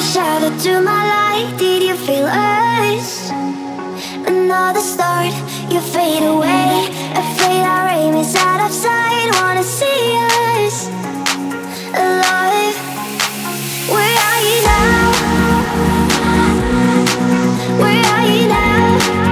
shadow to my light. Did you feel us? Another start, you fade away. Afraid our aim is out of sight. Wanna see us alive. Where are you now? Where are you now?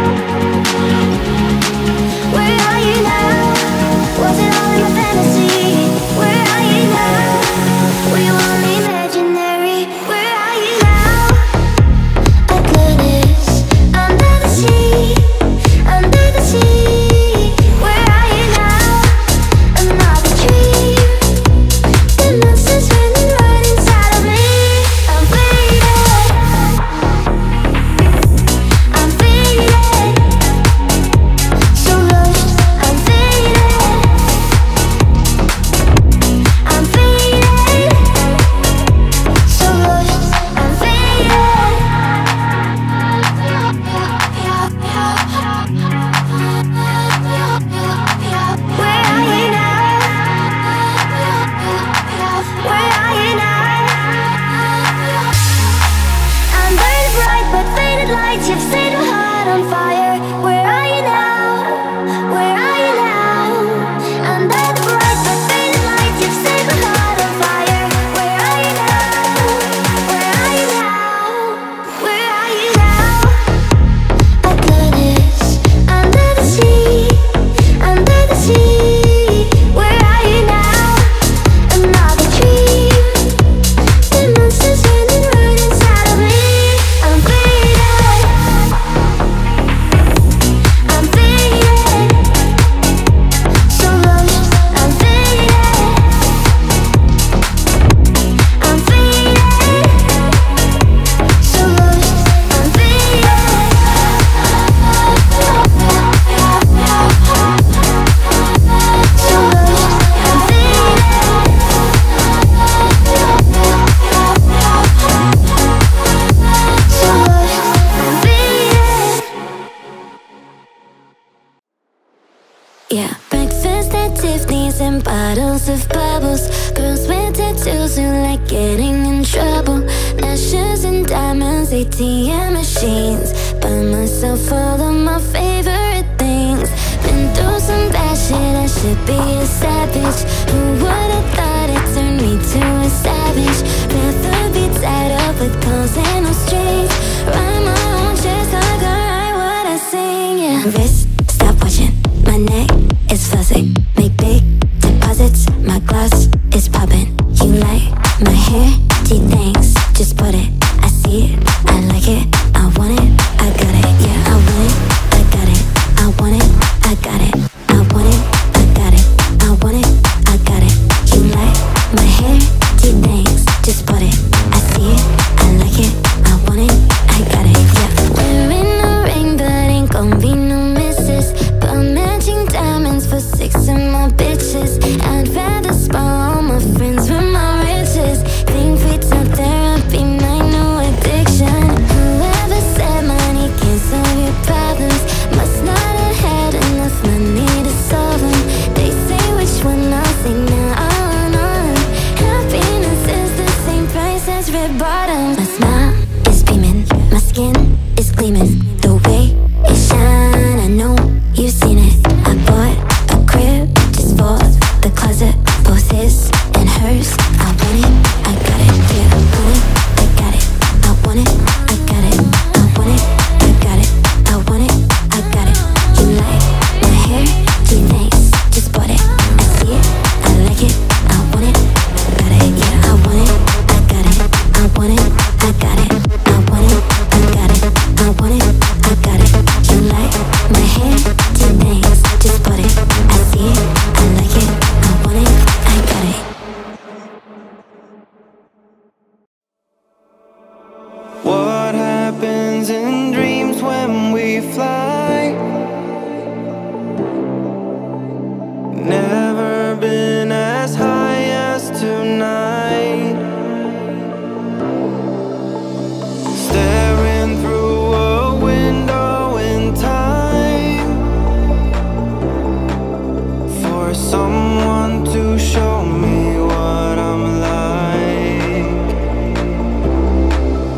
Where are you now? Was it all in a fantasy? Where are you now? We were imaginary. Where are you now? Atlantis, under the sea, under the sea. Where are you now? Another dream. The monsters running right inside of me. I'm faded. I'm faded. So lost. I'm faded. I'm faded. So lost. I'm faded. Where are you now? Where are you now? I'm burning bright but faded lights. You've set my heart on fire. Where are you now? Where are you now? I'm burning bright but faded lights. You've set my heart on fire. Where are you now? Where are you now? Where are you now? Atlantis, under the sea, under the sea. Where are you now? Another dream. The monsters running right inside of me. I'm faded. I'm faded. So lost. I'm faded. I'm faded. So lost. I'm Yeah, breakfast at Tiffany's and bottles of bubbles. Girls with tattoos who like getting in trouble. Lashes and diamonds, ATM machines. Buy myself all of my favorite things. Been through some bad shit, I should be a savage. Who would've thought it turned me to a savage? Rather be tied up with calls and no strings. Write my own chest, I can write what I sing, yeah. Wrist, stop watching, my neck is fuzzy. Make big deposits, my gloss is popping. You like my hair? Gee, thanks, just put it. I see it, I like it, I want it, I got it. Yeah, I want it, I got it, I want it, I got it. I want it, I got it, I want it, I got it. You like my hair? Gee, thanks, just put it. I see it, I like it, I want it, I got it. Yeah, wearing a ring but ain't gon' be no misses. But matching diamonds for 6 of my bitches. I'd rather spoil all my friends with my riches. Think we talk therapy, my new addiction. Whoever said money can't solve your problems must not have had enough money to solve them. They say which one I'll say now, I want on. Happiness is the same price as red bottoms. My smile is beaming, my skin is gleaming. The way it shine, I know you've seen it. I bought a crib just for the closet, both his and hers. I want it, I got it. Yeah, I want it, I got it. I want it, I got it. I want it, I got it. I want it, I got it. You like my hair? Gee, thanks, just bought it. I see it, I like it. I want it, I got it. Yeah, I want it, I got it. I want it, I got it. I want it, I got it. I want it, I got it. You like my hair? Gee, thanks, just bought it. I see it, I like it. I want it, I got it. What happens in dreams when we fly? Never been as high as tonight. Staring through a window in time for someone to show me what I'm like.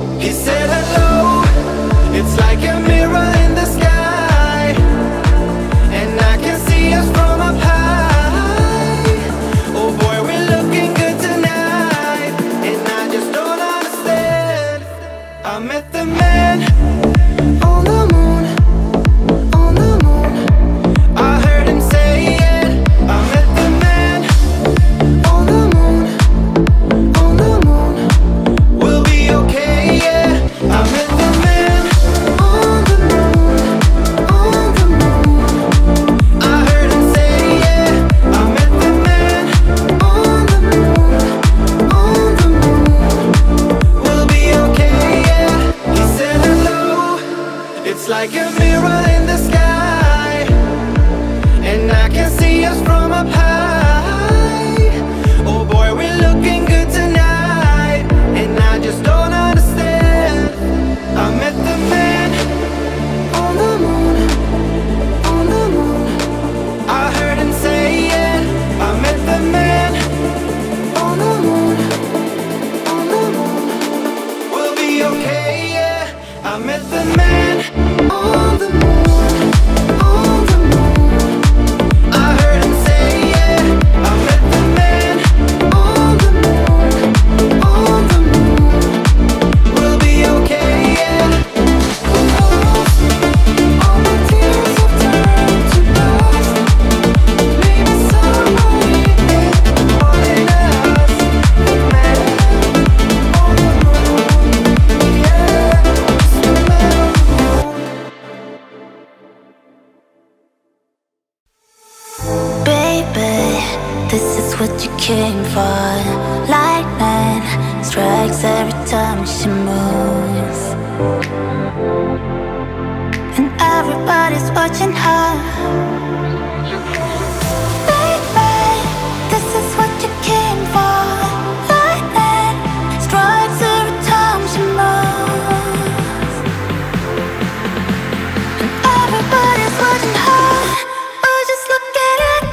strikes every time she moves, and everybody's watching her. Baby, this is what you came for. Lightning strikes every time she moves, and everybody's watching her. Oh, just look at it.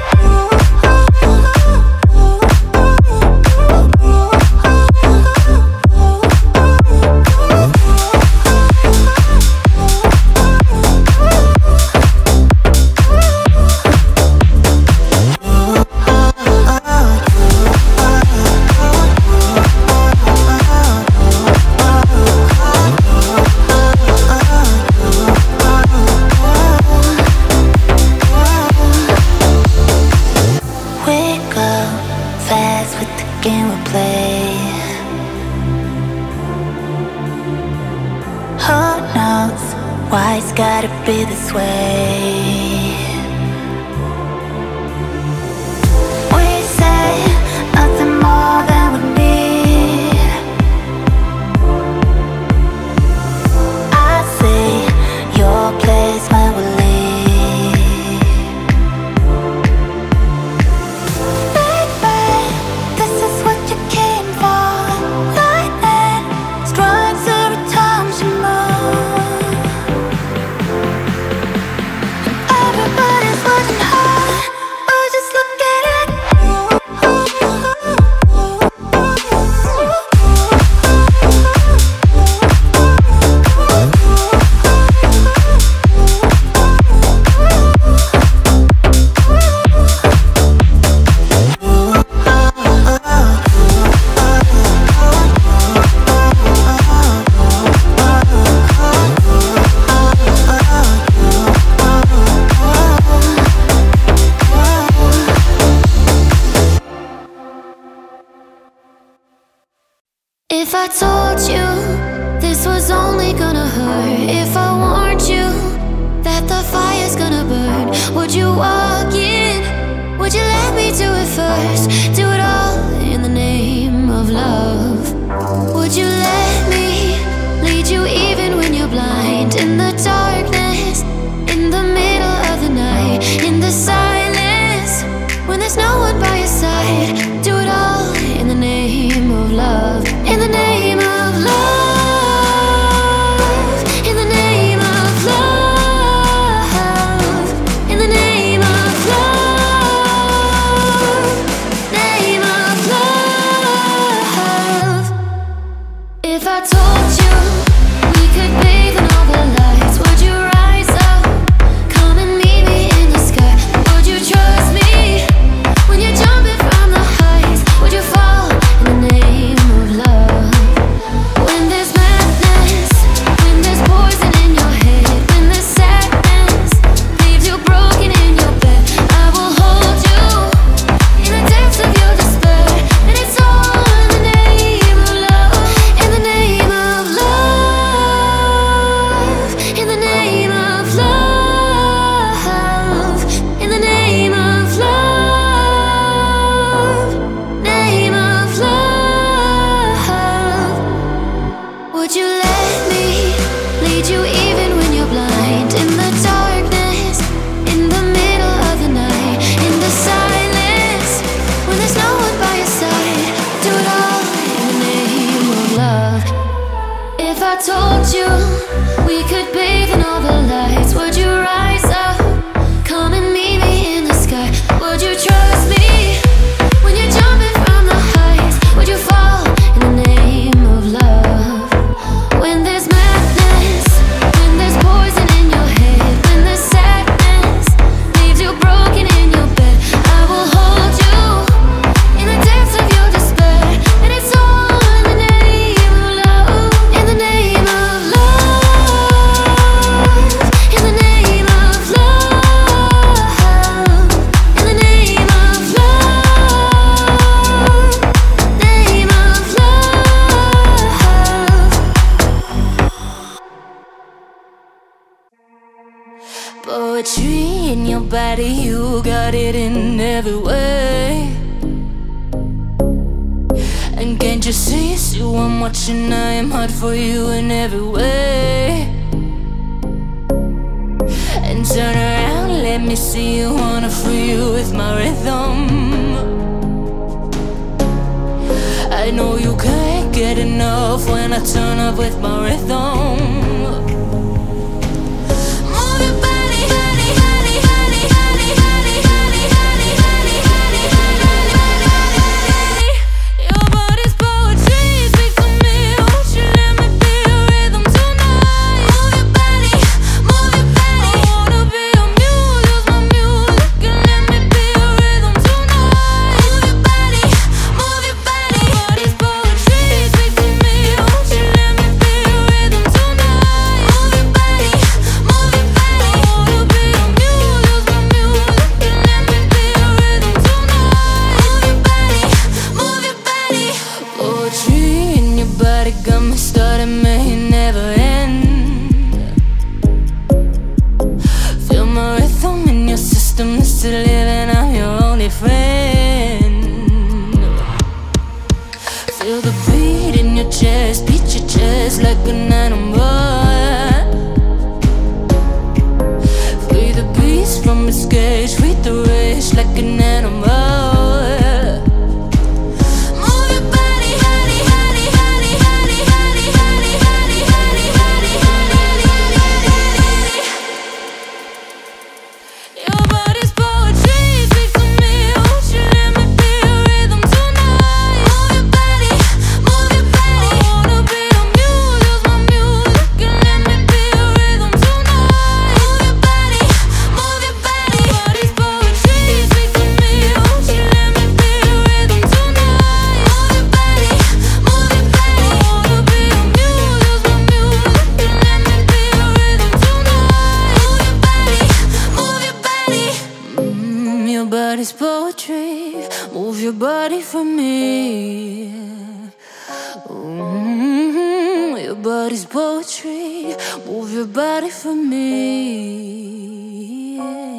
Why it's gotta be this way? We say nothing more than we need. I see your place when we leave. Baby, this is what you came for. Lightning strikes every time she moves. Everybody's watching her. Oh, just look at it. If I told you this was only gonna hurt, if I warned you that the fire's gonna burn, would you walk in? Would you let me do it first? Do it all in the name of love. Would you let me lead you even when you're blind? In the darkness, in the middle of the night, in the silence, when there's no one by your side. Do it all in the name of love. In the name of love. In the name of love. In the name of love. Name of love. If I told you we could bathe in all the lights, would you rise up? Come and meet me in the sky. Would you trust me when you're jumping from the heights? Would you fall in the name of love? When there's madness, when there's poison in your head, when the sadness leaves you broken in your bed, I will hold you in the depths of your despair. And it's all in the name of love. In the name of love. In the name of love. In the name of love. Name of love. Would you let me lead you even when you're blind? In the darkness, in the middle of the night, in the silence, when there's no one by your side. Do it all in the name of love. If I told you we could bathe in all the lights, would you rise up? Come and meet me in the sky. Would you trust me when you're jumping from the heights? Would you fall in the name of love? When there's madness, when there's poison in your head, when the sadness leaves you broken in your bed, I will hold you in the depths of your despair. And it's all in the name of love. In the name of love. In the name of love. In the name of love. Name of love. Poetry in your body, you got it in every way. And can't you see what I'm watching. I am hot for you in every way. And turn around, let me see you. Wanna free you with my rhythm. I know you can't get enough when I turn up with my rhythm. Got me started, may never end. Feel my rhythm in your system, this to live and I'm your only friend. Feel the beat in your chest, beat your chest like an animal. Free the beast from its cage, free the rage like an animal. Body's poetry, move your body for me. Your body's poetry, move your body for me.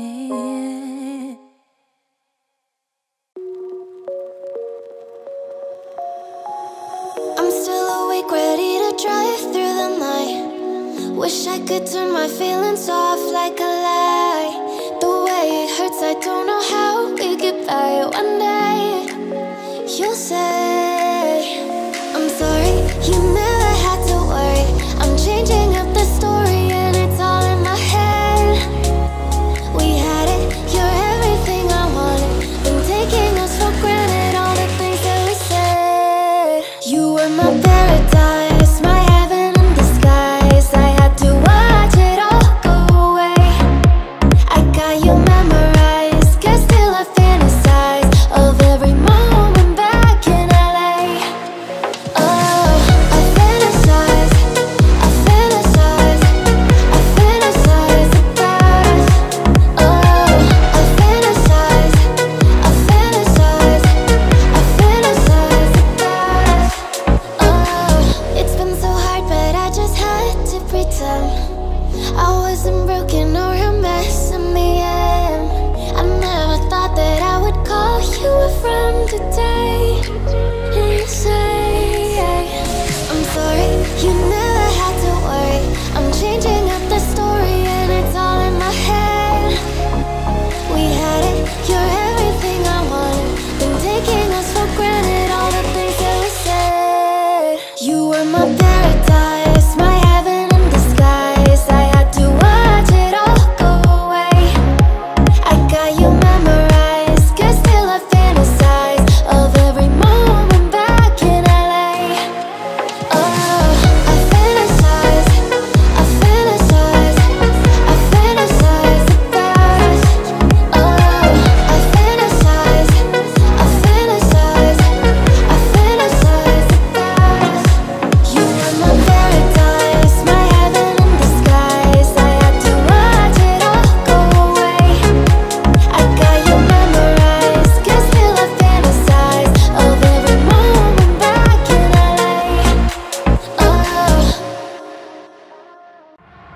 I'm still awake, ready to drive through the night. Wish I could turn my feelings off like a lie. The way it hurts, I don't know how we get by. One day you'll say I'm sorry, you never had to worry. I'm changing up the story and it's all in my head. We had it, you're everything I wanted. Been taking us for granted, all the things that we said. You were my paradise, my heaven in disguise. I had to watch it all go away. I got you memorized, guess still I fantasize of every moment back in LA. Oh, I fantasize, I fantasize, I fantasize about us. Oh, I fantasize, I fantasize, I fantasize about us. Oh, it's been so hard, but I just had to pretend I wasn't broken or a mess in the end. I never thought that I would call you a friend today. And you say, I'm sorry, you never had to worry. I'm changing up the story and it's all in my head. We had it, you're everything I wanted. Been taking us for granted, all the things that we said. You were my paradise, my heaven in disguise. I had to watch it all go away. I got you memorized, guess still I fantasize of every moment back in LA. Oh, I fantasize, I fantasize, I fantasize about us. Oh, I fantasize, I fantasize, I fantasize about us. You were my paradise, my heaven in disguise. I had to watch it all go away. I got you memorized, guess still I fantasize of every moment back in LA. Oh.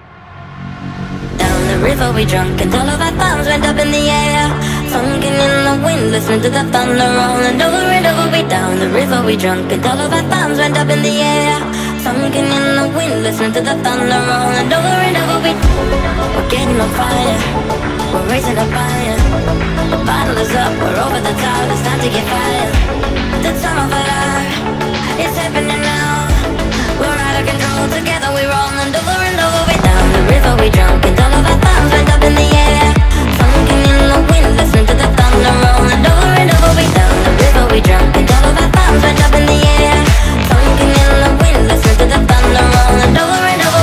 Down the river we drunk and all of our thumbs went up in the air. Funkin' in the the wind, listening to the thunder rolling over and over. We down the river, we drunk, and all of our thumbs went up in the air. Sunken in the wind, listening to the thunder rolling over and over. We're getting on fire, we're raising a fire. The bottle is up, we're over the top, it's time to get fire. The time of fire, it's happening now. We're out of control, together we rolling over and over. We down the river, we drunk, and all of our thumbs went up in the air. Sunken in the wind, listening to the thunder rolling over and over. We down the river, we drunk, and all of our thumbs went up in the air. Sunken in the wind, listening to the thunder rolling over and over.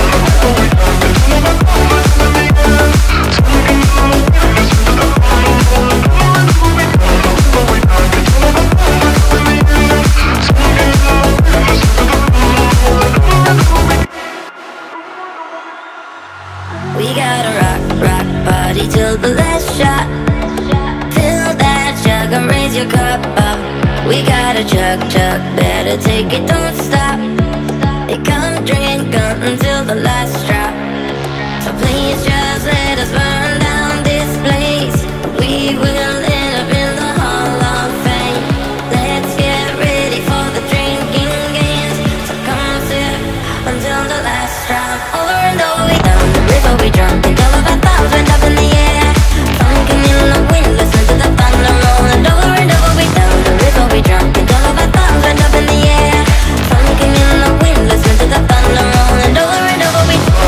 We gotta rock, rock, party till the last shot. Fill that jug and raise your cup up. We gotta chug, chug, better take it, don't stop. You can't drink until the last drop. So please just let us burn down this place. We will end up in the Hall of Fame. Let's get ready for the drinking games. So come sip until the last drop. Over and over, we down the river, we drunk, and all of our thumbs went up in the air. Sunken in the wind, listen to the thunder rolling over and over. We down the river, we drunk, and all of our thumbs went up in the air. Sunken in the wind, listen to the thunder rolling over and over.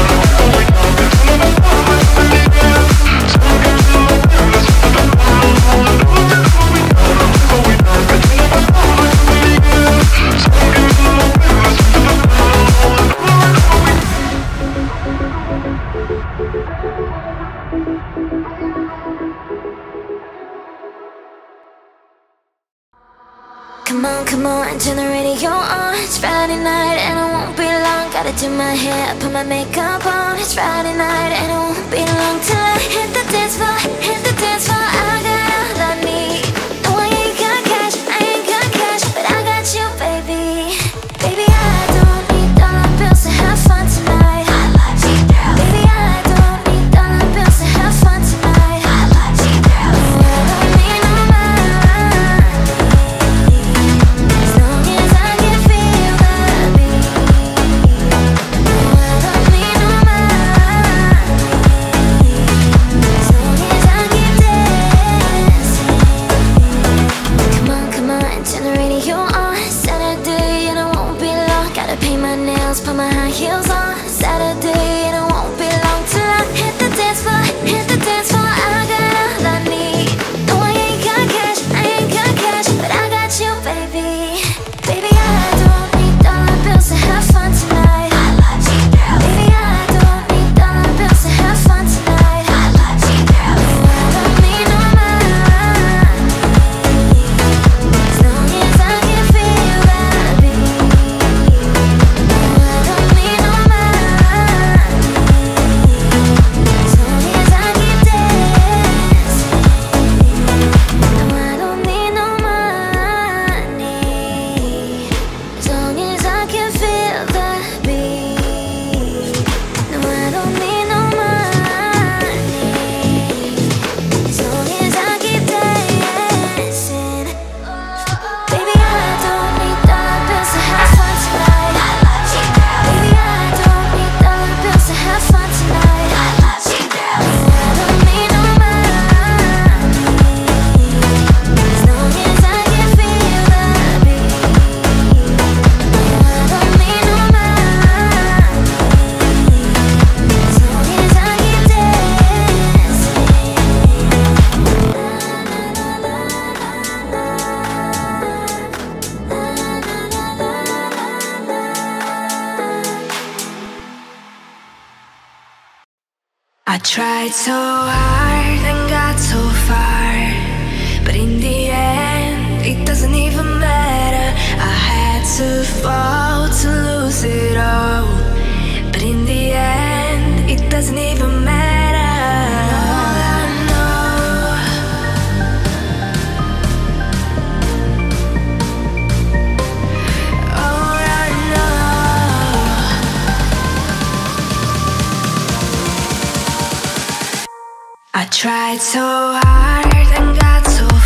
Come on, turn the radio on. It's Friday night and it won't be long. Gotta do my hair, put my makeup on. It's Friday night and it won't be long till I hit the dance floor, hit the dance floor. I got all I need. No, I ain't got cash, I ain't got cash, but I got you, baby. Baby, I don't need dollar bills to have fun tonight. I love you, girl. Baby, I don't need dollar bills to have fun tonight. I love you, girl. No, I don't need no money. As long as I can feel the beat. No, I don't need no money. As long as I keep dancing. Come on, and turn the radio on. Saturday and it won't be long. Gotta paint my nails, put my high heels on. Saturday and it won't be long till I hit the dance floor, hit the dance floor. I got all I need. No, I ain't got cash, I ain't got cash, but I got you, baby. Baby, I don't need dollar bills to have fun tonight. I love you, girl. Baby, I don't need dollar bills to have fun tonight. I love you, girl. No, I don't need no money. As long as I can feel that beat. No, I don't need no money. As long as I keep dancing. No, I don't need no money. As long as I can feel that beat. No, I don't need no money. As long as I keep dancing. Baby, I don't need dollar bills to have fun tonight. I love you, girl. Baby, I don't need dollar bills to have fun tonight. I love you, girl. No, I don't need no money. As long as I can feel the beat. No, I don't need no money. As long as I keep dancing. I tried so hard and got so far, but in the end, it doesn't even matter. I had to fall to lose it all, but in the end, it doesn't even matter. All I know, all I know. I tried so hard and got so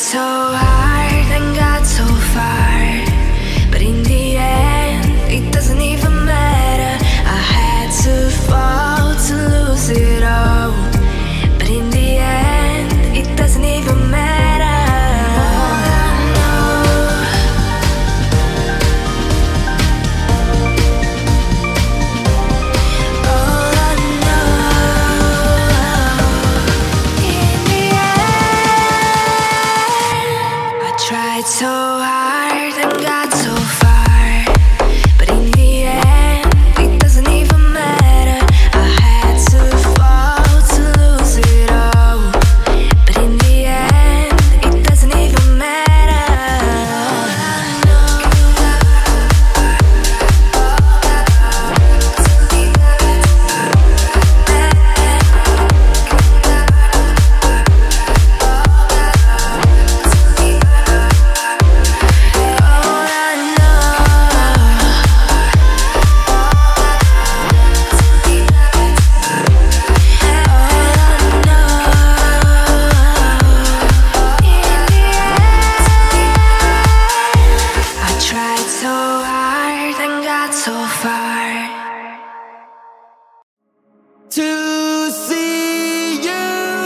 so hard and got so far, but in the end, it doesn't even matter. I had to fall to lose it all, but in the end, it doesn't even matter. All I know, in the end, I tried so hard and got so far, but in the end, it doesn't even matter. I had to fall to lose it all, but in the end, it doesn't even matter. I tried so hard and got so far. To see you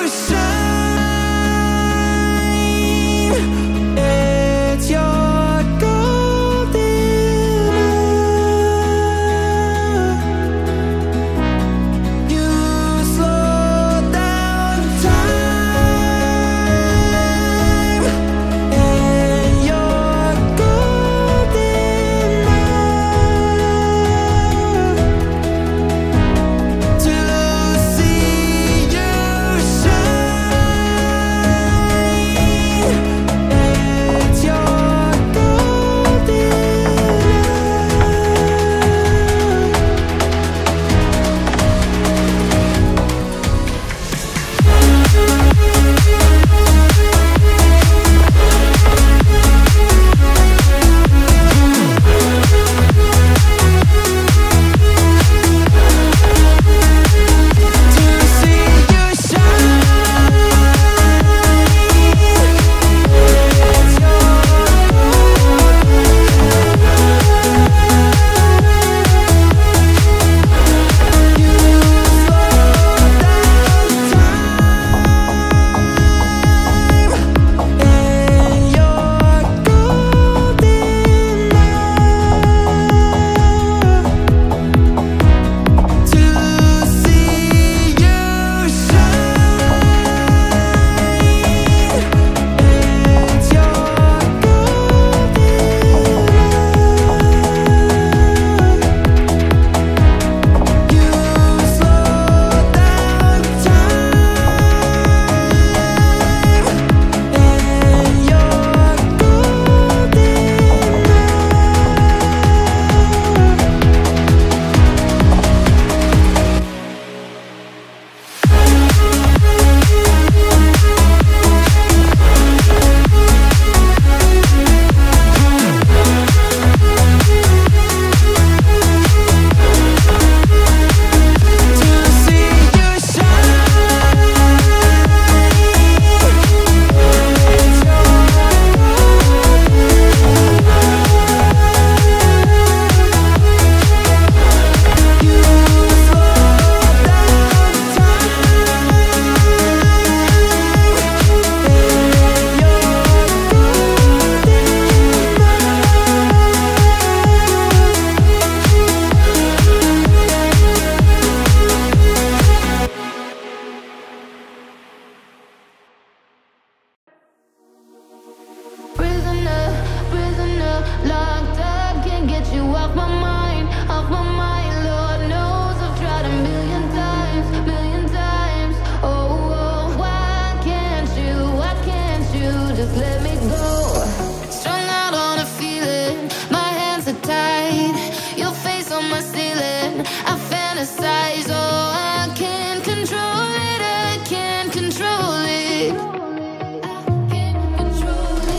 shine, it's your golden hour. You slow down time, and your golden hour. To see you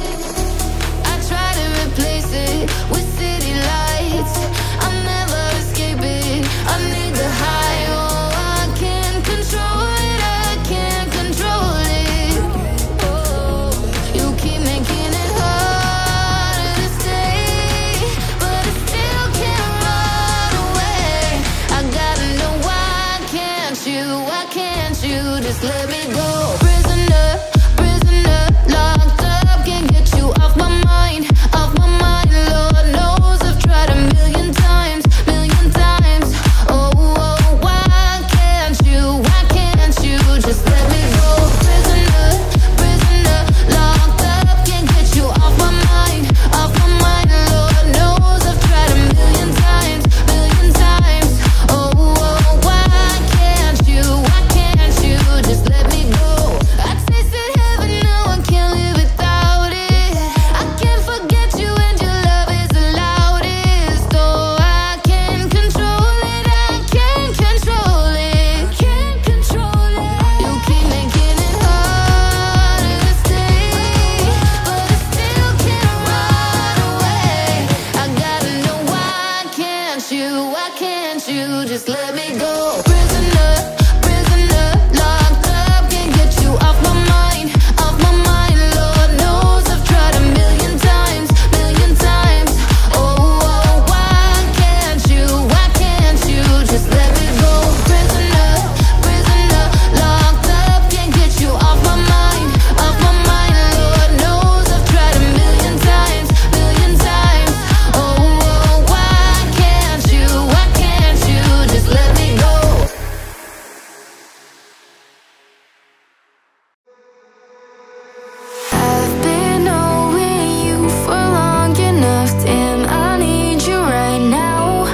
I try to replace it with city lights. I'll never escape. can't you just let me go? Prisoner, prisoner, locked up, can't get you off my mind, off my mind. Lord knows I've tried a million times, million times. Oh, oh, why can't you just let me go? Prisoner, prisoner, locked up, can't get you off my mind, off my mind. Lord knows I've tried a million times, million times. Oh, oh, why can't you just let me go? I've been knowing you for long enough, damn, I need you right now.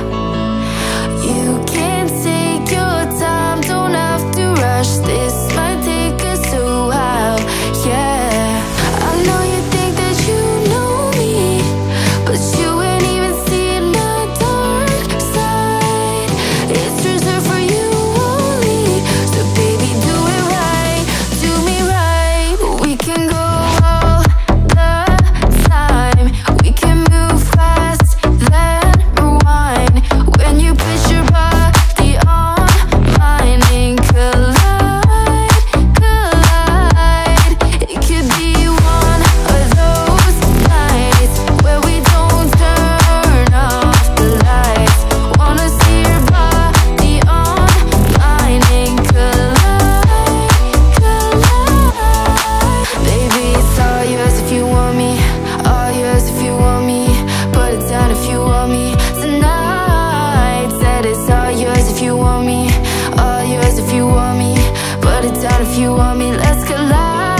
You can take your time, don't have to rush, this might take us a while, yeah. I know you think that you know me, but you ain't even seen my dark side. It's reserved for you only, so baby do it right, do me right. We can go all the time, we can move fast, then rewind. When you put your body on mine and collide, collide. It could be one of those nights where we don't turn off the lights. Wanna see your body on mine and collide, collide. Baby, it's all yours if you want me, all yours if you want me. Put it down if you want me tonight. Said it's all yours if you want me, all yours if you want me. Put it down if you want me, let's collide.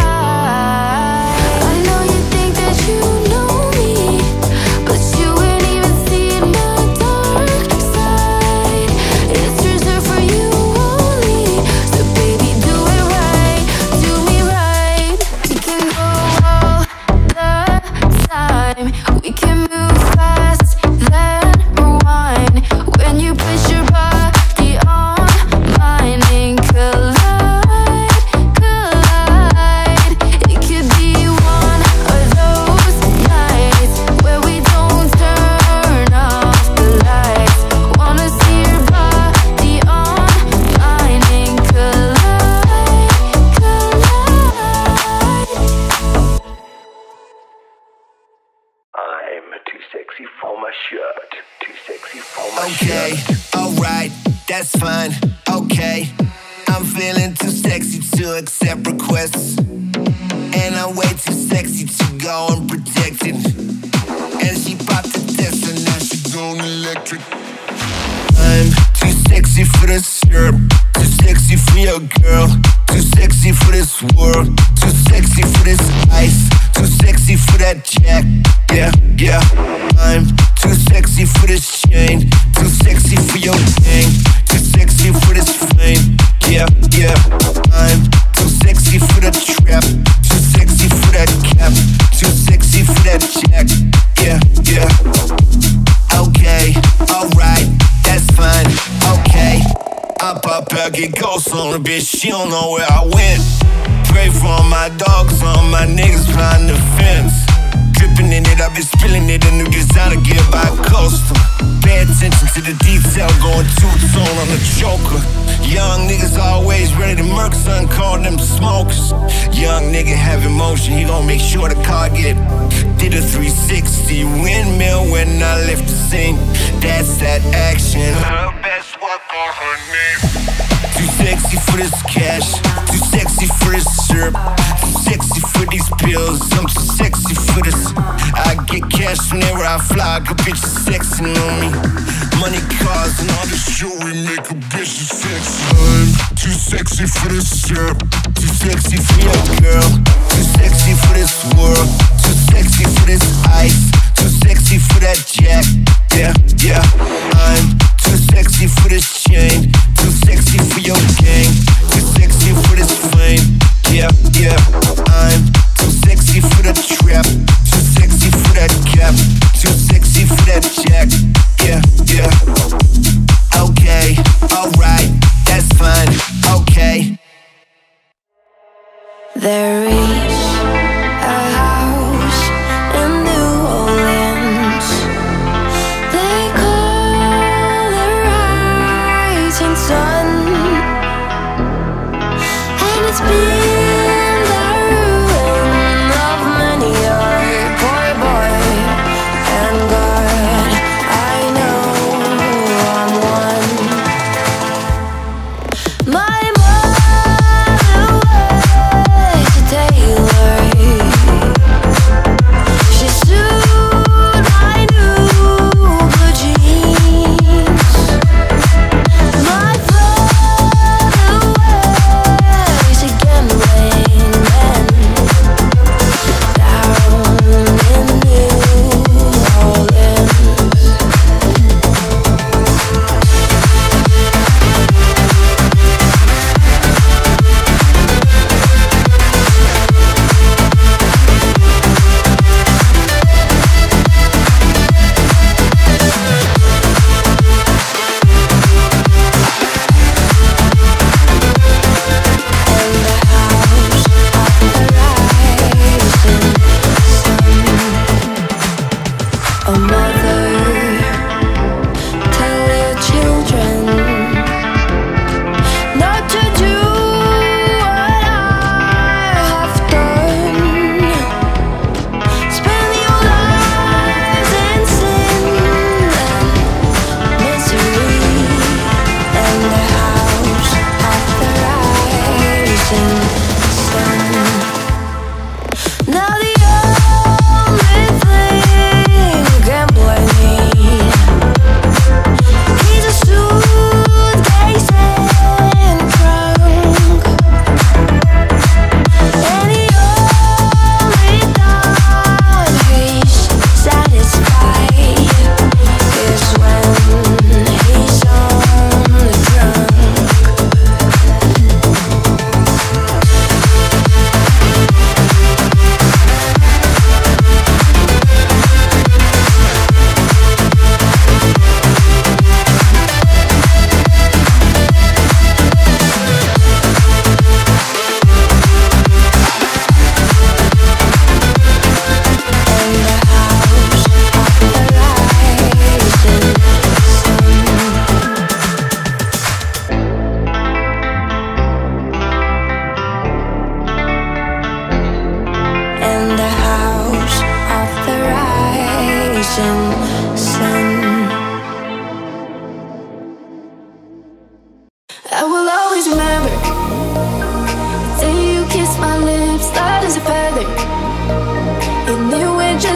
I know you think that you know me, but you ain't even seen my dark side. It's reserved for you only, so baby do it right, do me right. We can go all the time, we can move fast, then rewind. When you put your body on mine and collide, collide. It could be one of those nights where we don't turn off the lights. Wanna see your body on mine and collide, collide. I'm too sexy for my shirt, too sexy for my Okay, shirt. alright, that's fine, okay. I'm feeling too sexy to accept requests, and I'm way too sexy to go unprotected. And she popped the test and now she going electric. I'm too sexy for this syrup, too sexy for your girl, too sexy for this world, too sexy for this ice, too sexy for that jack, yeah, yeah. I'm too sexy for this chain, too sexy for your thing, too sexy for this fame, yeah, yeah. I'm too sexy for the trap, too sexy for that cap, too sexy for that jack, yeah, yeah. Okay, alright, that's fine, okay. I pop out, get ghosts on the bitch, she don't know where I went. Pray for all my dogs, all my niggas behind the fence. Dripping in it, I've been spilling it, a new designer gear by Coastal. Pay attention to the detail, going two-tone on the choker. Young niggas always ready to murk, son, call them smokers. Young nigga have emotion, he gon' make sure the car get. Did a 360 windmill when I left the scene. That's that action. Her best work on her knee. Too sexy for this cash, too sexy for this syrup, too sexy for these pills, I'm too sexy for this. I get cash whenever I fly, good bitches sexing on me. Money, cars, and all this jewelry make a bitch sexy. I'm too sexy for this syrup, too sexy for your girl, too sexy for this world, too sexy for this ice, too sexy for that jack, yeah, yeah. I'm too sexy for this chain, too sexy for your gang, too sexy for this fame, yeah, yeah. I'm too sexy for the trap, too sexy for that cap, too sexy for that jack, yeah, yeah. Okay, alright, that's fine, okay. There is a house in New Orleans. They call it right.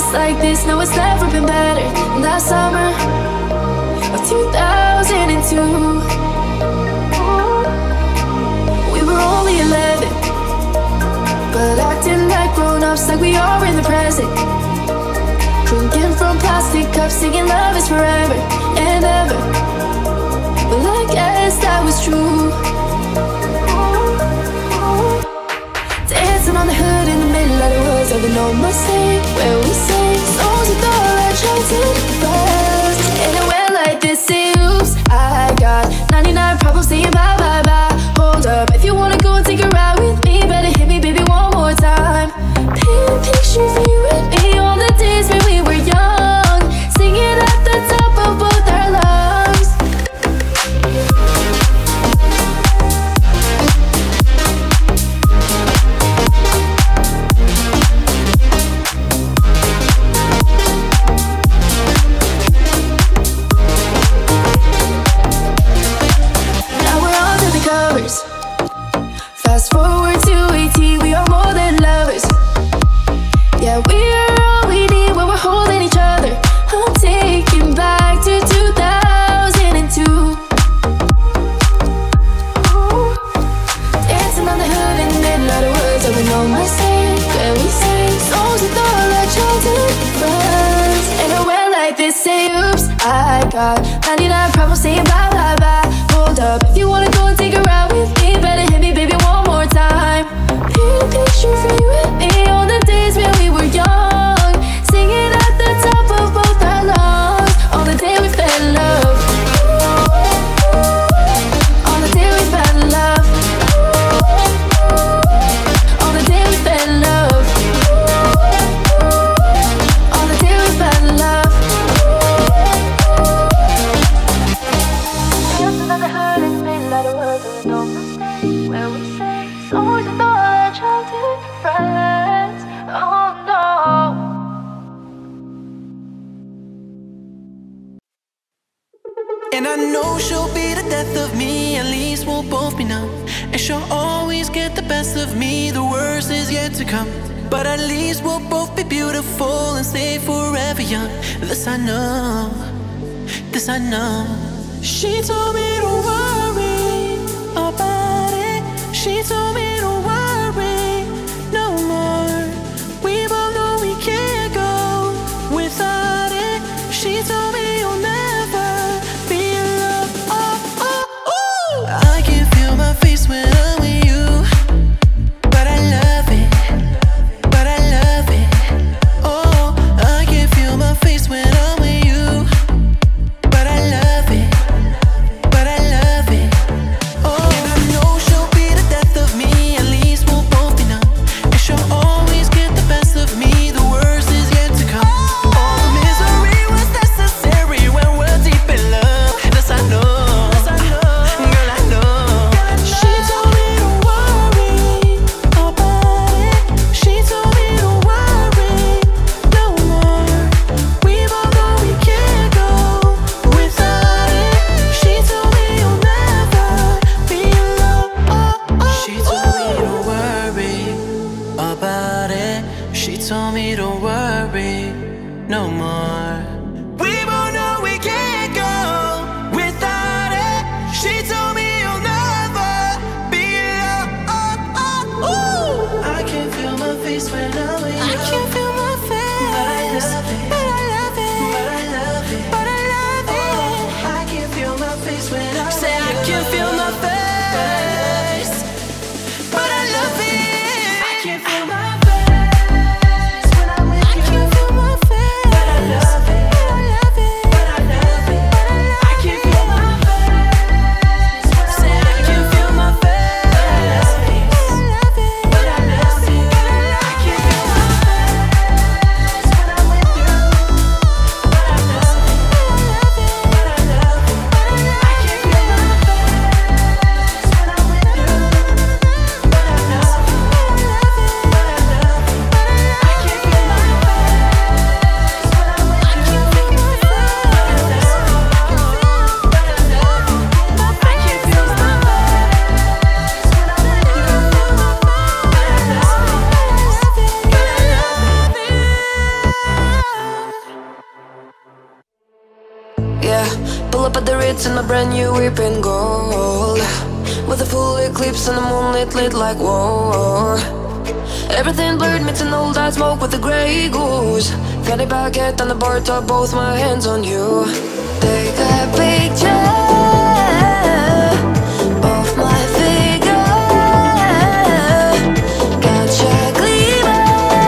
just like this, no, it's never been better than that summer of 2002. We were only 11, but acting like grown-ups, like we are in the present. Drinking from plastic cups, singing love is forever and ever. Well, I guess that was true. Dancing on the hood in the middle of the woods of an old Mustang, where we sang songs with all our childhood friends. And it went like this, oops, I got 99 problems saying bye, bye, bye. Hold up, if you wanna go and take a ride with me, better hit me, baby, one more time. Paint a picture for you and me on the days when we were young, singing at the top of both our lungs. Now we're under the covers. Fast forward to 18, we are more than lovers. Yeah, we're all we need when we're holding each other. I'm taking back to 2002. Dancing on the hood in the middle of the woods of an old Mustang, where we sang songs with all our childhood friends. And it went like this, say oops, I got 99 problems saying bye, bye, bye. Hold up, if you wanna go and take a ride with me, better hit me, baby, one more time. Paint a picture for you and me on the days when we were young, singing at the top of both our lungs. On the day we fell in love, on the day we fell in love, on the day we fell in love, on the day we fell in love. Dancing on the hood in the middle of the woods of an old Mustang, where we sang songs with all our childhood friends. Oh no. And I know she'll be the death of me, at least we'll both be numb. And she'll always get the best of me, the worst is yet to come. But at least we'll both be beautiful and stay forever young. This I know, this I know. She told me to worry about it. She told me to worry no more. We both know we can't go without it. She told me you'll never be in love. Oh, oh, ooh. I can feel my face when I'm with you, but I love it, but I love it. Oh, I can feel my face when I'm with you, but I love it, but I love it. Oh, and I know she'll be the death of me, Pull up at the Ritz in my brand new whip in gold, with a full eclipse and the moonlit lit like whoa. Everything blurred, mixing old eyed smoke with the grey goose. Fanny baguette on the bar top, both my hands on you. Take a picture of my figure, gotcha gleamer.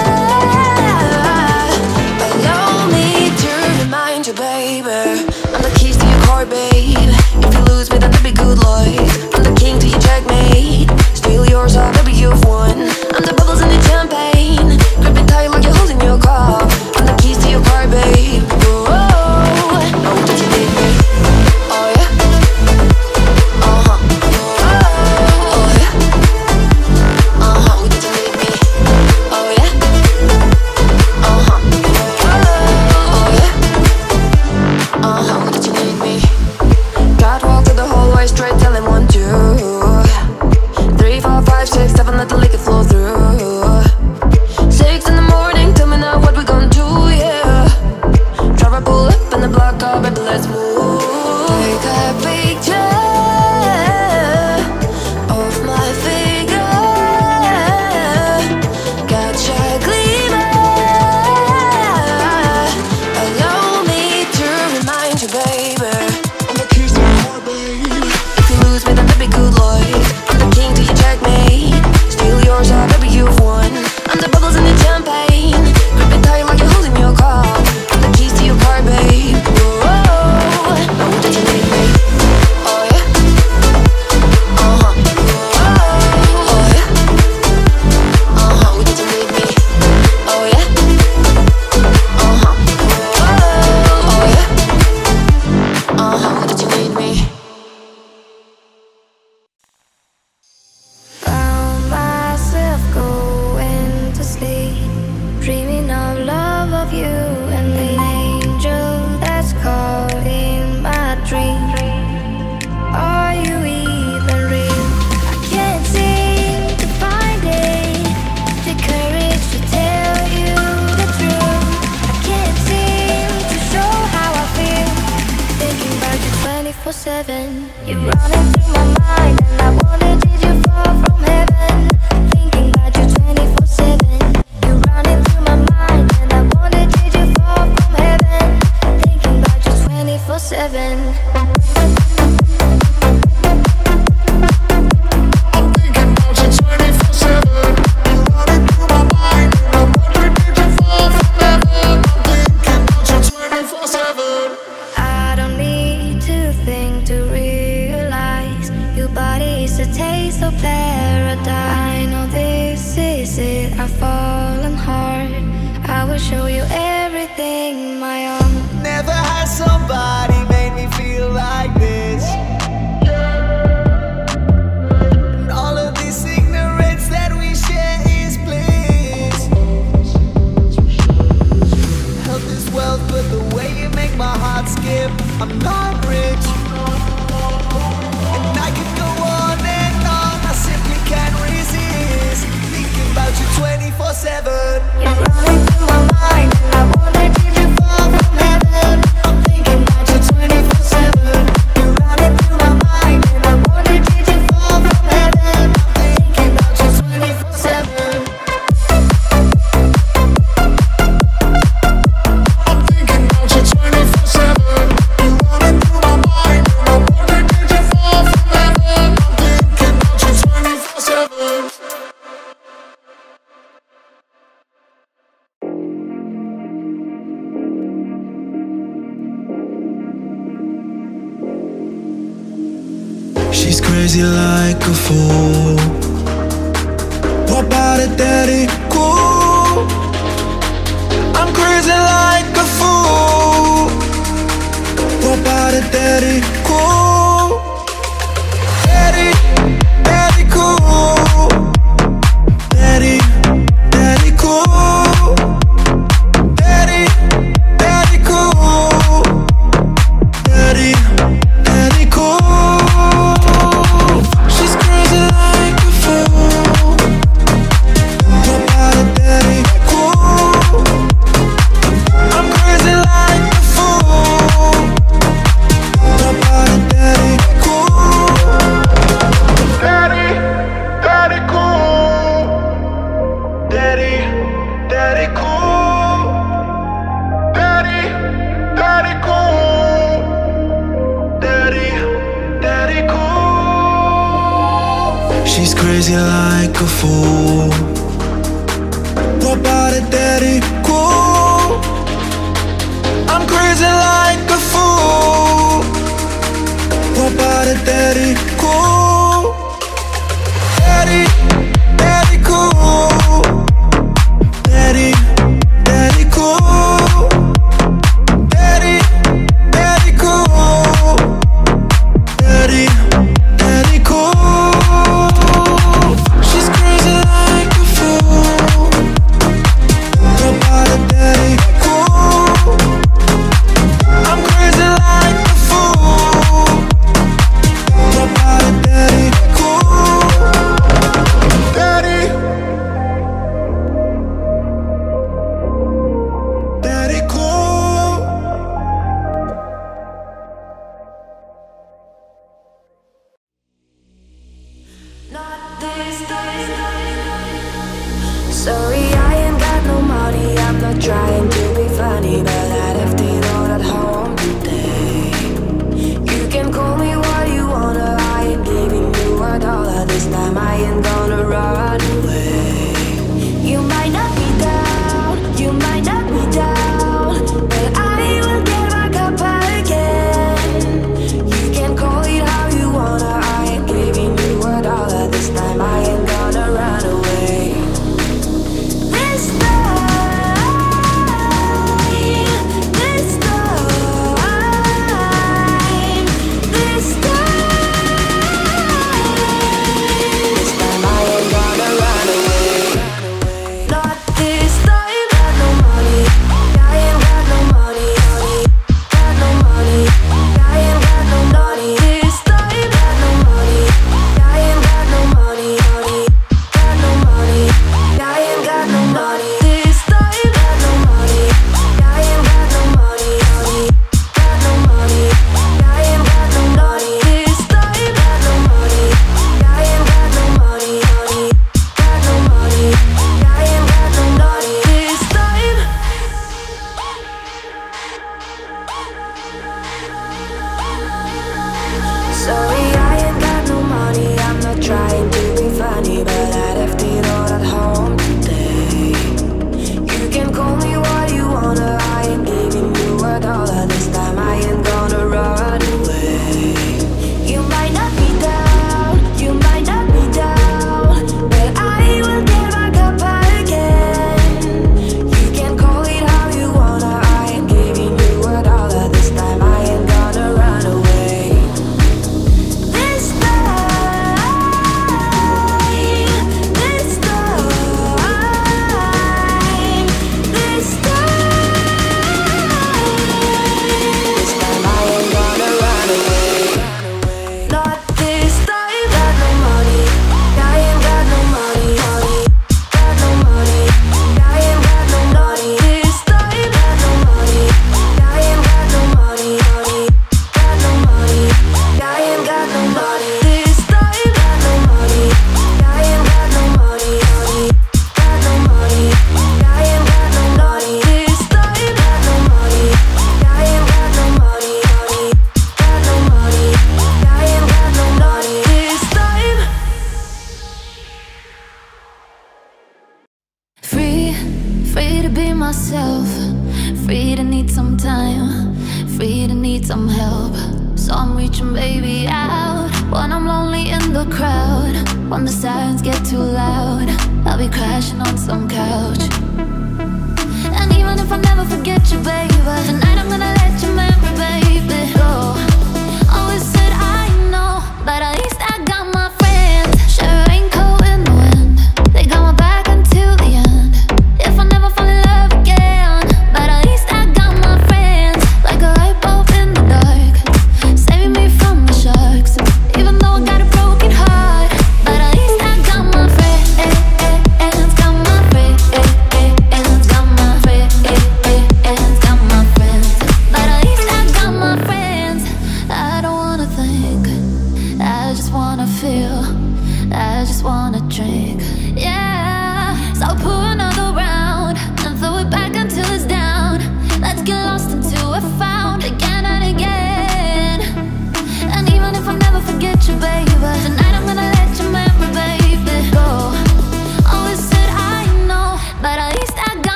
Allow me to remind you, baby, I'm the keys to your car, babe. If you lose me, then that'd be good luck. I'm the king to your checkmate. Steal yours, oh baby, you've won. I'm the bubbles in the champagne, gripping tight like you're holding your cup. I'm the keys to your car, babe. Whoa, know that you need me. Oh yeah. Oh yeah. That you need me. Oh yeah. Oh yeah. That you need me. Catwalk to the hallway, straight telling 1, 2, 3, 4, 5, 6, 7, let the liquor flow through. 6 in the morning, tell me now what we gonna do, yeah. Driver pull up in the black car, baby, let's move. Take a picture of my figure, gotcha gleamer. Allow me to remind you, baby, I'm the keys to your heart, babe. If you lose me, then that'd be good luck. I'm the king to your checkmate. Steal yours, oh baby, you've won. I'm the bubbles in the champagne, gripping tight like you're holding your cup. I'm the keys to your car, babe. Whoa, know that you need me. Oh yeah. Oh yeah. That you need me. Oh yeah. Oh yeah. That you need me. Found myself going to sleep, dreaming of love of you and the angel that's caught in my dream. Are you even real? I can't seem to find it, the courage to tell you the truth. I can't seem to show how I feel, thinking about you 24/7. You're running through my mind and I wonder, did you fall from heaven? Thinking about you 24/7. You're running through my mind and I wonder, did you fall from heaven? Thinking about you 24/7. I don't need to think to realize your body is a taste of paradise. No, this is it. I've fallen hard. I will show you everything, my own. Never had somebody made me feel like this. And all of this ignorance that we share is bliss. Health is wealth, but the way you make my heart skip, I'm not rich. And I could go on and on, I simply can't resist. Thinking about you 24/7. You're running through my mind and I wonder, did you fall from heaven? I'm thinking about you 24/7. You're running through my mind and I wonder, did you fall from heaven? I'm thinking about you 24/7. I'm thinking about you 24/7. You're running through my mind and I wonder, did you fall from heaven? I'm thinking about you 24/7. She's crazy like a fool. What about it, daddy? Cool. I'm crazy like a fool. What about it, daddy? Cool. Daddy, daddy, cool. Daddy, daddy, cool. Daddy, daddy, cool. Daddy, daddy, cool. She's crazy like a fool. What about it, daddy? Cool. I'm crazy like a fool. She's crazy like a fool. What about a daddy cool? I'm crazy like a fool. What about a daddy cool? Daddy, daddy cool. Daddy, daddy cool. Daddy, daddy cool. Daddy, daddy cool. She's crazy like a fool. What about a daddy cool? I'm crazy like a fool. What about a daddy cool? Daddy, daddy cool. Not this time. Sorry, I ain't got no money. I'm not trying to be funny, but I left it all at home today. You can call me what you wanna. I ain't giving you $1 this time. I ain't gonna run away. You might not be down, you might not be down, but I will get back up again. You can call it how you wanna. I ain't giving you $1 this time. I ain't gonna run away. This time, this time, this time I ain't gonna run away. Not this time. Got no money. I ain't got no money. Got no money. I ain't got no money. This time. Got no money. I ain't got no money. Got no money. I ain't got no money. This time. Got no money. I ain't got no money. Got no money. I ain't got no money. This time. Got no money. I ain't got no money. Got no money. I ain't got no money. This time. Sorry, I ain't got no money. I'm not trying to be funny, but I left it all at home today. You can call me what you wanna. I ain't giving you $1 this time. I ain't gonna run away. You might not be down, you might not be down, but I will get back up again. You can call it how you wanna. I ain't giving you $1 this time. I ain't gonna run away. This myself. Free to need some time, free to need some help. So I'm reaching baby out when I'm lonely in the crowd. When the sirens get too loud, I'll be crashing on some couch. And even if I never forget you, baby, tonight I'm gonna let your memory, baby, go. Always said I know, but at least I got my friends. Share a raincoat in the wind, they got my back until the end. If I never fall in love again, but at least I got my friends. Like a light bulb in the dark, saving me from the sharks. Even though I got a broken heart, but at least I got my friends. Got my friends, got my friends, got my friends. But at least I got my friends.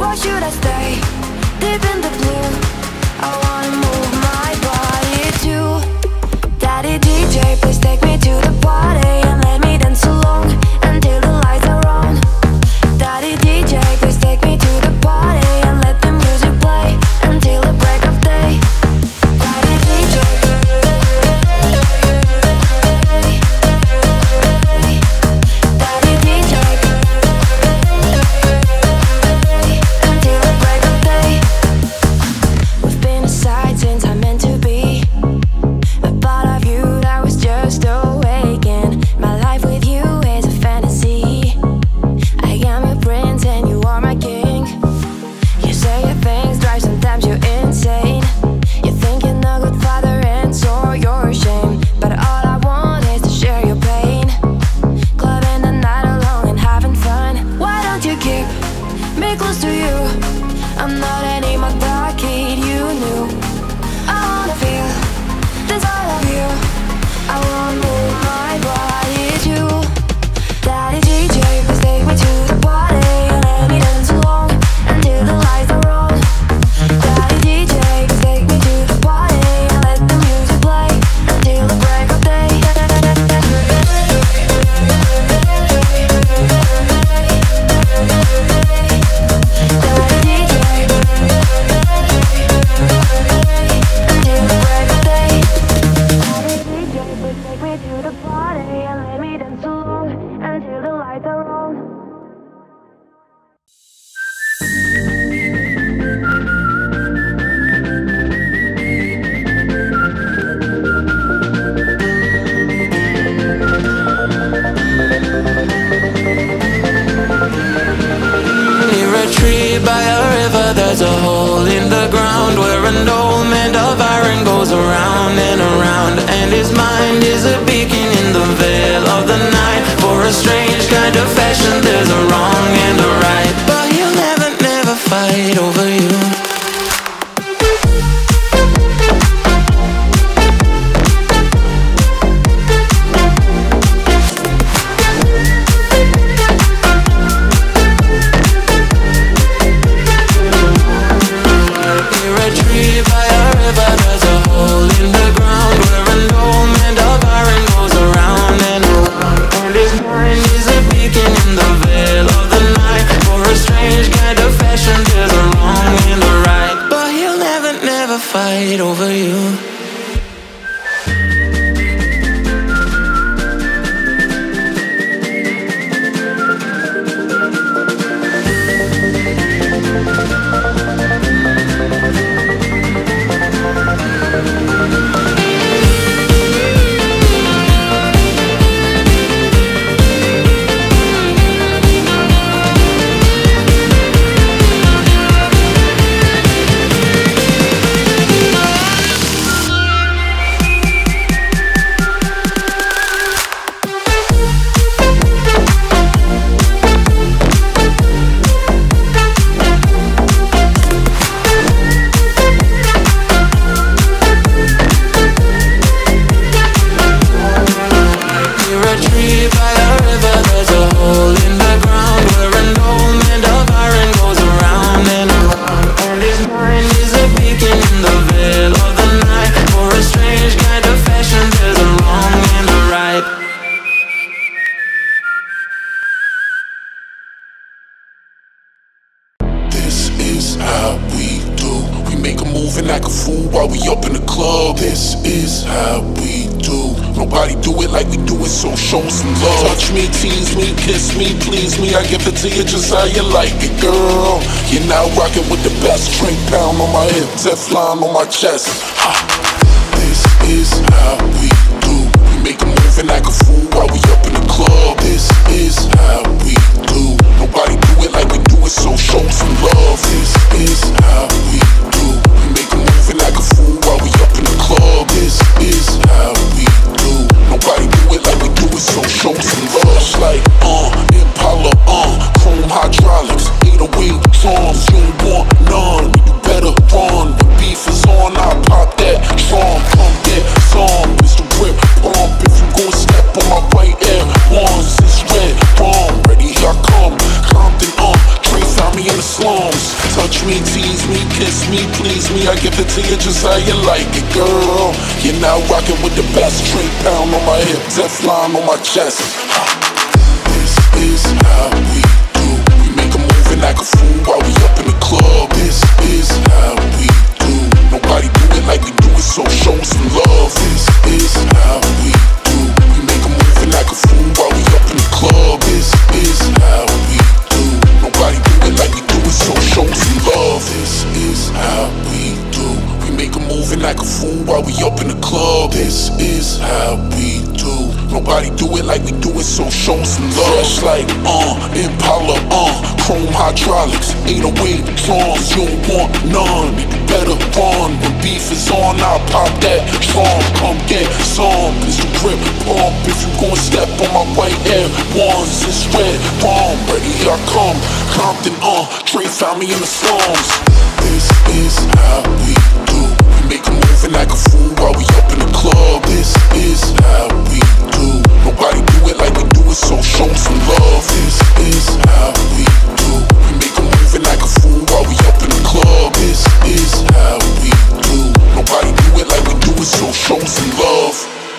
or should I stay deep in the blue? I wanna move my body too. Daddy DJ, please take me to the party and let me dance along until the lights are on. Daddy DJ, please take me to the party and let the music play until the break of day. Daddy DJ, Daddy DJ, until the break of day. We've been aside since I meant to be. A part of you that was just awakened. My life with you is a fantasy. I am your prince and you are my king. You say your things drive, sometimes you're insane. You think you're no good father and so you're ashamed. But all I want is to share your pain. Clubbing the night alone and having fun. Why don't you keep me close to you? I'm not anymore that kid you knew. I wanna feel this all of you. I wanna move my body too. Daddy DJ, please take me to the party and let me dance along until the lights are on. Daddy DJ, please take me to the party and let the music play until the break of day. Daddy DJ, until the break of day. Daddy DJ, please take me to the party and let me dance along until the lights are on. Near a tree by a river, there's a hole in the ground where an old man of iron goes around and around, and his mind is a beacon in the veil of the night. For a strange kind of fashion, there's a wrong and a right, but he'll never, never fight over you. Near a tree by a river, there's a hole in the ground where an old man of iron goes around and around, and his mind is a beacon in the veil of the night. For a strange kind of fashion, there's a wrong and a right, but he'll never, never fight over you. Near a tree by a river, there's a hole in the ground where an old man of iron goes around and around, and his mind is a beacon in the veil of the night. For a strange kind of fashion, there's a wrong and a right. This is how we do. We make a move and act a fool while we up in the club. This is how we do. Nobody do it like we do it, so show some love. Touch me, tease me, kiss me, please me. I give it to you just how you like it, girl. You're now rocking with the best. Drink pound on my hip, Teflon on my chest. Ha. This is how we do. We make a move and act a fool while we up in the club. This is how we do. Nobody do it like we do it, so show some love. This is how we do. We make a move and act a fool while we up in the club. This is how we do. Nobody do it like we do it, so show some love. Like Impala, chrome hydraulics, 808 drums. You don't want none, you better run. The beef is on, I'll pop that drum. Come get some, Mr. Whip Pump. If you gon' step on my right Air Ones, it's red rum. Ready, here I come. Compton, Dre found me in the slums. Touch me, tease me, kiss me, please me. I give it to you just how you like it, girl. You're now rocking with the best. Straight pound on my hip, Teflon on my chest. This is how we do. We make a move and act a fool while we up in the club. This is how we do. Nobody do it like we do it, so show some love. This is how we do. We make a move and act a fool while we up in the club. This is how we do. Nobody do it like we do it, so show some love. This is how we do. We make a move and act a fool while we up in the club. This is how we do. Nobody do it like we do it, so show some love. Fresh like, Impala, chrome hydraulics, 808 drums, you don't want none. Better run, when beef is on, I'll pop that trunk. Come get some, pistol grip pump. If you gon' step on my white Air Ones, it's red rum. Ready, here I come, Compton, Dre found me in the slums. This is how we do. We make a move and act a fool while we up in the club. This is how we do. Nobody do it like we do it, so show some love. This is how we do. We make a move and act a fool while we up in the club. This is how we do. Nobody do it like we do it, so show some love.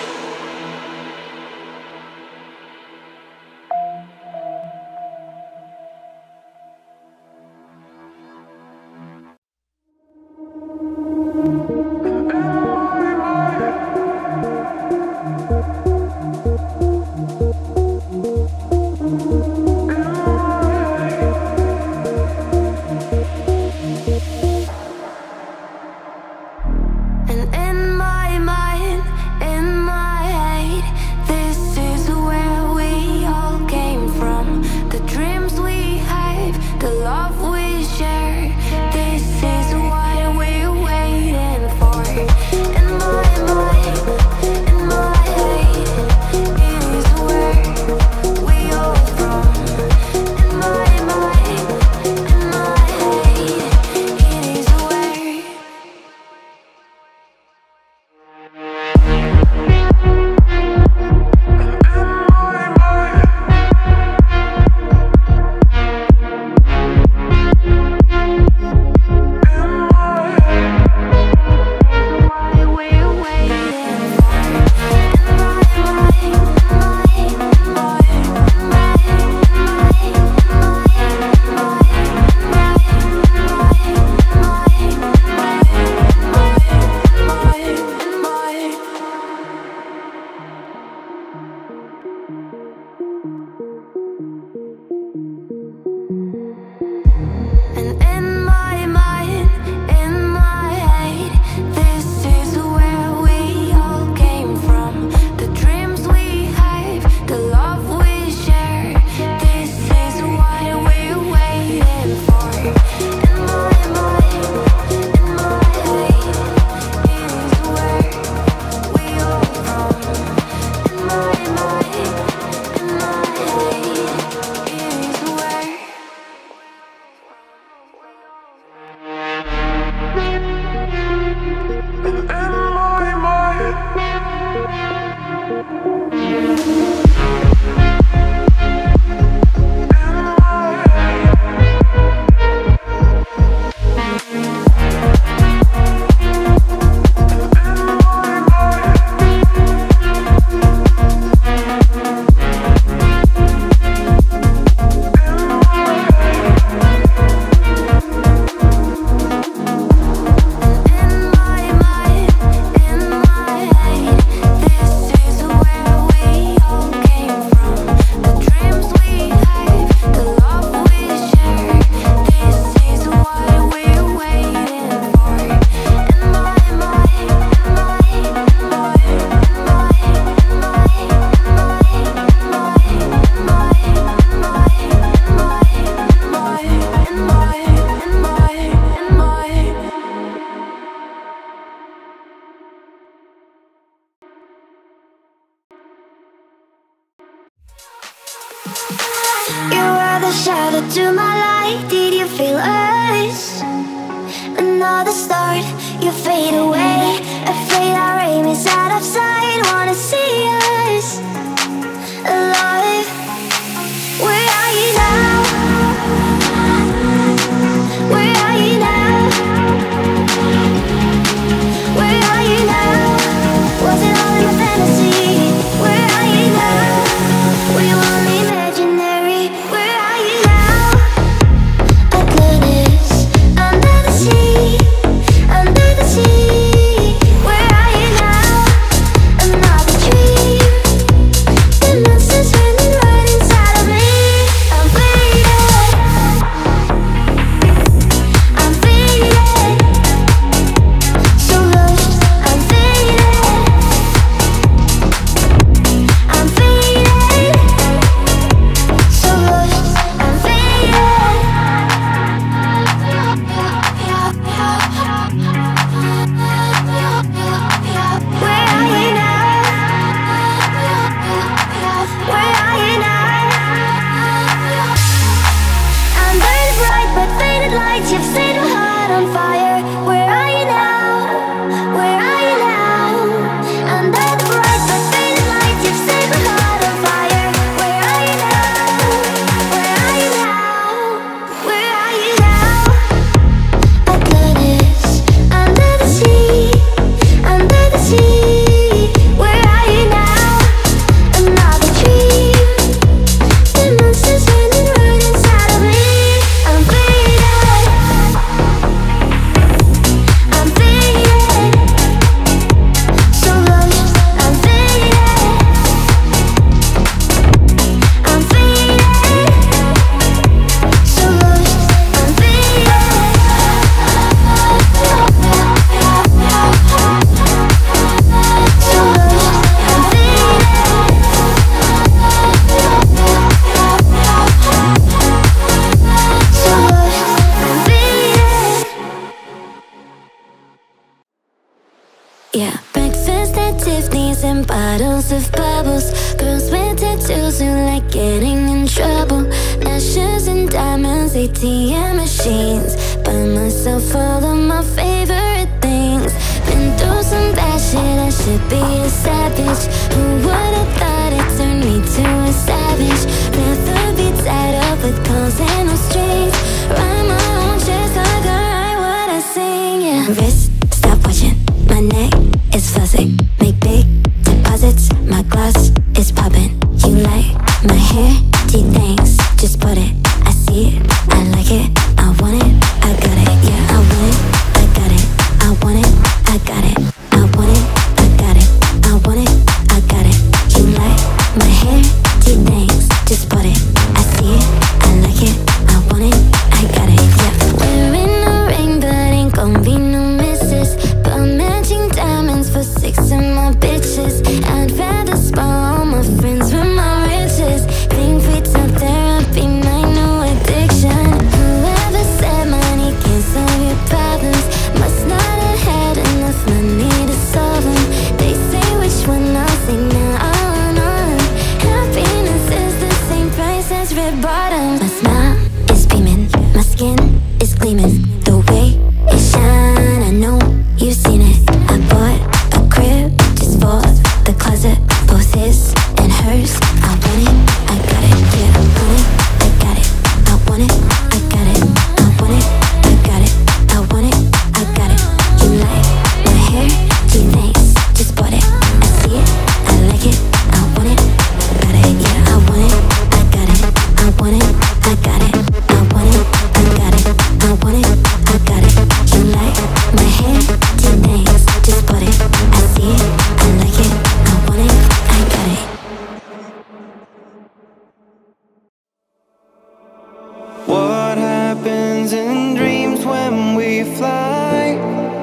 shadow to my light. Did you feel us? Another start, you fade away. Afraid our aim is out of sight. Wanna see us alive. Where are you now? bikinies and bottles of bubbles. Girls with tattoos who like getting in trouble. Lashes and diamonds, ATM machines. Buy myself all of my favorite things. Been through some bad shit, I should be a savage. Who would've thought it turned me to a savage? Rather be tied up with calls and no strings. Write my own checks like I write what I sing, yeah. Wrist, stop watching, my neck is fuzzy. Make big deposits, my gloss is popping. You like my hair? Gee, thanks, just put it. I see it, I like it, I want it, I got it. Yeah, I want it, I got it, I want it, I got it. I want it, I got it, I want it, I got it. You like my hair? Gee, thanks, just put it. I see it, I like it, I want it, I got it. Yeah, wearing a ring but ain't gon' be no misses. But matching diamonds for 6 of my bitches. I'd rather spoil all my friends with my riches. Think retail therapy, my new addiction. Whoever said money can't solve your problems must not have had enough money to solve them. They say which one I'll sing now, all on. Happiness is the same price as red bottoms. My smile is beaming, my skin is gleaming. The way it shine, I know you've seen it. I bought a crib just for the closet, both his and hers. I want it, I got it, yeah, I want it, I got it. I want it, I got it, I want it, I got it. I want it, I got it. You like my hair? Gee, thanks, just bought it. I see it, I like it, I want it, got it. Yeah, I want it, I got it. I want it, I got it. I want it, I got it. I want it, I got it. You like my hair? Gee, thanks, just bought it. I see it, I like it, I want it, I got it. What happens in dreams when we fly?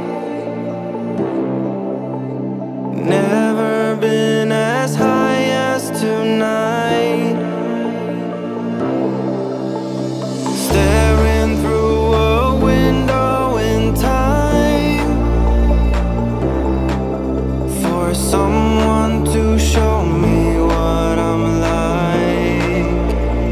Never been as high as tonight. Staring through a window in time for someone to show me what I'm like.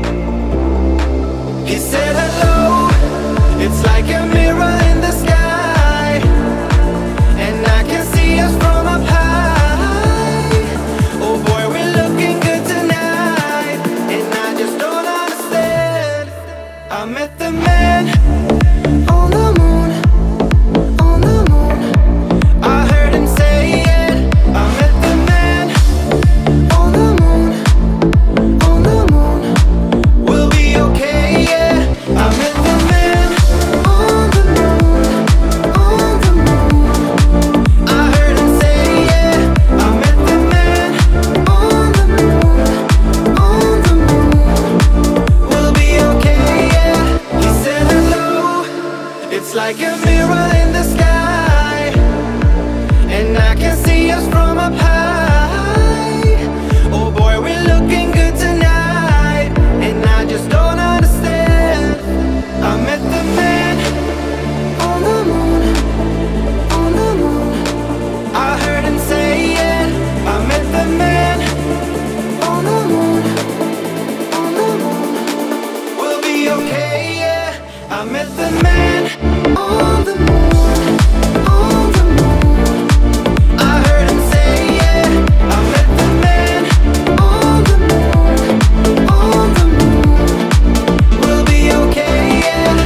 He said hello, it's like a mirror in the sky, and I can see us from up high. Oh boy, we're looking good tonight, and I just don't understand. I met the man on the moon, on the moon. I heard him say it. I met the man on the moon, on the moon. We'll be okay, yeah. I met the man on the moon, on the moon. I heard him say yeah. I met the man on the moon, on the moon. We'll be okay, yeah. He said hello, it's like a mirror in the sky, and I can see us from up high. Oh boy, we're looking good tonight, and I just don't understand. I met the man on the moon, on the moon. I heard him say it. I met the man on the moon, on the moon. We'll be okay, yeah. I met the man on the moon, on the moon. I heard him say yeah. I met the man on the moon, on the moon. We'll be okay, yeah.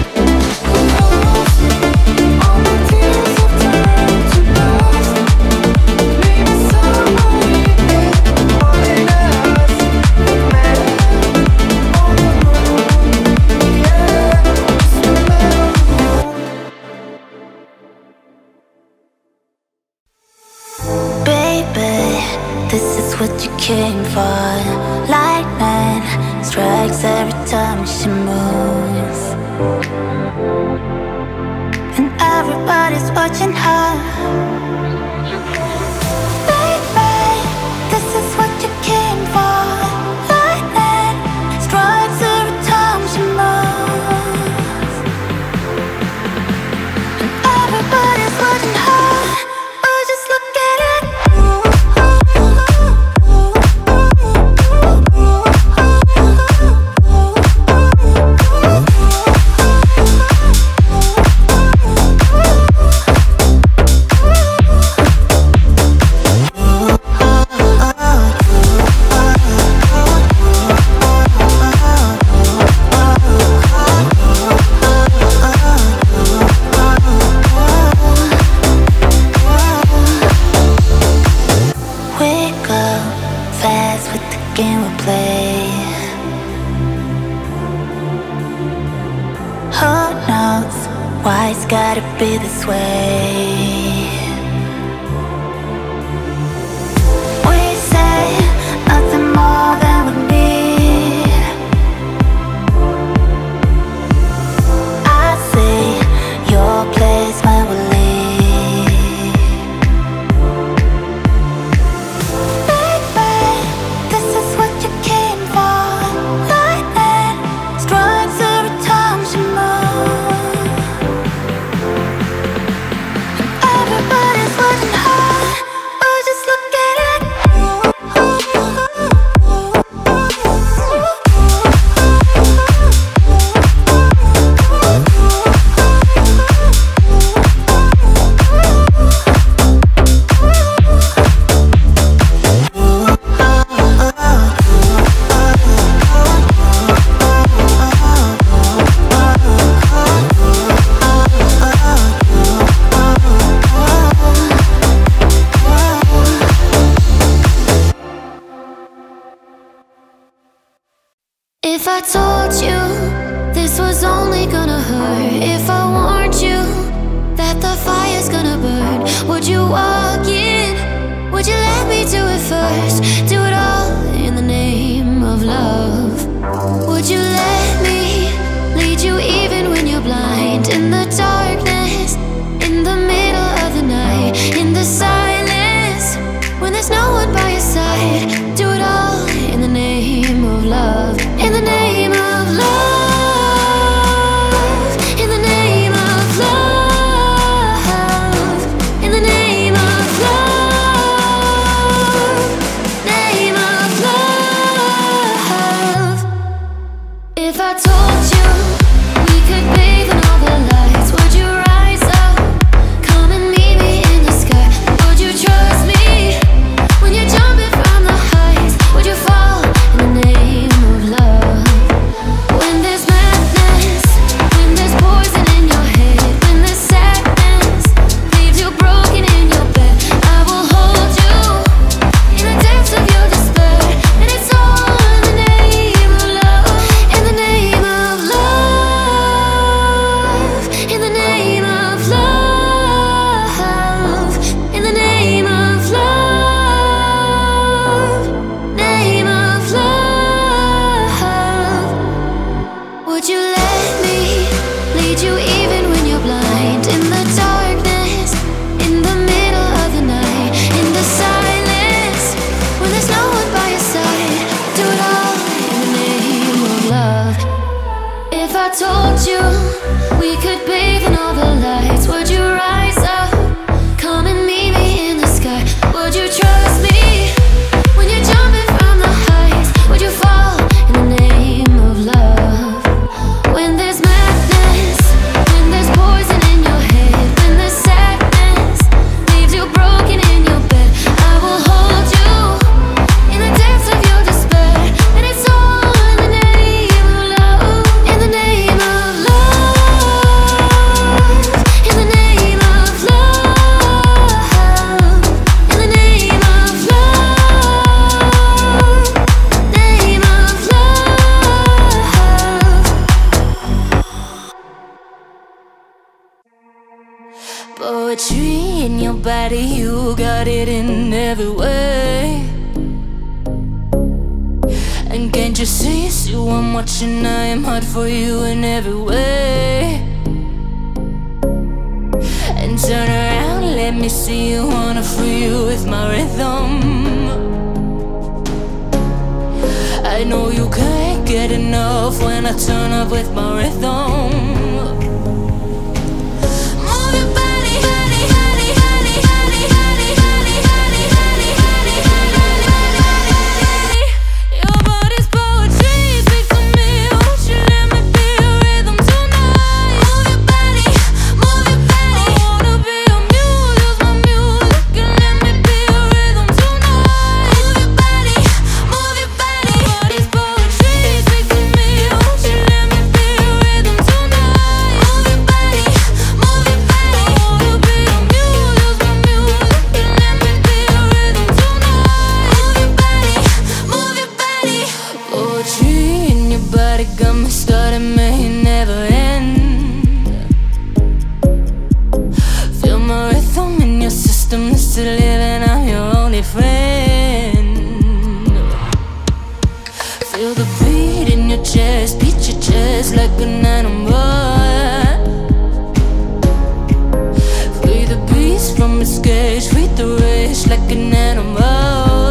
All the tears have turned to dust. Maybe somebody is wanting us. The man on the moon, yeah. Just the man on the moon. Baby, this is what you came for. Lightning strikes every time she moves, and everybody's watching her. Baby, this is what you came for. Lightning strikes every time she moves, and everybody's watching her. Oh, just look at it. Why it's gotta be this way? We say nothing more than we need. I see your place when we leave. Baby, this is what you came for. Lightning strikes every time she moves. Everybody's working hard, but just look at it. If I told you this was only gonna hurt, if I warned you that the fire's gonna burn, would you walk in? Would you let me do it first? Do it all in the name of love. Would you let me lead you even when you're blind? In the darkness, in the middle of the night, in the silence, when there's no one by your side. Do it all in the name of love. In the name of love. In the name of love. In the name of love. Name of love. If I told you we could bathe in all the lights, would you rise up? Come and meet me in the sky. Would you trust me when you're jumping from the heights? Would you fall in the name of love? When there's madness, when there's poison in your head, when there's sadness leaves you broken in your bed, I will hold you in the depths of your despair. And it's all in the name of love. In the name of love. In the name of love. In the name of love. Name of love. Would you let me lead you even when you're blind? In the darkness, in the middle of the night, in the silence, when there's no one by your side. Do it all in the name of love. If I told you we could bathe in all the lights, would you rise up? Come and meet me in the sky. Would you trust me when you're jumping from the heights? Would you fall in the name of love? When there's madness, when there's poison in your head, when there's sadness leaves you broken in your bed, I will hold you in the depths of your despair. And it's all in the name of love. In the name of love. In the name of love. In the name of love. Name of love. Poetry in your body, you got it in every way. And can't you see I'm watching? I am hot for you in every way. And turn around, let me see you, wanna free you with my rhythm. I know you can't get enough when I turn up with my rhythm. Move your body, honey, honey, honey, honey, honey, honey, honey, honey, honey, honey. Your body's poetry, speak to me. Won't you let me be your rhythm tonight? Move your body, move your body. I wanna be your muse, use my music, and let me be your rhythm tonight. Move your body, move your body. Your body's poetry, speak to me. Won't you let me be your rhythm tonight? to live and I'm your only friend. Feel the beat in your chest, beat your chest like an animal. Free the beast from its cage, free the rage like an animal.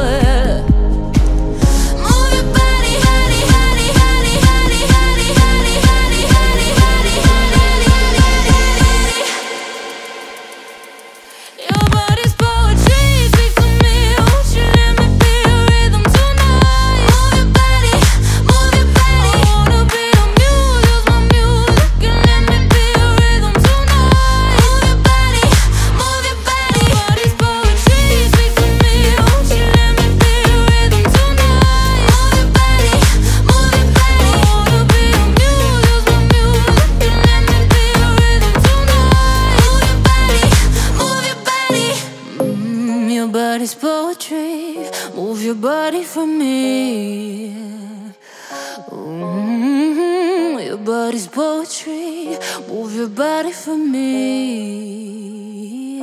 Move your body for me. Your body's poetry. Move your body for me.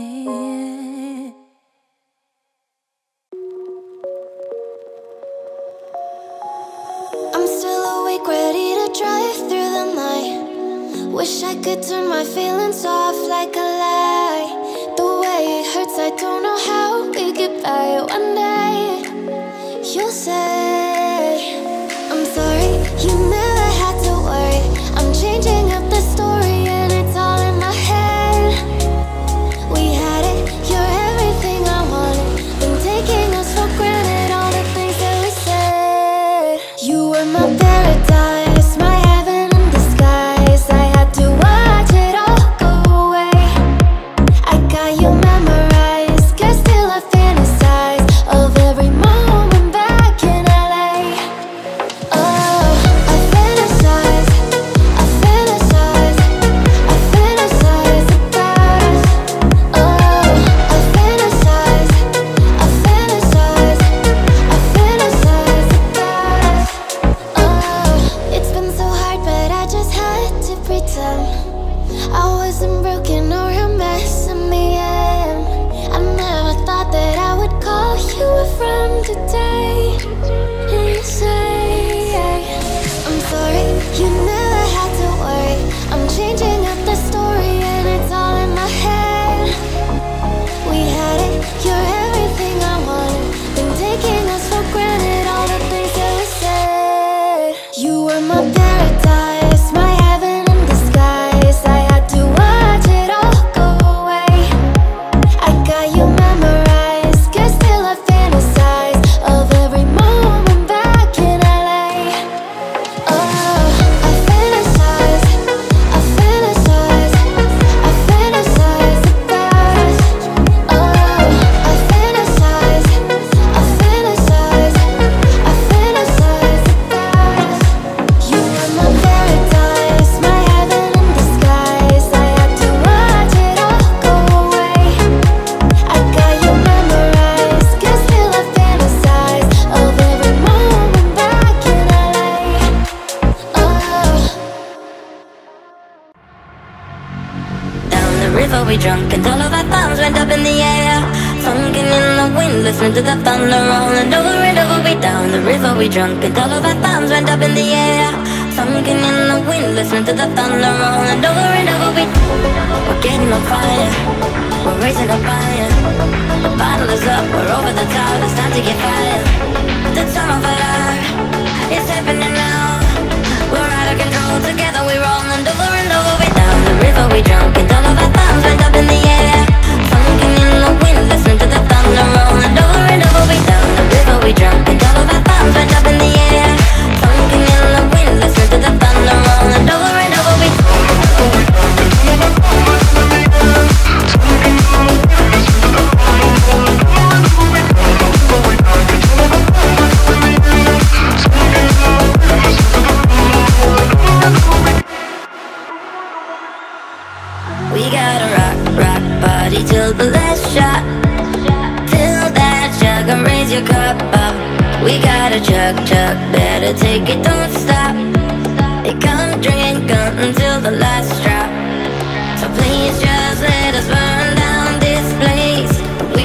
I'm still awake, ready to drive through the night. Wish I could turn my feelings off like a lie. The way it hurts, I don't know how we get by. One day you'll say I'm sorry, you never had to worry. I'm changing up the story and it's all in my head. We had it, you're everything I wanted. Been taking us for granted, all the things that we said. You were my paradise, my heaven in disguise. I had to watch it all go away. I got you memorized, guess still I fantasize of every moment back in LA. Oh, I fantasize, I fantasize, I fantasize about us. Oh, I fantasize, I fantasize, I fantasize about us. Oh, it's been so hard, but I just had to pretend I wasn't broken or a mess in the end. I never thought that I would call you a friend today. And you say, I'm sorry, you never had to worry. I'm changing up the story and it's all in my head. We had it, you're everything I wanted. Been taking us for granted, all the things that we said. You were my paradise, my heaven in disguise. I had to watch it all go away. I got you memorized, guess still I fantasize of every moment back in LA. Oh, I fantasize, I fantasize, I fantasize about us. Oh, I fantasize, I fantasize, I fantasize about us. You were my paradise, my heaven in disguise. I had to watch it all go away. I got you memorized, guess still I fantasize of every moment back in LA. Oh. Down the river we drunk and all of our thumbs went up in the air. Sunken in the wind, listening to the thunder rolling over and over. We down the river we drunk and all of our thumbs went up in the air. Sunken in the wind, listening to the thunder rolling over and over. We're getting on fire, we're raising a fire. The bottle is up, we're over the top, it's time to get fired. The time of fire, it's happening now. We're out of control, together we rolling over and over. We down the river we drunk and all of our thumbs went up in the air. Sunken in the wind, listening to the thunder rolling over and over. We down the river we drunk and all of our thumbs went up in the air. Sunken in the wind, listening to the thunder rolling over and over. We gotta rock, rock body till the last shot. Fill that jug and raise your cup up. We gotta chug, chug, better take it, don't stop. It come drink until the last drop. So please just let us burn down this place. We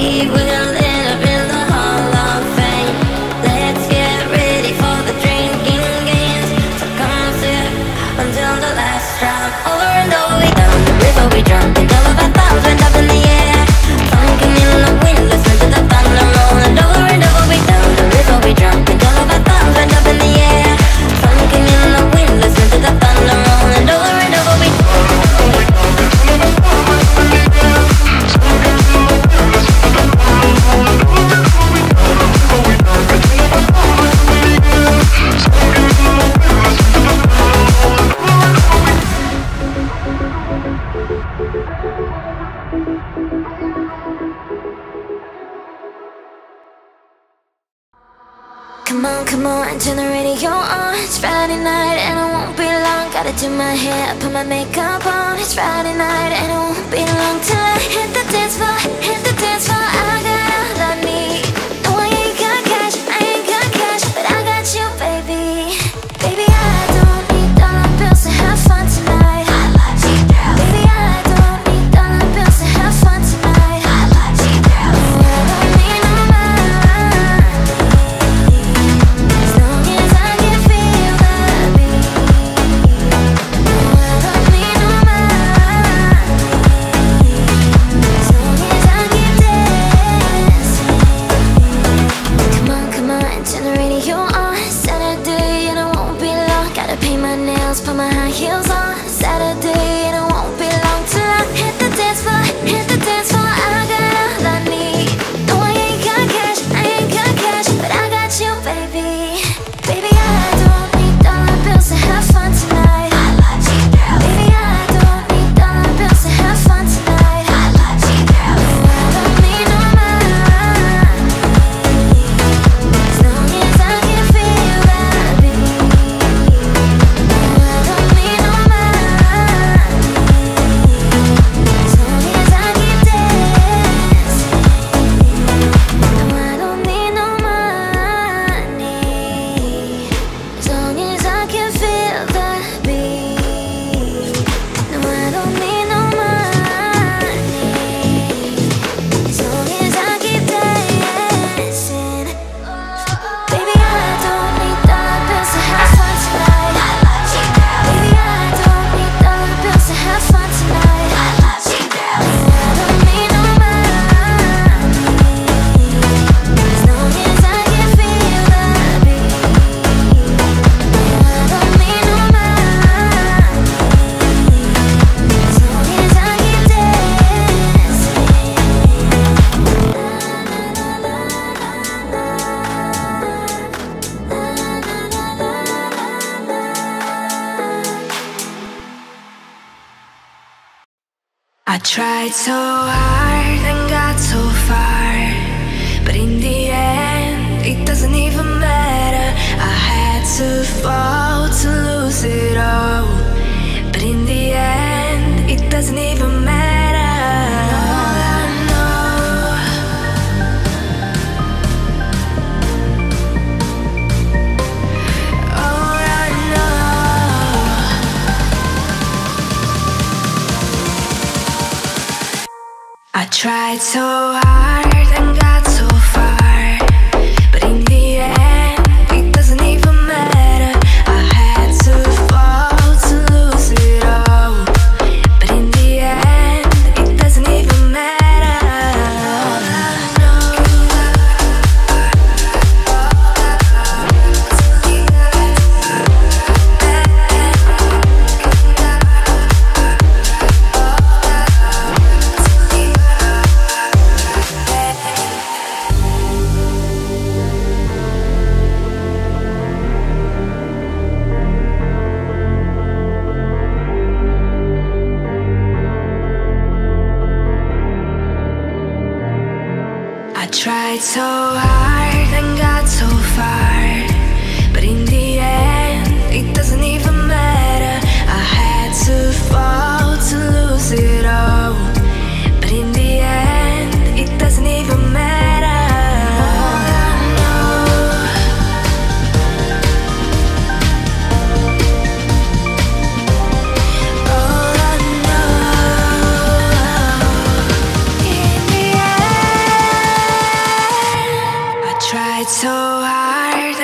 Come on, turn the radio on. It's Friday night and it won't be long. Gotta do my hair, put my makeup on. It's Friday night and it won't be long till I hit the dance floor, hit the dance floor. I got all I need. No, I ain't got cash, I ain't got cash, but I got you, baby. Baby, I don't need dollar bills to have fun tonight. I love you, girl. Baby, I don't need dollar bills to have fun tonight. I love you, girl. No, I don't need no money. As long as I can feel the beat. No, I don't need no money. As long as I keep dancing. Come on, and turn the radio on. Saturday and it won't be long. Gotta paint my nails, put my high heels on. Saturday and it won't be long till I hit the dance floor, hit the dance floor. I got all I need. No, I ain't got cash, I ain't got cash, but I got you, baby. Baby, I don't need dollar bills to have fun tonight. I love you, girl. Baby, I don't need dollar bills to have fun tonight. I love you, girl. No, I don't need no money. As long as I can feel the beat. No, I don't need no money. As long as I keep dancing. No, I don't need no money. As long as I can feel the beat. No, I don't need no money. As long as I keep dancing. Baby, I don't need dollar bills to have fun tonight. I love you, girl. Baby, I don't need dollar bills to have fun tonight. I love you, girl. No, I don't need no money. As long as I can feel the beat. No, I don't need no money. As long as I keep dancing. I tried so hard and got so far, but in the end, it doesn't even matter. I had to fall to lose it all, but in the end, it doesn't even matter. All I know, all I know. I tried so hard and got so far, but in the end, it doesn't even matter. I had to fall to lose it all, but in the end, it doesn't even matter. All I know. I tried so hard and got so far, but in the end, it doesn't even matter. I had to fall to lose it all, but in the end, it doesn't even matter. All I know, all I know. In the end, I tried so hard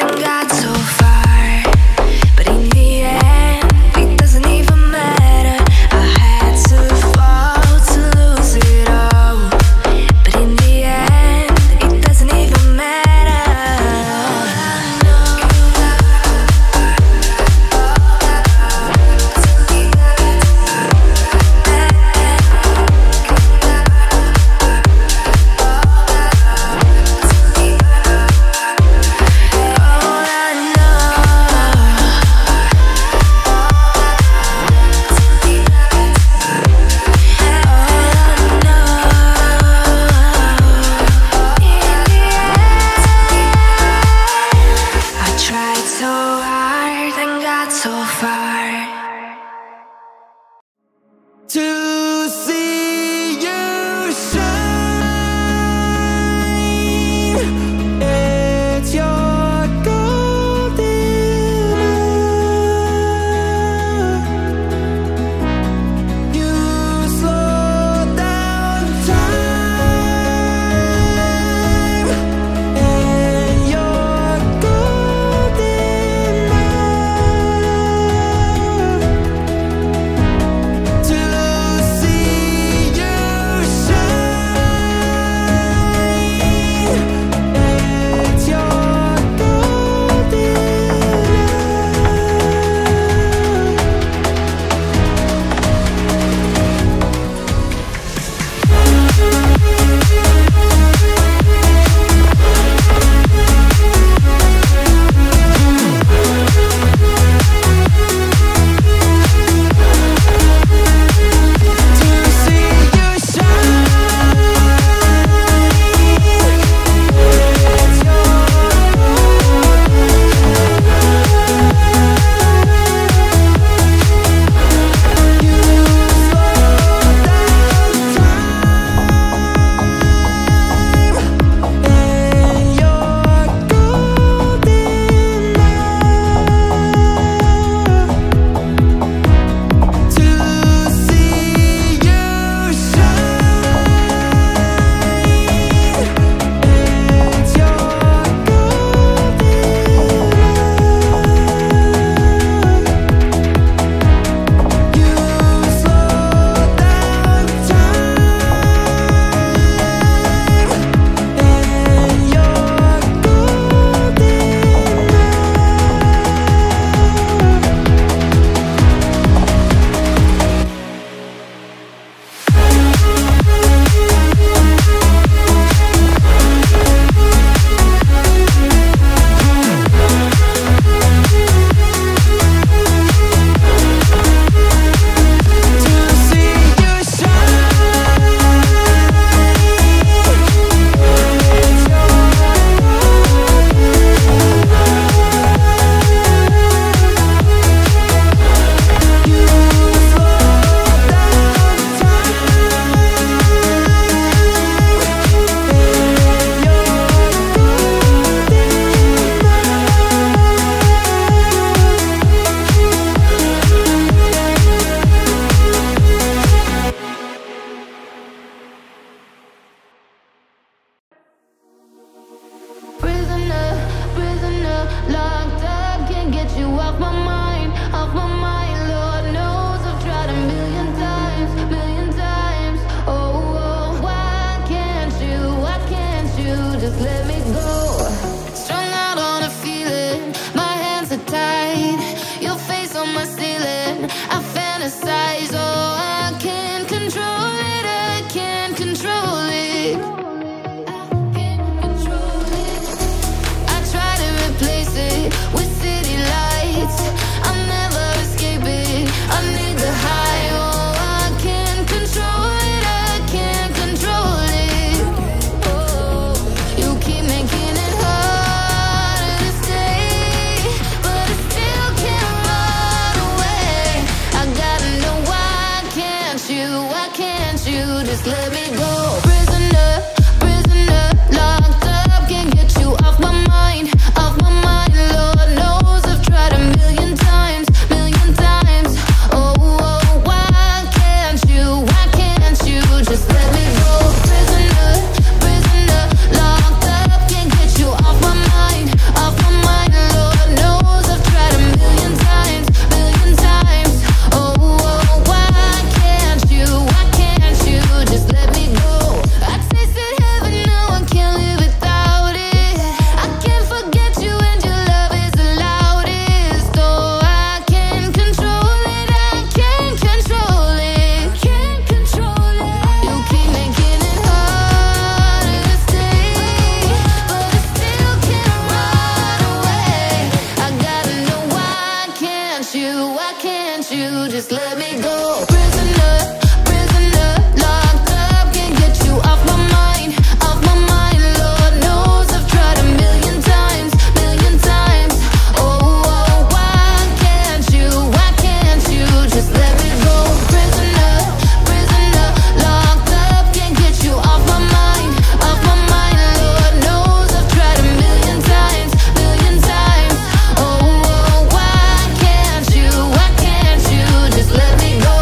just let me go. Prisoner, prisoner, locked up, can't get you off my mind, off my mind. Lord knows I've tried a million times, million times. Oh, oh, why can't you just let me go? Prisoner, prisoner, locked up, can't get you off my mind, off my mind. Lord knows I've tried a million times, million times. Oh, oh, why can't you just let me go? I tasted heaven, now I can't live without it. I can't forget you and your love is the loudest. Oh, I can't control it, I can't control it, can't control it. You keep making it harder to stay, but I still can't run away. I gotta know why can't you just let me go? Prisoner, prisoner, locked up, can't get you off my mind, off my mind. Lord knows I've tried a million times, million times. Oh, oh, why can't you just let me go? Prisoner, prisoner, locked up, can't get you off my mind, off my mind. Lord knows I've tried a million times, million times. Oh, oh, why can't you just let me go?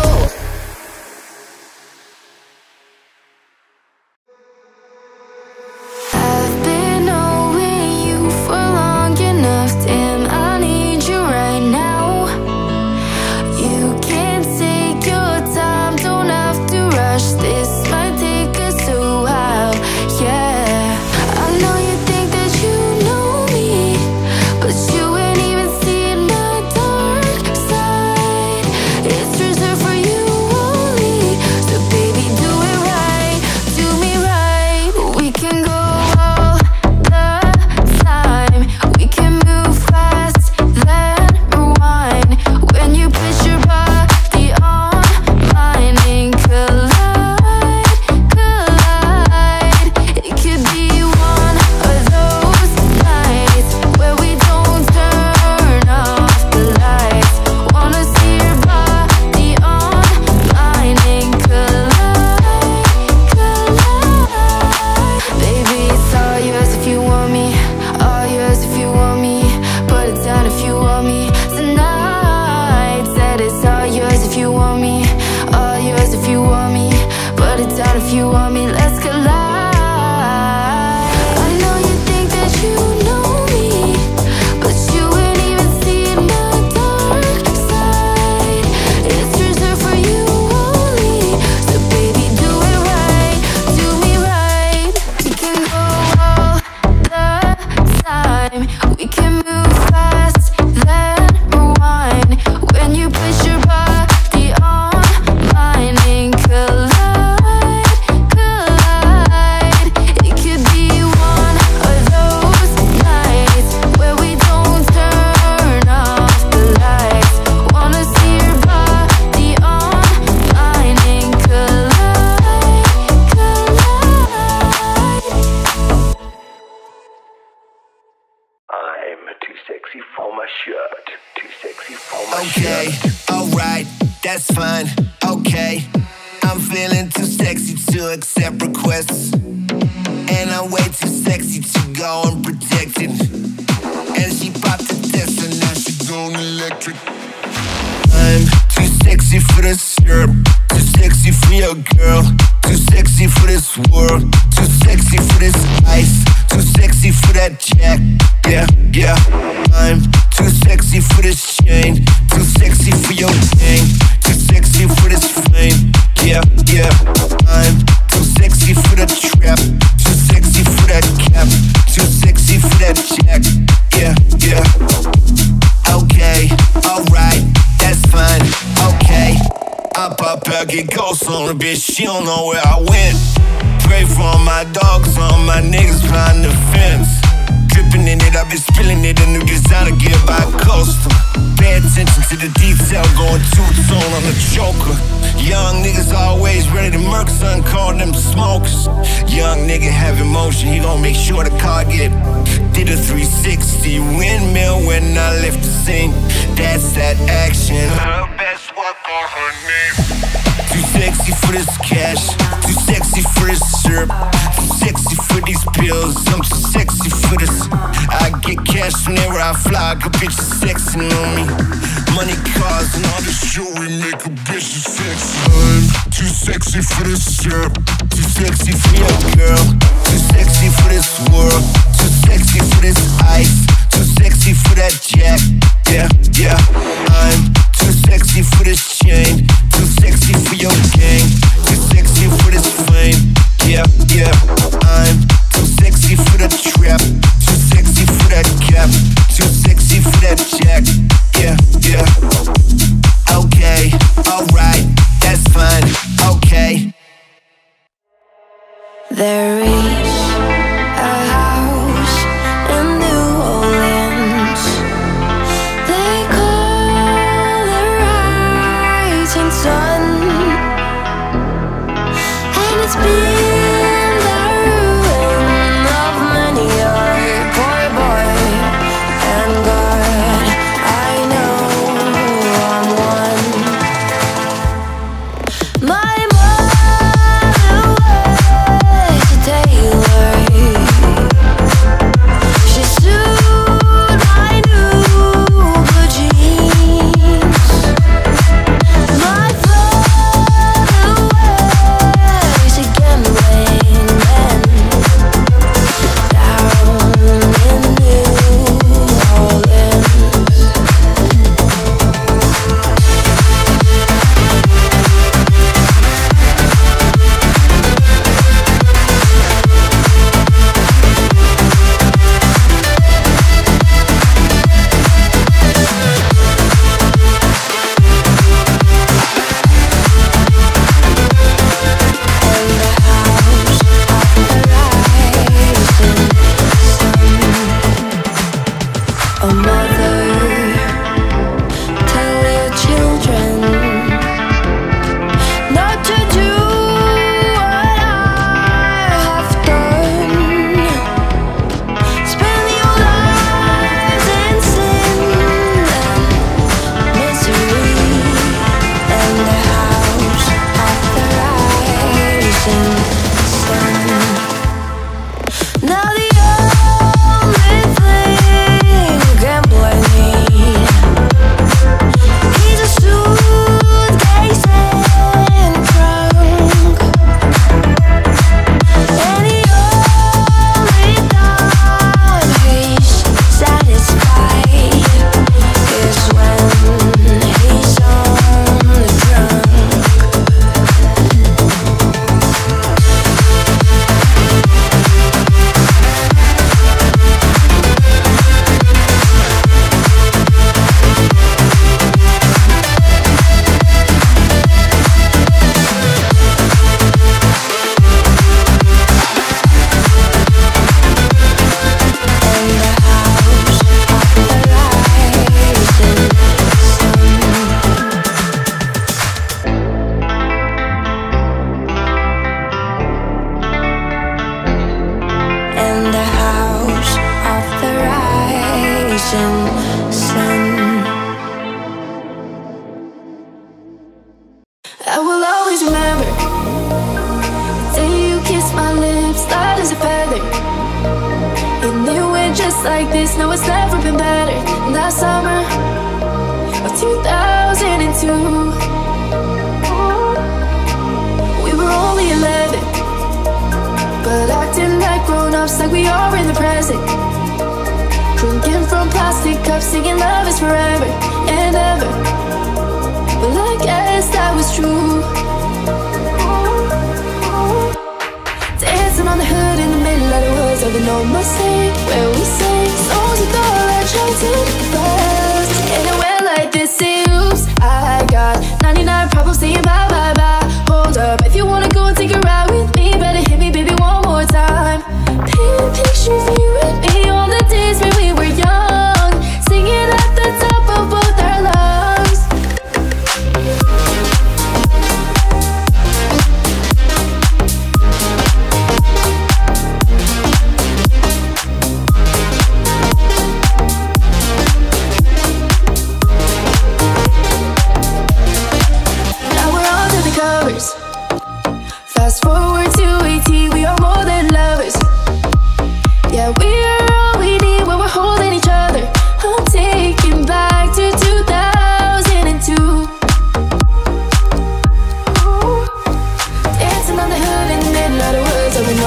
I've been knowing you for long enough, damn, I need you right now. You can take your time, don't have to rush. This might take us a while, yeah. I know you think that you know me, but you ain't even seen my dark side. It's reserved for you only, so baby, do it right, do me right. We can go all the time, we can move fast, then rewind. When you put your body on mine and collide, collide. It could be one of those nights where we don't turn off the lights. Wanna see your body on mine and collide, collide. Baby, it's all yours if you want me, all yours if you want me. Put it down if you want me tonight. Said it's all yours if you want me, all yours if you want me. Put it down if you want me, let's collide. I know you think that you know me, but you ain't even seen my dark side. It's reserved for you only, so baby, do it right, do me right. We can go all the time, we can move fast, then rewind. When you put your body on mine and collide, collide. It could be one of those nights where we don't turn off the lights. Wanna see your body on mine and collide, collide. I'm too sexy for my shirt, too sexy for my Okay, shirt. alright, that's fine, okay. I'm feeling too sexy to accept requests, and I'm way too sexy to go unprotected. And she popped the test and now she going electric. I'm too sexy for this shirt, too sexy for your girl, too sexy for this world, too sexy for this ice, too sexy for that jack, yeah, yeah. I'm too sexy for this chain, too sexy for your gang, too sexy for this fame, yeah, yeah. I'm too sexy for the trap, too sexy for that cap, too sexy for that jack, yeah, yeah. Okay, alright, that's fine, okay. I pop out, get ghosts on the bitch, she don't know where I went. Pray for all my dogs, all my niggas behind the fence. Dripping in it, I've been spilling it, a new designer gear by Coastal. Pay attention to the detail, going two-tone on the Joker. Young niggas always ready to murk, son, call them smokers. Young nigga have emotion, he gon' make sure the car get. Did a 360 windmill when I left the scene. That's that action. Her best work on her knee. Too sexy for this cash, too girls, I'm too sexy for this. I get cash whenever I fly, good bitches sexing on me. Money, cars, and all this jewelry make a bitch sexy. I'm too sexy for this, yeah. Too sexy for your girl. Too sexy for this world. Too sexy for this ice. Too sexy for that jack. Yeah, yeah. I'm too sexy for this chain. Too sexy for your gang. Too sexy for this fame. Yeah, yeah. I'm too sexy for the trap. Too sexy for that cap. Too sexy for that jack. Yeah, yeah. Okay, alright, that's fine. Okay. There is a house in New Orleans. They call the rising sun, and it's been the ruin of many a poor boy. And God, I know I'm one. My mother was a tailor. She sewed my new blue jeans. My father was a gambling man down in New Orleans. A mother, tell your children not to do what I have done. Spend your lives in sin and misery, and the house of the rising sun. Now the only thing gambling need is a suitcase and trunk, and the only time he's satisfied is when he's on the drunk. In the house of the rising sun. I will always remember the day you kissed my lips, light as a feather. And it went just like this, no, it's never been better. That summer of 2002, we were only 11, but acting like grown-ups, like we are in the present. Drinking from plastic cups, singing love is forever and ever. Well, I guess that was true. Dancing on the hood in the middle of the woods of an old Mustang, where we sang songs with all our childhood friends. And it went like this, oops, I got 99 problems saying bye, bye, bye. Hold up, if you wanna go and take a ride with me, better hit me, baby, one more time. Paint pictures of you and me on the days when we were young, singing at the top of both our lungs. Fast forward to 18, we are more than lovers.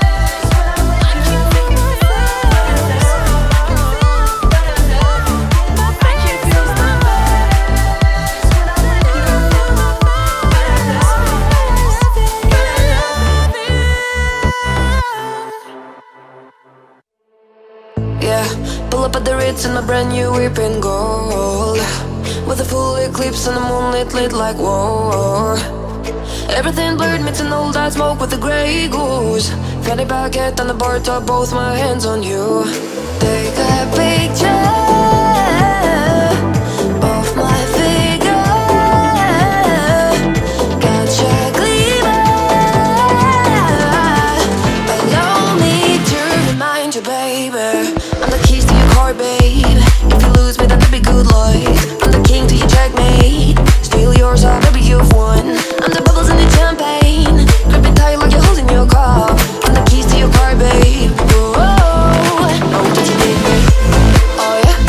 Pull up at the Ritz in my brand new whip in gold, with a full eclipse and the moonlit lit like whoa. Everything blurred, meets an old eyed smoke with a grey goose. Fanny baguette on the bar top, both my hands on you. Take a picture of my figure. Gotcha gleaming. Allow me to remind you, baby, I'm the keys to your car, babe. If you lose me, then it'll be good luck. I'm the king to your checkmate. Steal yours, I'll never you've won. I'm the bubbles in the champagne. Grip it tight like you're holding your cup. I'm the keys to your car, babe. Whoa, oh, did you need me? Oh yeah.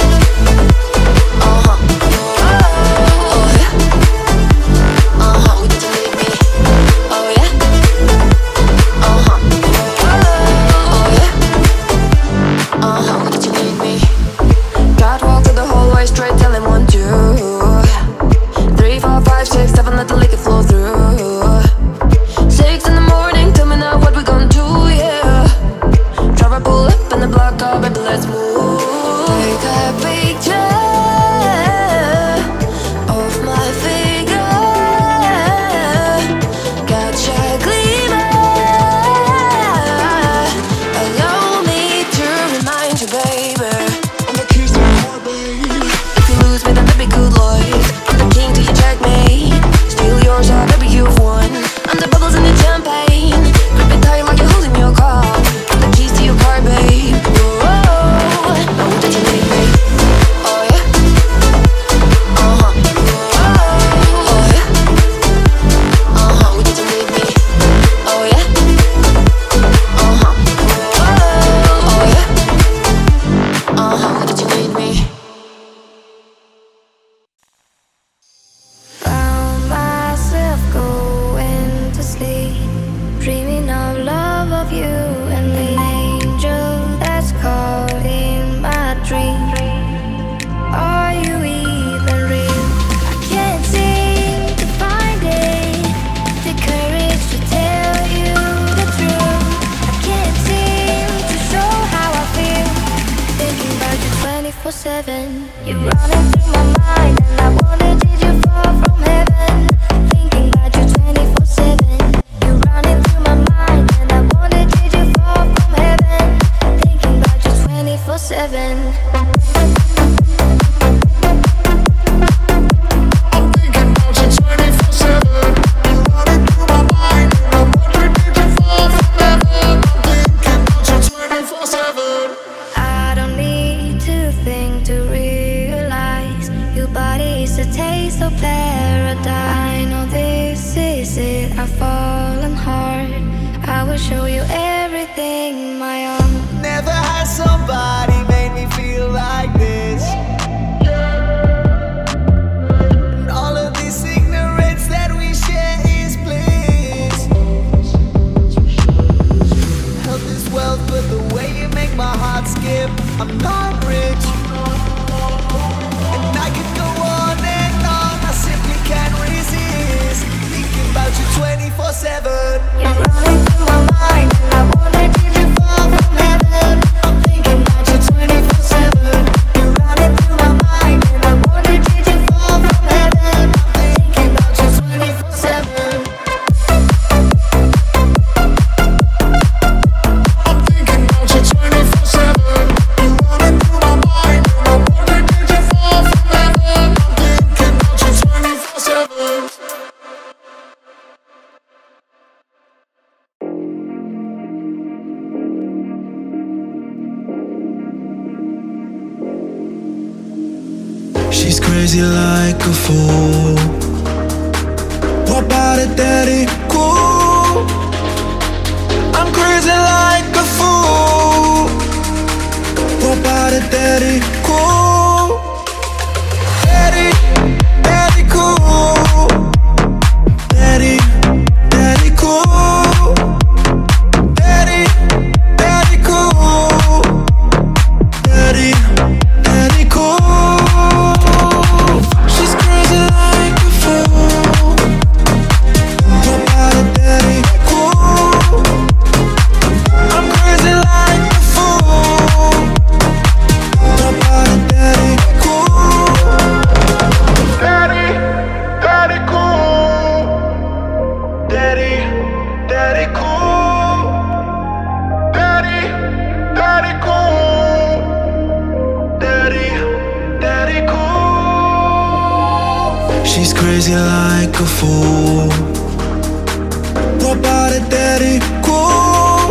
show you everything, my own. Never had somebody make me feel like this. And all of this ignorance that we share is bliss. Health is wealth, but the way you make my heart skip. I'm not rich, and I could go on and on. I simply can't resist thinking about you 24/7. You're running through my mind, and I wanna did you fall from heaven. I'm thinking about you 24/7. You're running through my mind, and I wanna did you fall from heaven. I'm thinking about you 24/7. I'm thinking about you 24/7. You're running through my mind, and I wonder did you fall from heaven. I'm thinking about you 24/7. She's crazy like a fool. What about it, daddy? Cool. I'm crazy like a fool. What about it, daddy? Cool. Daddy, daddy, cool. Daddy, daddy, cool. Daddy, daddy, cool. Daddy, daddy, cool. She's crazy like a fool. What about it, daddy? Cool. I'm crazy like a fool. What about it, daddy? Cool. Daddy, daddy, cool. Daddy, daddy, cool. Daddy, daddy, cool. Daddy, daddy, cool. She's crazy like a fool. What about it, daddy? Cool.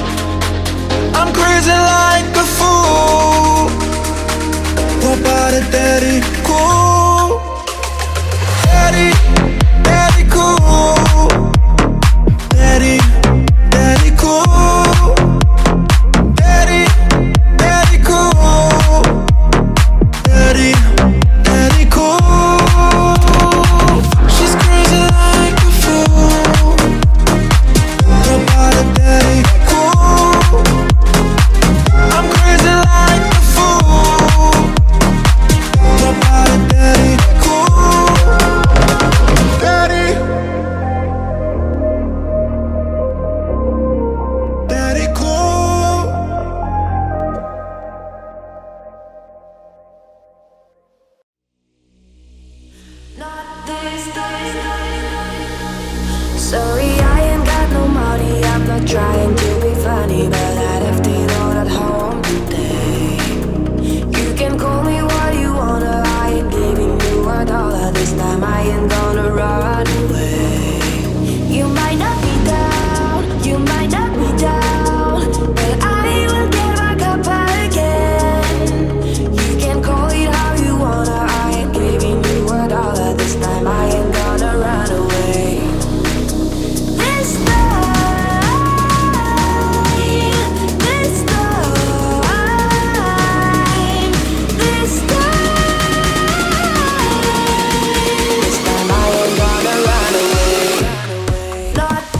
I'm crazy like a fool. What about it, daddy? Cool. Daddy, daddy, cool. Daddy, daddy, cool. Daddy, daddy, cool. Daddy, daddy, cool. She's crazy like a fool. What about it, daddy? Cool. I'm crazy like a fool. What about it, daddy? Cool. Daddy, daddy, cool. Not this time. Sorry, I ain't got no money. I'm not trying to be funny, but I left it all at home today. You can call me what you wanna. I ain't giving you a dollar this time. I ain't gonna run away. You might knock me down, you might knock me down, but I will get back up again. You can call it how you wanna. I ain't giving you a dollar this time. I ain't gonna run away. This time, this time, this time I ain't gonna run away. Not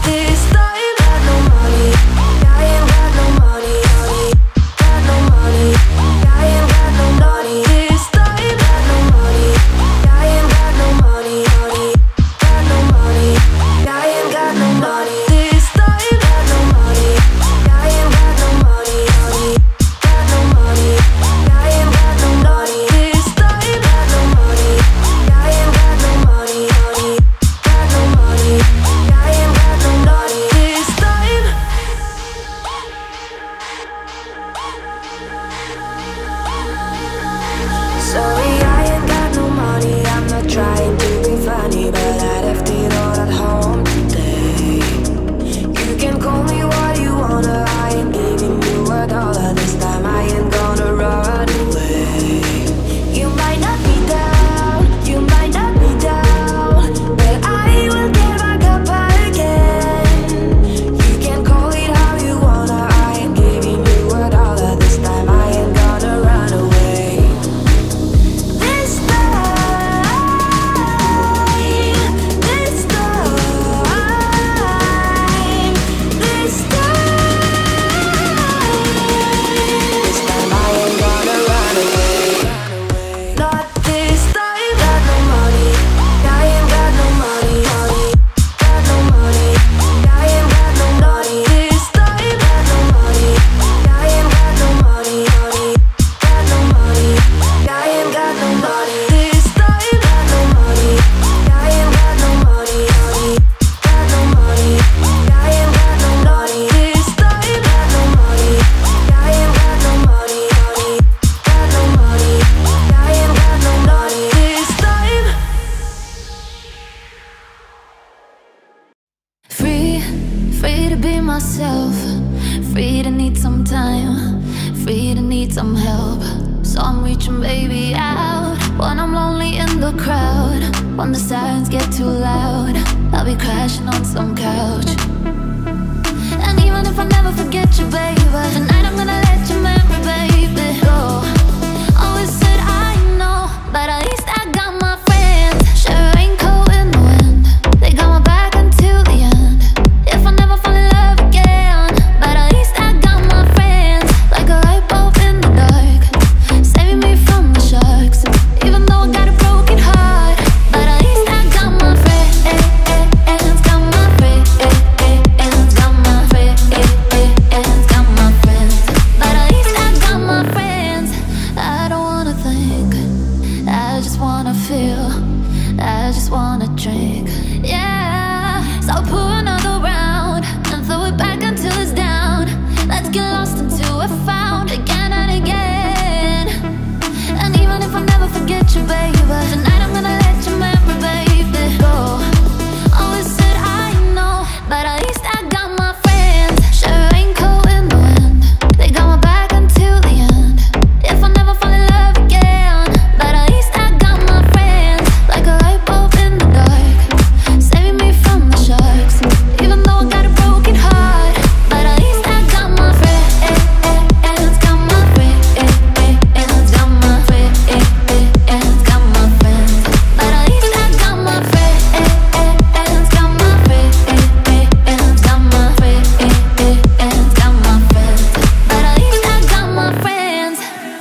myself, free to need some time, free to need some help. So I'm reaching baby out when I'm lonely in the crowd. When the sirens get too loud, I'll be crashing on some couch. And even if I never forget you, baby, tonight I'm gonna let your memory, baby, go. Always said I know, but at least I got my friends. Share a raincoat in the wind, they got my back until the end. If I never fall in love again, but at least I got my friends. Like a light bulb in the dark, saving me from the sharks. Even though I got a broken heart, but at least I got my friends. Got my friends. Got my friends. Got my friends. But at least I got my friends. I don't wanna think, I just wanna feel, I just wanna drink. Yeah, so I'll pour another round and throw it back until it's down. Let's get lost until we're found again and again. And even if I never forget you, baby, tonight I'm gonna let your memory, baby, go. Always said I know, but at least I got my friends. Share a raincoat in the wind, they got my back until the end. If I never fall in love again, but at least I got my friends. Like a light bulb in the dark, saving me from the sharks. Even though I got a broken heart, but at least I got my friends. Got my friends. Got my friends. Got my friends. But at least I got my friends. Got my friends. Got my friends. Got my friends. But at least I got my friends.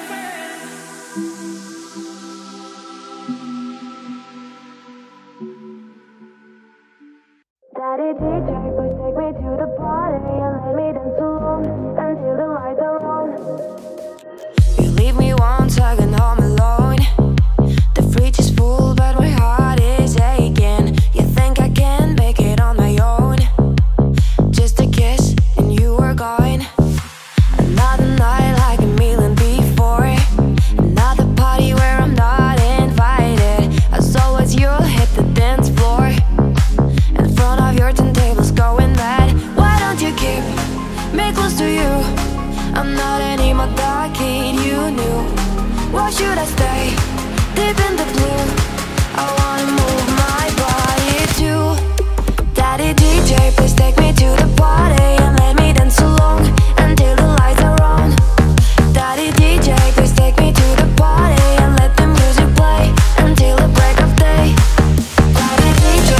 Daddy DJ, please take me to the party and let me dance alone until the lights are on. You leave me once, I can home alone. The fridge is full, but my heart is aching. You think I can make it on my own? Just a kiss and you were gone. Another night like a million before. Another party where I'm not invited. As always, you'll hit the dance floor. In front of your turntables going mad. Why don't you keep me close to you? I'm not anymore that kid you knew. Why should I stay deep in the blue? I wanna move my body too. Daddy DJ, please take me to the party and let me dance along until the lights are on. Daddy DJ, please take me to the party and let the music play until the break of day. Daddy DJ,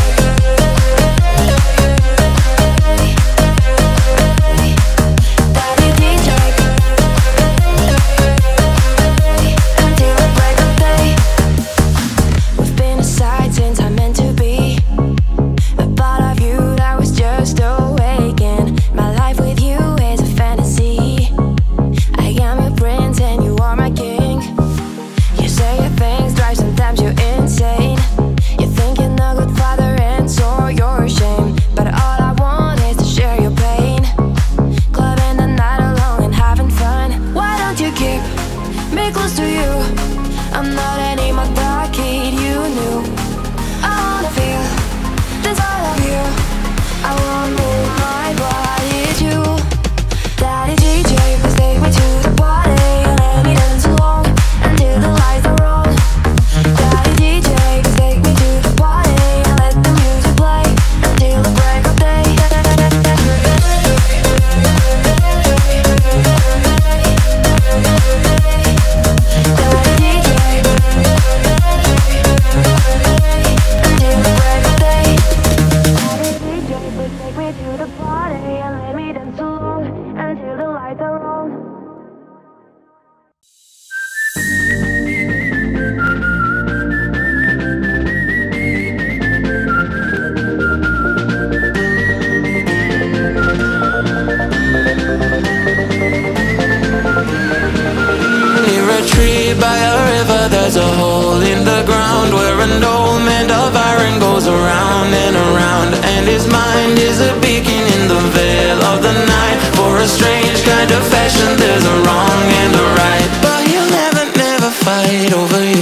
Daddy DJ, until the break of day. We've been aside since I meant to be. A part of you that was just awakened. My life with you is a fantasy. I am your prince and you are my king. You say your things drive, sometimes you're insane. You think you're a good father and so you're ashamed. But all I want is to share your pain. Clubbing the night alone and having fun. Why don't you keep me close to you? I'm not anymore that kid you knew. I wanna feel this all of you. I wanna move my body too. Daddy DJ, please take me to the party and let me dance along until the lights are on. Daddy DJ, please take me to the party and let the music play until the break of day. Daddy DJ, until the break of day. Daddy DJ, please take me to the party and let me dance along until the lights are on. Near a tree by a river, there's a hole in the ground where an old man of iron goes around and around, and his mind is a beacon in the veil of the night. For a strange kind of fashion, there's a wrong and a right, but he'll never fight over you.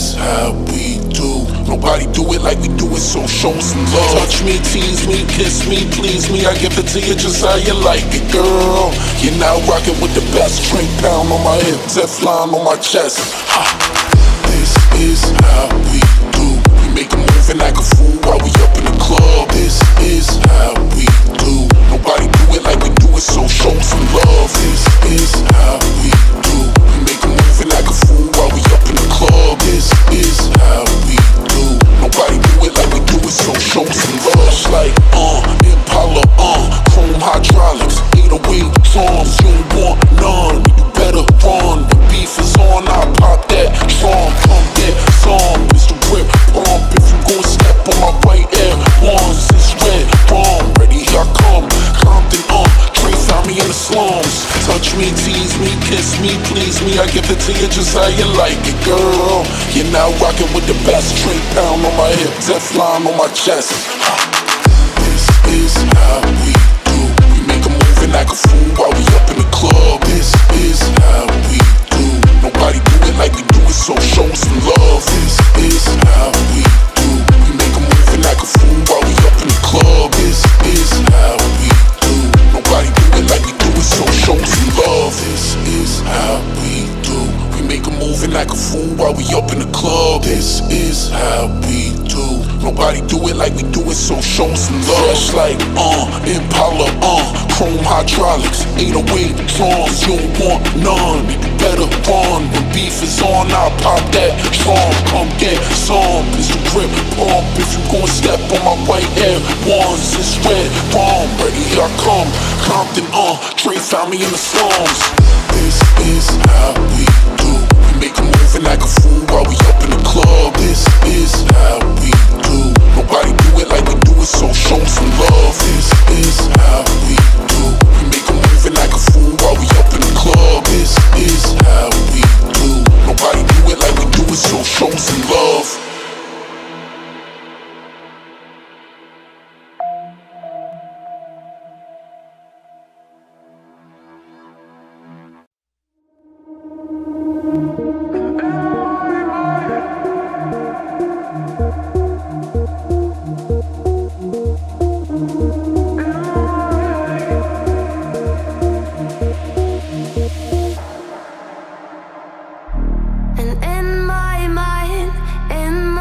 is how we do. Nobody do it like we do it, so show some love. Touch me, tease me, kiss me, please me. I give it to you just how you like it, girl. You're now rocking with the best. Drink pound on my hip, Teflon on my chest. Ha. This is how we do. We make a move and act a fool while we up in the club. This is how we do. Nobody do it like we do it, so show some love. This is how we do. We make a move and act a fool while we up in the club. This is how we do. Nobody do it like we do it, so show some love. Like, Impala, chrome hydraulics, 808 drums, you don't want none. You better run. The beef is on, I'll pop that drum. Come get some, Mr. Grip Pump. If you gon' step on my right air ones, it's red bomb. Ready, here I come. Compton, Dre found me in the slums. Touch me, tease me, kiss me, please me. I give it to you just how you like it, girl. You're now rocking with the best. Drink pound on my hip, Teflon on my chest. This is how we do. We make a move and act a fool while we up in the club. This is how we do. Nobody do it like we do it, so show some love. This is how we do. We make a move and act a fool while we up in the club. This is how we do. Nobody do it like we do it, so show some love. This is how we do. We make a move and act a fool while we up in the club. This is how we do. Nobody do it like we do it, so show some love. Fresh like, Impala, chrome hydraulics, 808 drums, you don't want none. You better run. When beef is on, I'll pop that drum. Come get some, Mr. Grip Pump. If you gon' step on my white air ones, it's red bomb. Ready, here I come. Compton, Dre found me in the slums. This is how we do. We make a move and act a fool while we up in the club. This is how we do. Nobody do it like we do it, so show some love. This is how we do. We make a move and act a fool while we up in the club. This is how we do. Nobody do it like we do it, so show some love. And in my mind, in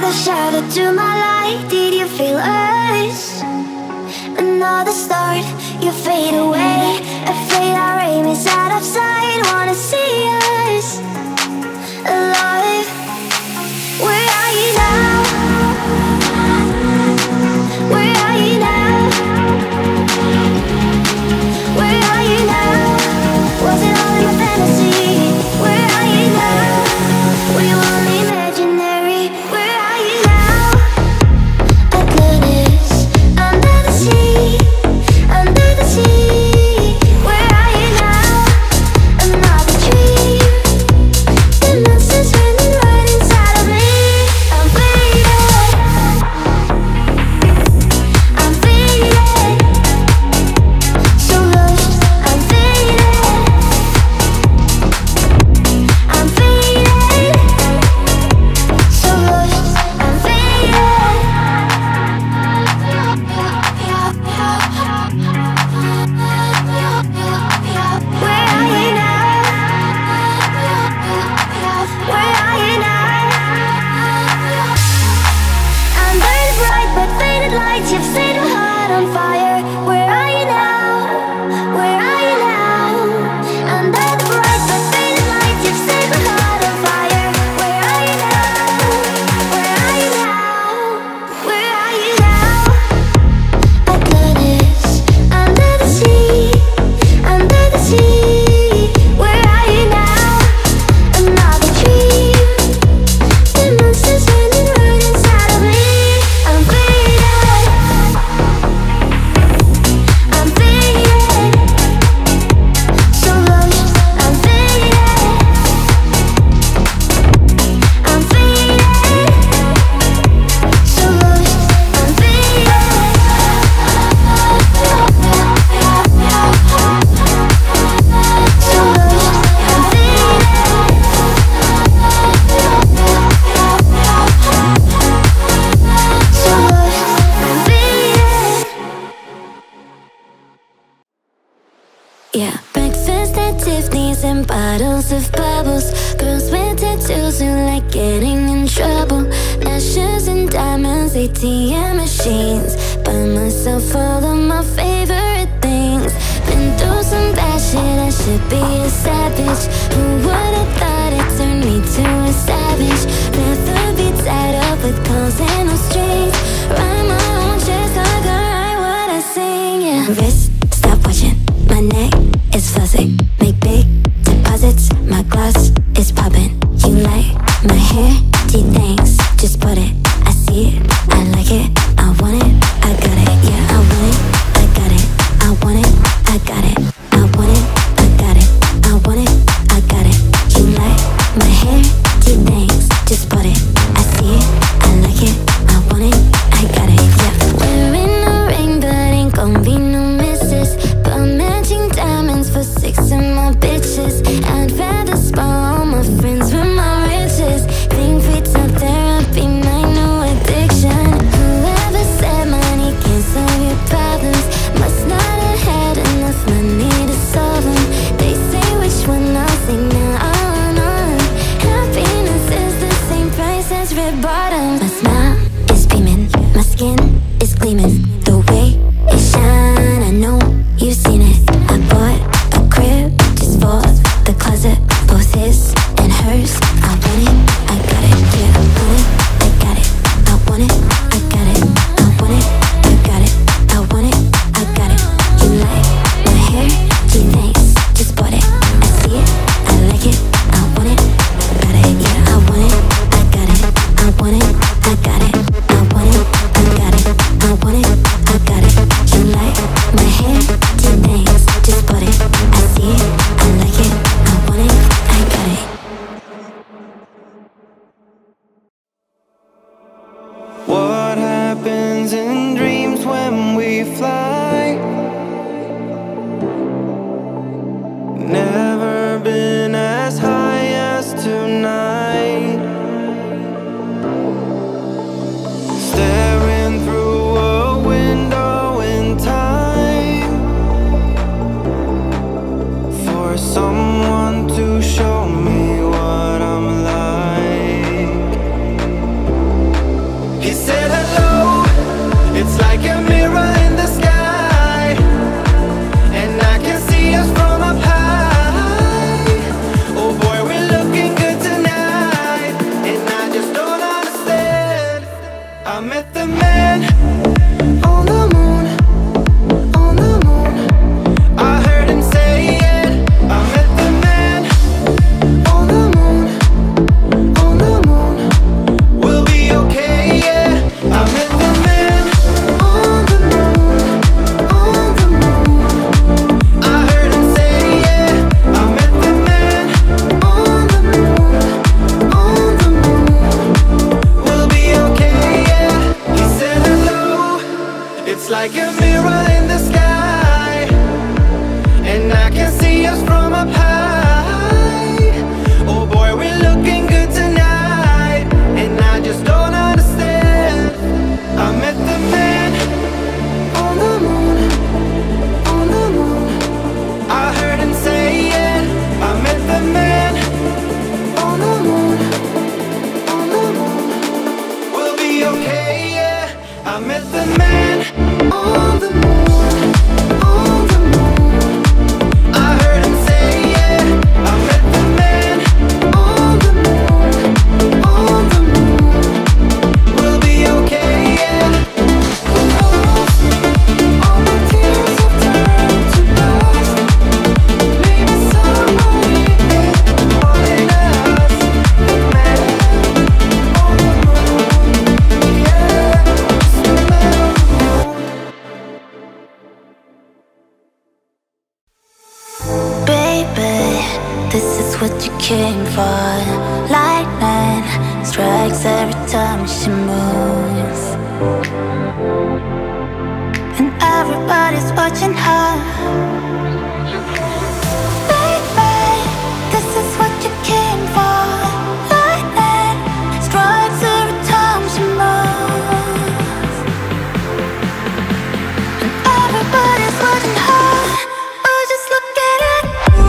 Another shadow to my light. Did you feel us? Another start, you fade away. Afraid our aim is out of sight. Wanna see us alive. Where are you now? Where are you now? Where are you now? Was it all in my fantasy? Where are you now? We were only imaginary. Where are you now? Atlantis, under the sea, under the sea. Where are you now? Another dream. The monster's running right inside of me. I'm faded. I'm faded. So lost. I'm faded. I'm faded. So lost. I'm faded. Where are you now? Where are you now? Under the bright but faded lights, you've set my heart on fire. Where are you now? Where are you now? Under the bright but faded lights, you've set my heart on fire. Where are you now? Where are you now? Where are you now? Atlantis, under the sea, under the sea. Where are you now? Another dream. The monster's running right inside of me. I'm faded. I'm faded. So lost. I'm faded. I'm faded. So lost. I'm faded. So lost. I'm Yeah, breakfast at Tiffany's and bottles of bubbles. Girls with tattoos who like getting in trouble. Lashes and diamonds, ATM machines. Buy myself all of my favorite things. Been through some bad shit, I should be a savage. Who would've thought it turned me to a savage? Rather be tied up with calls and no strings. Write my own checks, like I write what I sing, yeah. Wrist, stop watching, my neck is fuzzy. Make big deposits, my gloss is popping. You like my hair? Gee, thanks, just put it. I see it, I like it, I want it, I got it. Yeah, I want it, I got it, I want it, I got it. I want it, I got it, I want it, I got it. You like my hair? Gee, thanks, just put it. I see it, I like it, I want it, I got it. Yeah, wearing a ring but ain't gon' be no misses. But matching diamonds for 6 of my bitches. I'd rather spoil all my friends with my riches. Think we talk therapy, my new addiction. Whoever said money can't solve your problems must not have had enough money to solve them. They say which one I'll sing now, on. Happiness is the same price as red bottoms. My smile is beaming, my skin is gleaming. The way it shine, I know you've seen it. I bought a crib just for the closet, both his and hers. I want it, I got it. Yeah, I want it, I got it. I want it, I got it. I want it, I got it. I want it, I got it. You like my hair? Gee, thanks, just bought it. I see it, I like it. I want it, I got it. Yeah, I want it, I got it. I want it, I got it. I want it, I got it. I want it, I got it. You like my hair? Gee, thanks, just bought it. I see it, I like it. I want it, I got it. What happens in dreams when we fly? Never been as high as tonight. Staring through a window in time for someone to show me what I'm like. this is what you came for. Lightning strikes every time she moves, and everybody's watching her. Baby, this is what you came for. Lightning strikes every time she moves, and everybody's watching her. Oh, just look at it.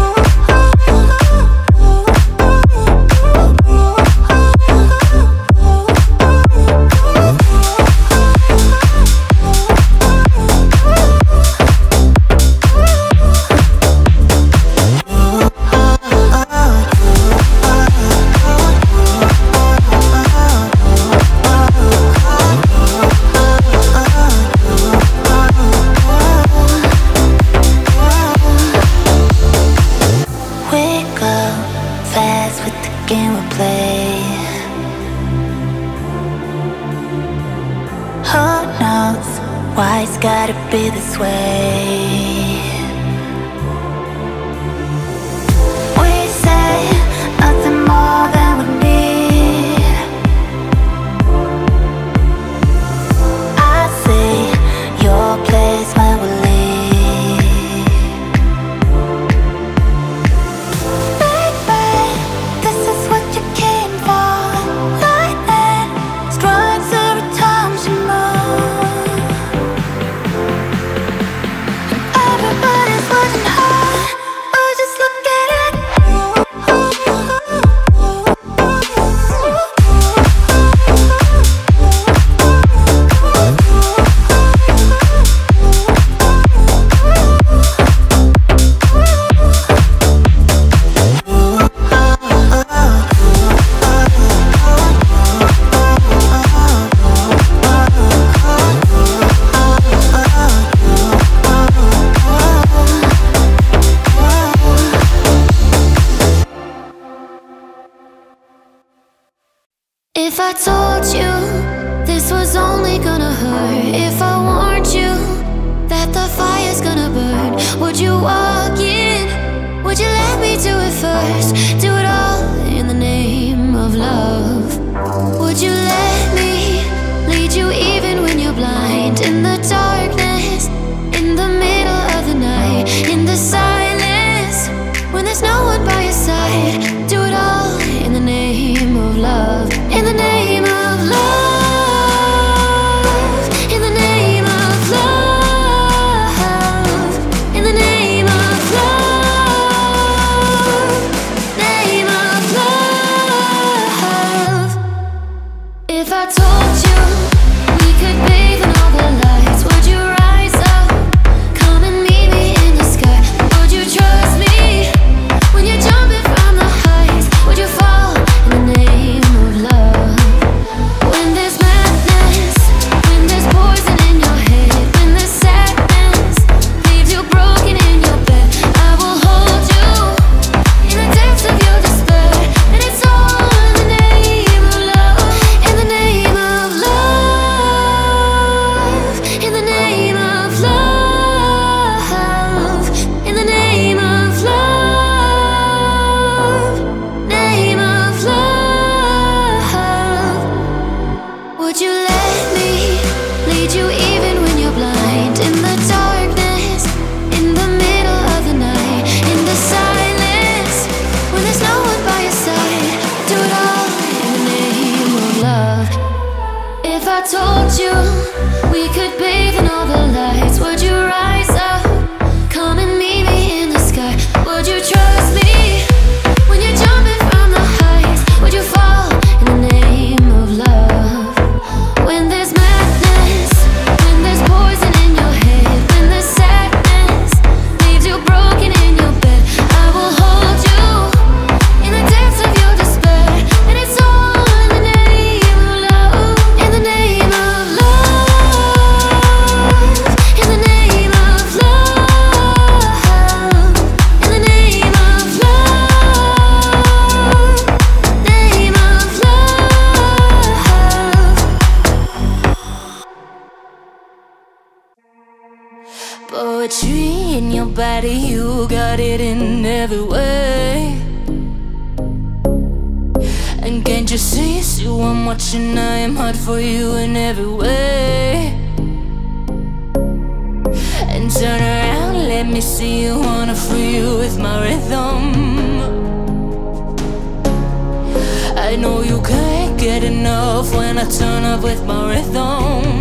Why it's gotta be this way? We say nothing more than we need. I see your place when we leave. Baby, this is what you came for. Lightning strikes every time she moves. Everybody's watching her. Oh, just look at it. If I told you this was only gonna hurt, if I warned you that the fire's gonna burn, would you walk in? Would you let me do it first? Do it all in the name of love. Would you let me lead you even when you're blind? In the darkness, in the middle of the night, in the silence, when there's no one by your side. Do it all in the name of love. In the name of love. In the name of love. In the name of love. Name of love. If I told you we could bathe in all the lights, would you rise up? Come and meet me in the sky. Would you trust me when you're jumping from the heights? Would you fall in the name of love? When there's madness, when there's poison in your head, when the sadness leaves you broken in your bed, I will hold you in the depths of your despair. And it's all in the name of love. In the name of love. In the name of love. In the name of love. Name of love. Would you let me lead you even when you're blind? In the darkness, in the middle of the night, in the silence, when there's no one by your side. Do it all in the name of love. If I told you we could bathe in all the lights, would you rise up? Come and meet me in the sky. Would you trust me when you're jumping from the heights? Would you fall in the name of love? When there's madness, when there's poison in your head, when the sadness leaves you broken in your bed, I will hold you in the depths of your despair. And it's all in the name of love. In the name of love. In the name of love. In the name of love. Name of love. Poetry in your body, you got it in every way. you see, see what I'm watching. I am hot for you in every way. And turn around, let me see you. Wanna free you with my rhythm. I know you can't get enough when I turn up with my rhythm.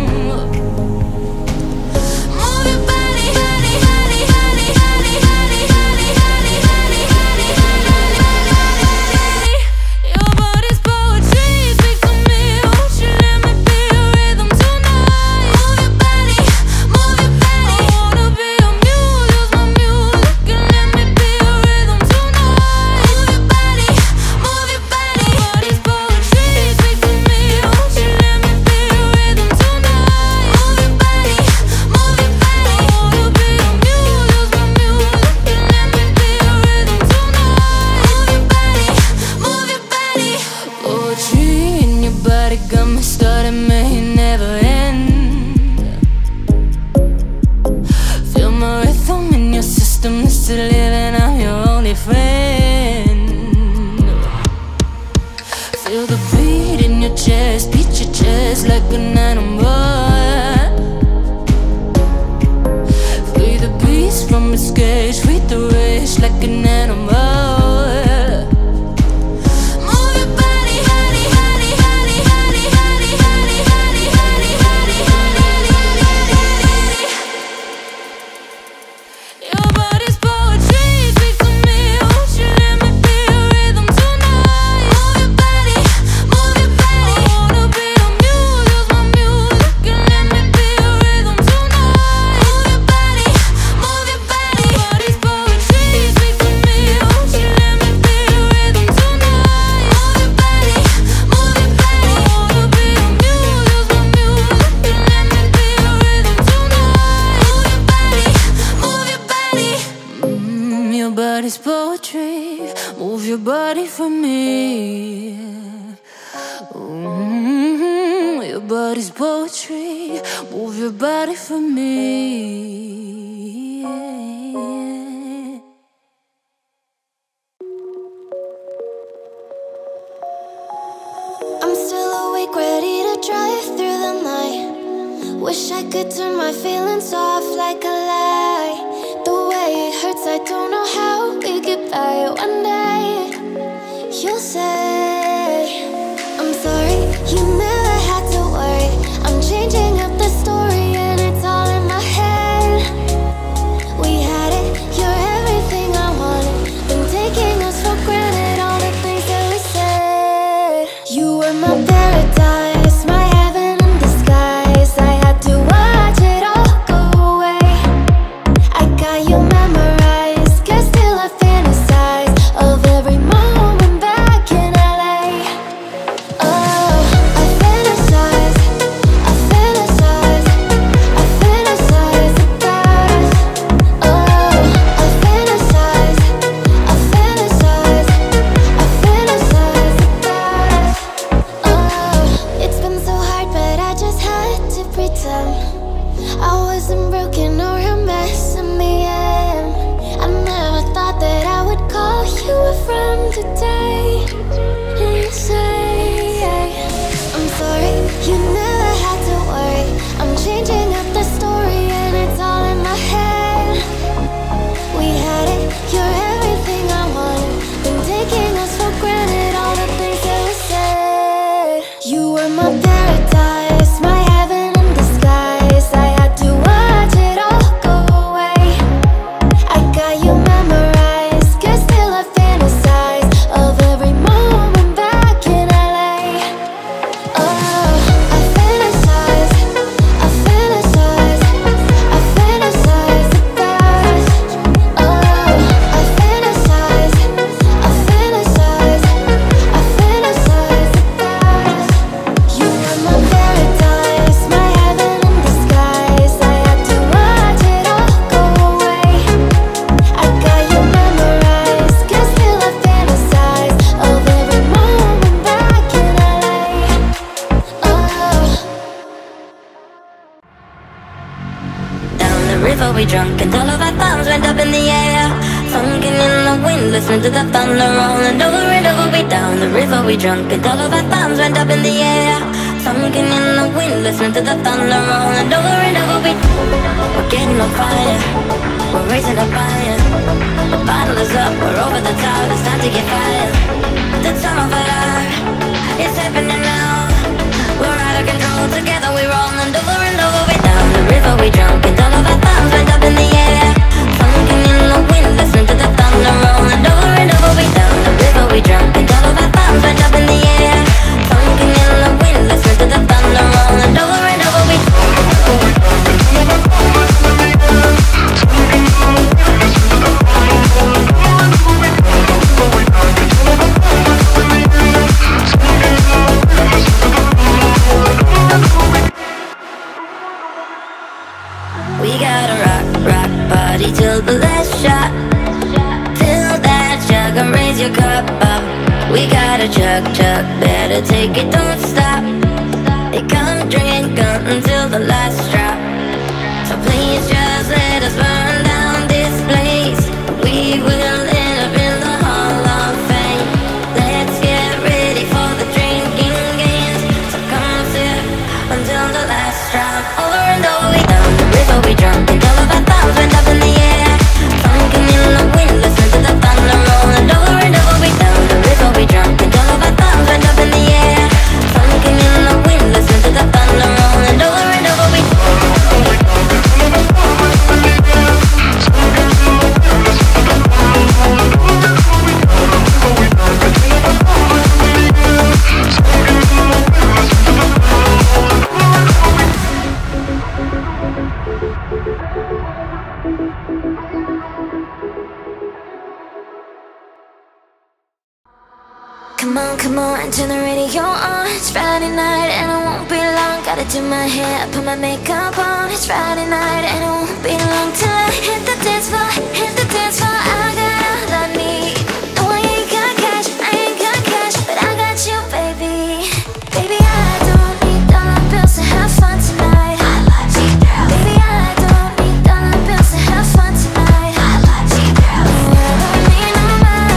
Like an animal, free the beast from its cage, free the rage like an animal. Poetry, move your body for me. Your body's poetry, move your body for me. I'm still awake, ready to drive through the night. Wish I could turn my feelings off like a lie. The way it hurts, I don't know how we get by. One day you'll say I'm sorry, you never had to worry. I'm changing up the story and it's all in my head. We had it, you're everything I wanted. Been taking us for granted, all the things that we said. You were my paradise, my heaven in disguise. I had to watch it all go away. I got you memorized, guess still I fantasize of every moment back in LA. Oh, I fantasize, I fantasize, I fantasize about us. Oh, I fantasize, I fantasize, I fantasize about us. Oh, it's been so hard, but I just had to pretend I wasn't broken or a mess in the end. I never thought that I would call you a friend today. And you say, I'm sorry, you never had to worry. I'm changing up the story and it's all in my head. We had it, you're everything I wanted. Been taking us for granted, all the things that we said. You were my paradise, my heaven in disguise. I had to watch it all go away. I got you memorized, guess still I fantasize of listening to the thunder rolling over and over. We down the river, we drunk, and all of our thumbs went up in the air. Sunken in the wind, listening to the thunder rolling over and over. We're getting on fire, we're raising up fire. The bottle is up, we're over the top, it's time to get fired. The time of fire, it's happening now. We're out of control, together we rolling over and over. We down the river, we drunk, and all of our thumbs went up in the air. Sunken in the wind, listening to the thunder rolling over and over. We down the river, we drunk, and all of our thumbs went up in the air. Sunken in the wind, listening to the thunder rolling over and over. We gotta rock party till the last shot. Till that jug and raise your cup up. We gotta chug, better take it, don't stop. They come drink until the last drop. So please just let us burn down this place. We will end up in the Hall of Fame. Let's get ready for the drinking games. So come sip until the last drop. Over and over we down the river, we drunk, and all of our thumbs went up in the air. Sunken in the wind, listen to the thunder rolling over and over. We down the river, we drunk, and all of our thumbs went up in the air. Sunken in the wind, listen to the thunder rolling over and over. Come on, turn the radio on. It's Friday night and it won't be long. Gotta do my hair, put my makeup on. It's Friday night and it won't be long till I hit the dance floor, hit the dance floor. I got all I need. No, I ain't got cash, I ain't got cash, but I got you, baby. Baby, I don't need dollar bills to have fun tonight. I love you, girl. Baby, I don't need dollar bills to have fun tonight. I love you, girl. No, I don't need no money.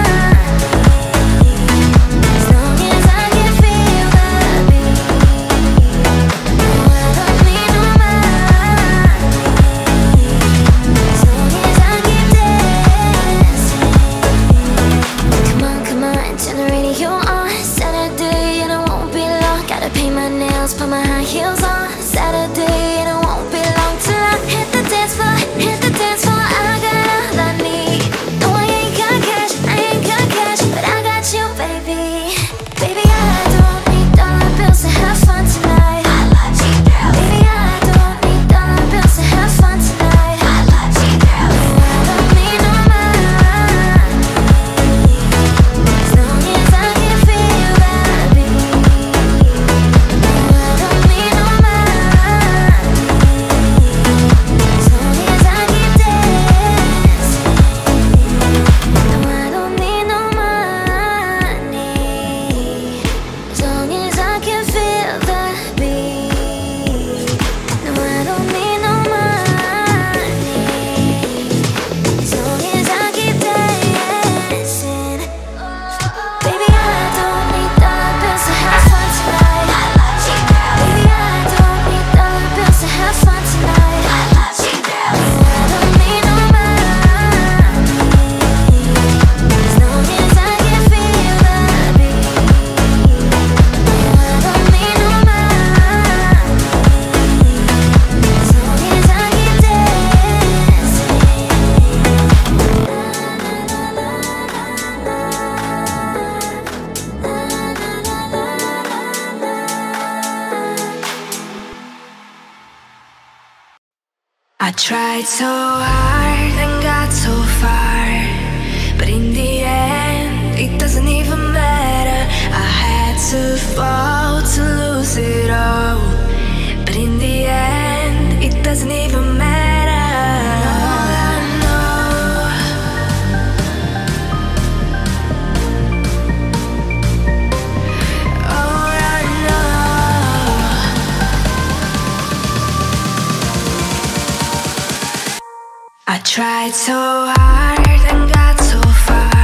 Put my high heels on. Saturday and it won't be long till I hit the dance floor, hit the dance floor. I got all I need. No, I ain't got cash, I ain't got cash, but I got you, baby. Baby, I don't need dollar bills to have fun tonight. I love you, girl. Baby, I don't need dollar bills to have fun tonight. I love you, girl. No, I don't need no money. As long as I can feel that beat. I tried so hard and got so far, but in the end, it doesn't even matter. I had to fall to lose it all, but in the end, it doesn't even matter. All I know, all I know, I tried so hard and got so far.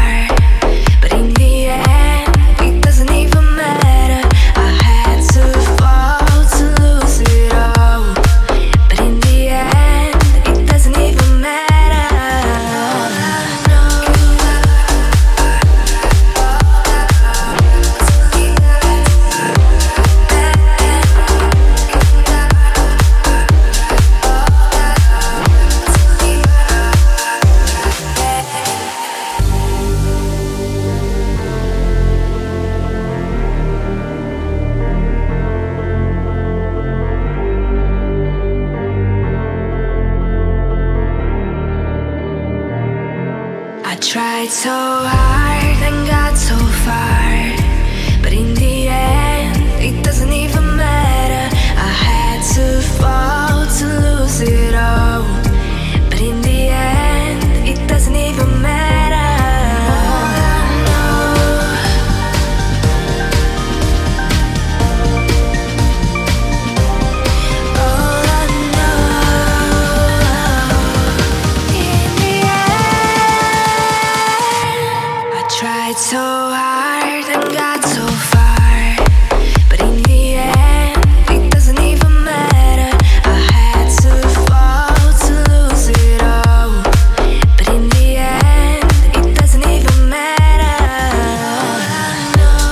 tried so hard and got so far, but in the end, it doesn't even matter. I had to fall to lose it all, but in the end, it doesn't even matter. All I know,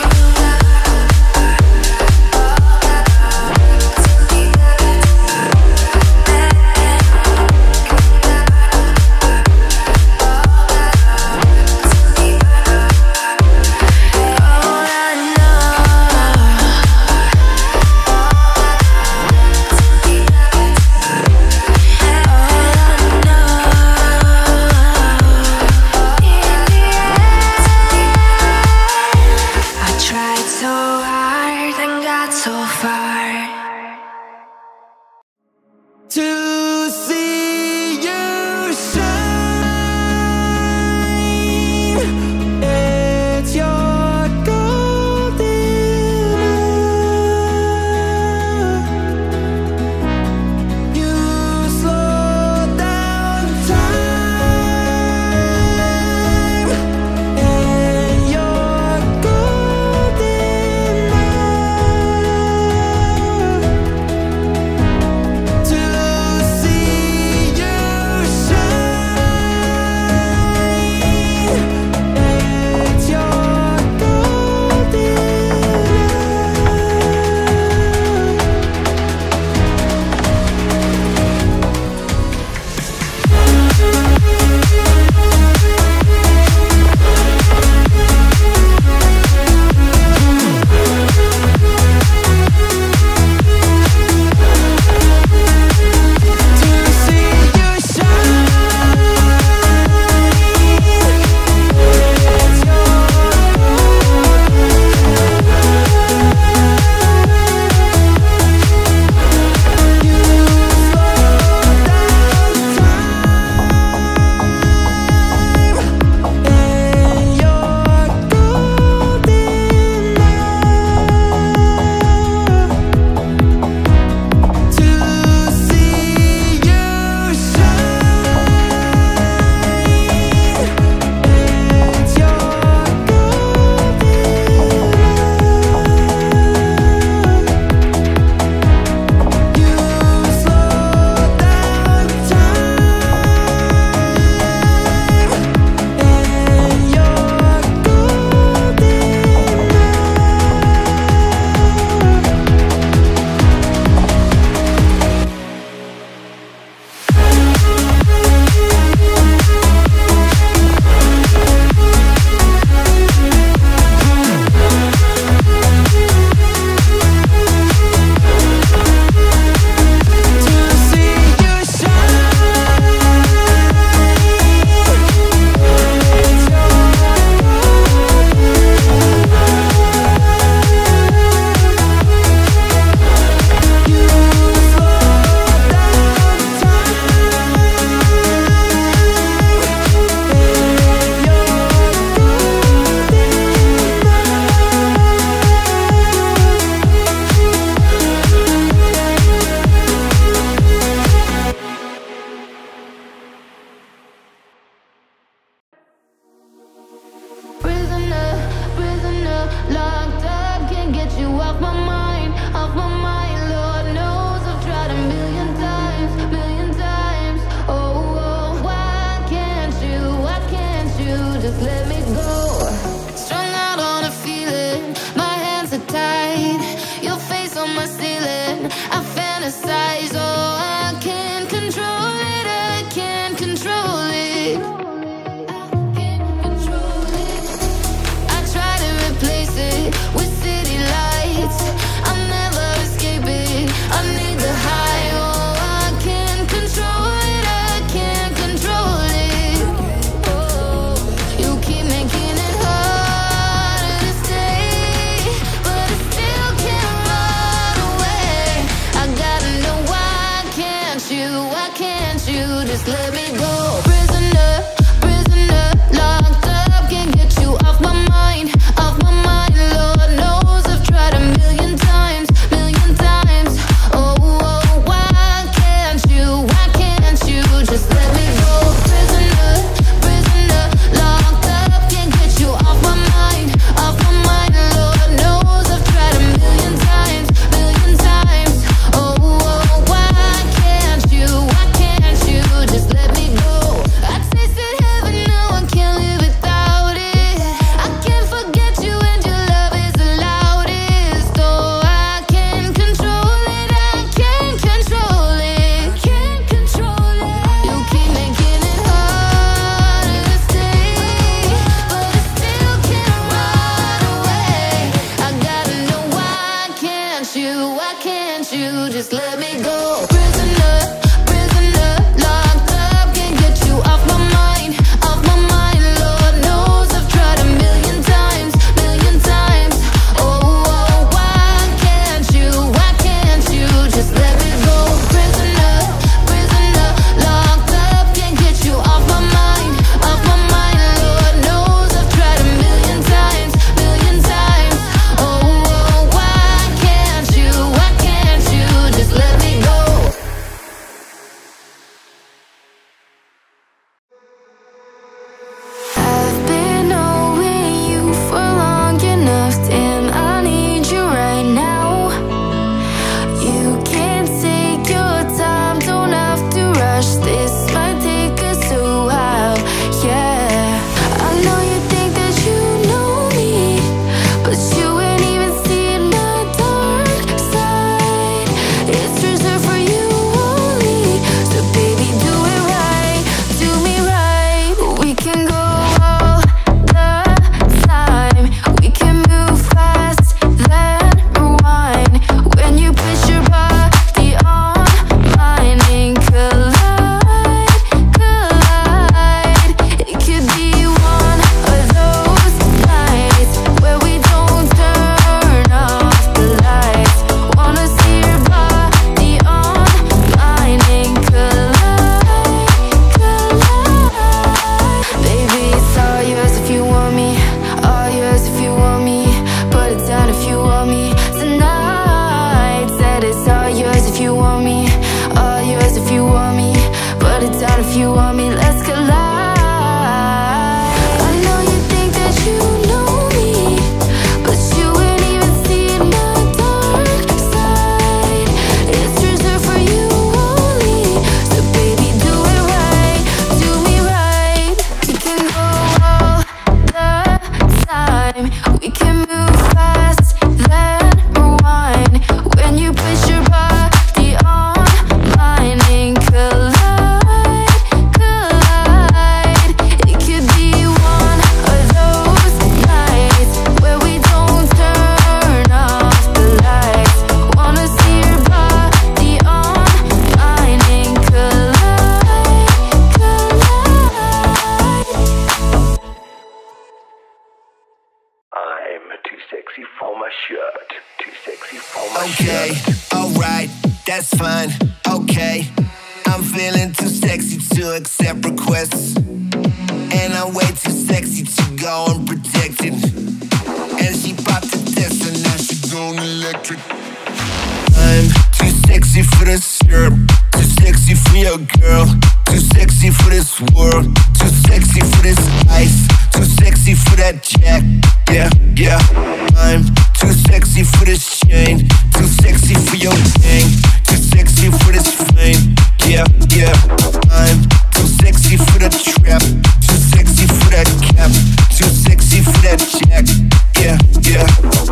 I'm too sexy for my shirt. Too sexy for my Okay, shirt. alright, that's fine. Okay, I'm feeling too sexy to accept requests. And I'm way too sexy to go unprotected. And she popped the test and now she going electric. I'm too sexy for this syrup, too sexy for your girl, too sexy for this world, too sexy for this ice, too sexy for that jack. Yeah, yeah. I'm too sexy for this chain, too sexy for your thing, too sexy for this fame. Yeah, yeah. I'm too sexy for the trap, too sexy for that cap, too sexy for that jack. Yeah, yeah.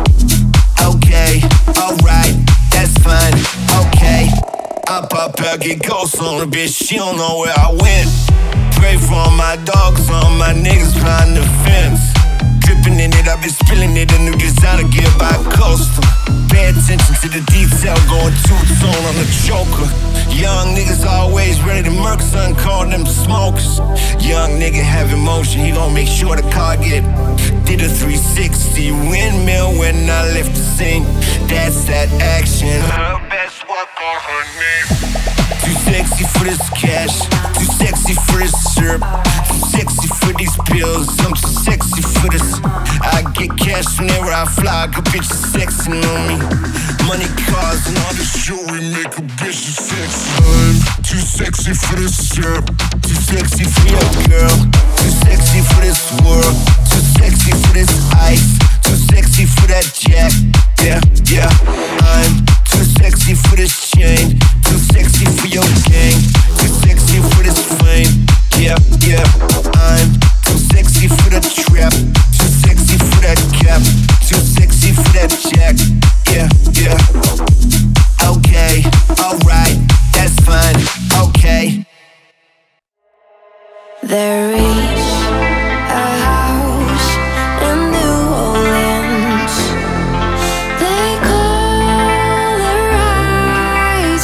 Okay, alright, that's fine. Okay, I pop out, get ghosts on a bitch. She don't know where I went. Pray for all my dogs, all my niggas behind the fence. Dripping in it, I've been spilling it. A new designer gear by Coastal. Pay attention to the detail, going two-tone on the choker. Young niggas always ready to murk, son, call them smokers. Young nigga have emotion, he gon' make sure the car get. Did a 360 windmill when I left the scene. That's that action. Her best work on her knee. Too sexy for this cash, too sexy for this syrup, too sexy for these pills, I'm too sexy for this. I get cash whenever I fly, good bitches sexing on me. Money, cars, and all this jewelry make a bitch sexy. I'm too sexy for this syrup, too sexy for your girl, too sexy for this world, too sexy for this ice, too sexy for that jack. Yeah, yeah. I'm too sexy for this chain, too sexy for your gang, too sexy for this fame. Yeah, yeah. I'm too sexy for the trap, too sexy for that cap, too sexy for that jack. Yeah, yeah. Okay, alright, that's fine. Okay. There is a house in New Orleans. They call the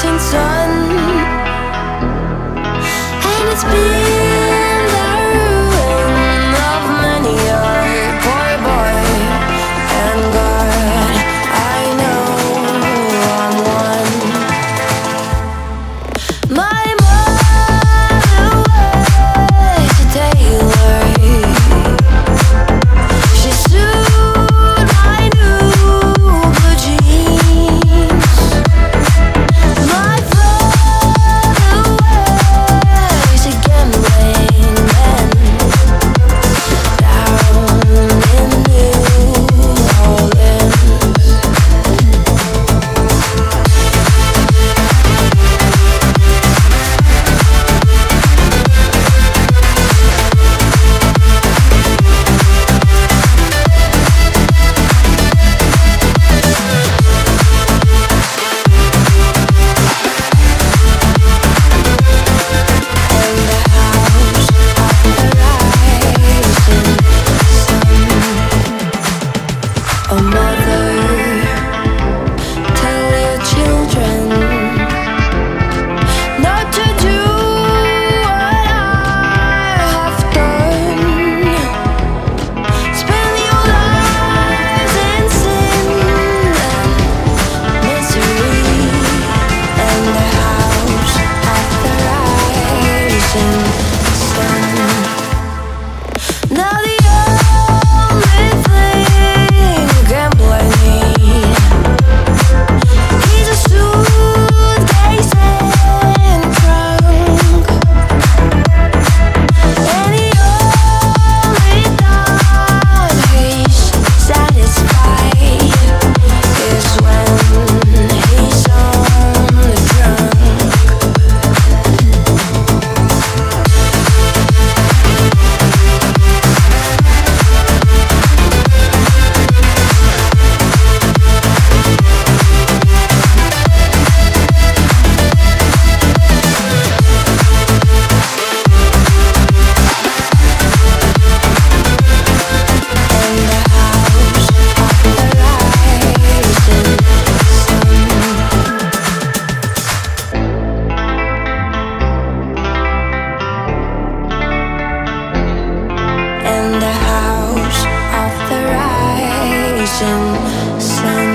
destination, sun.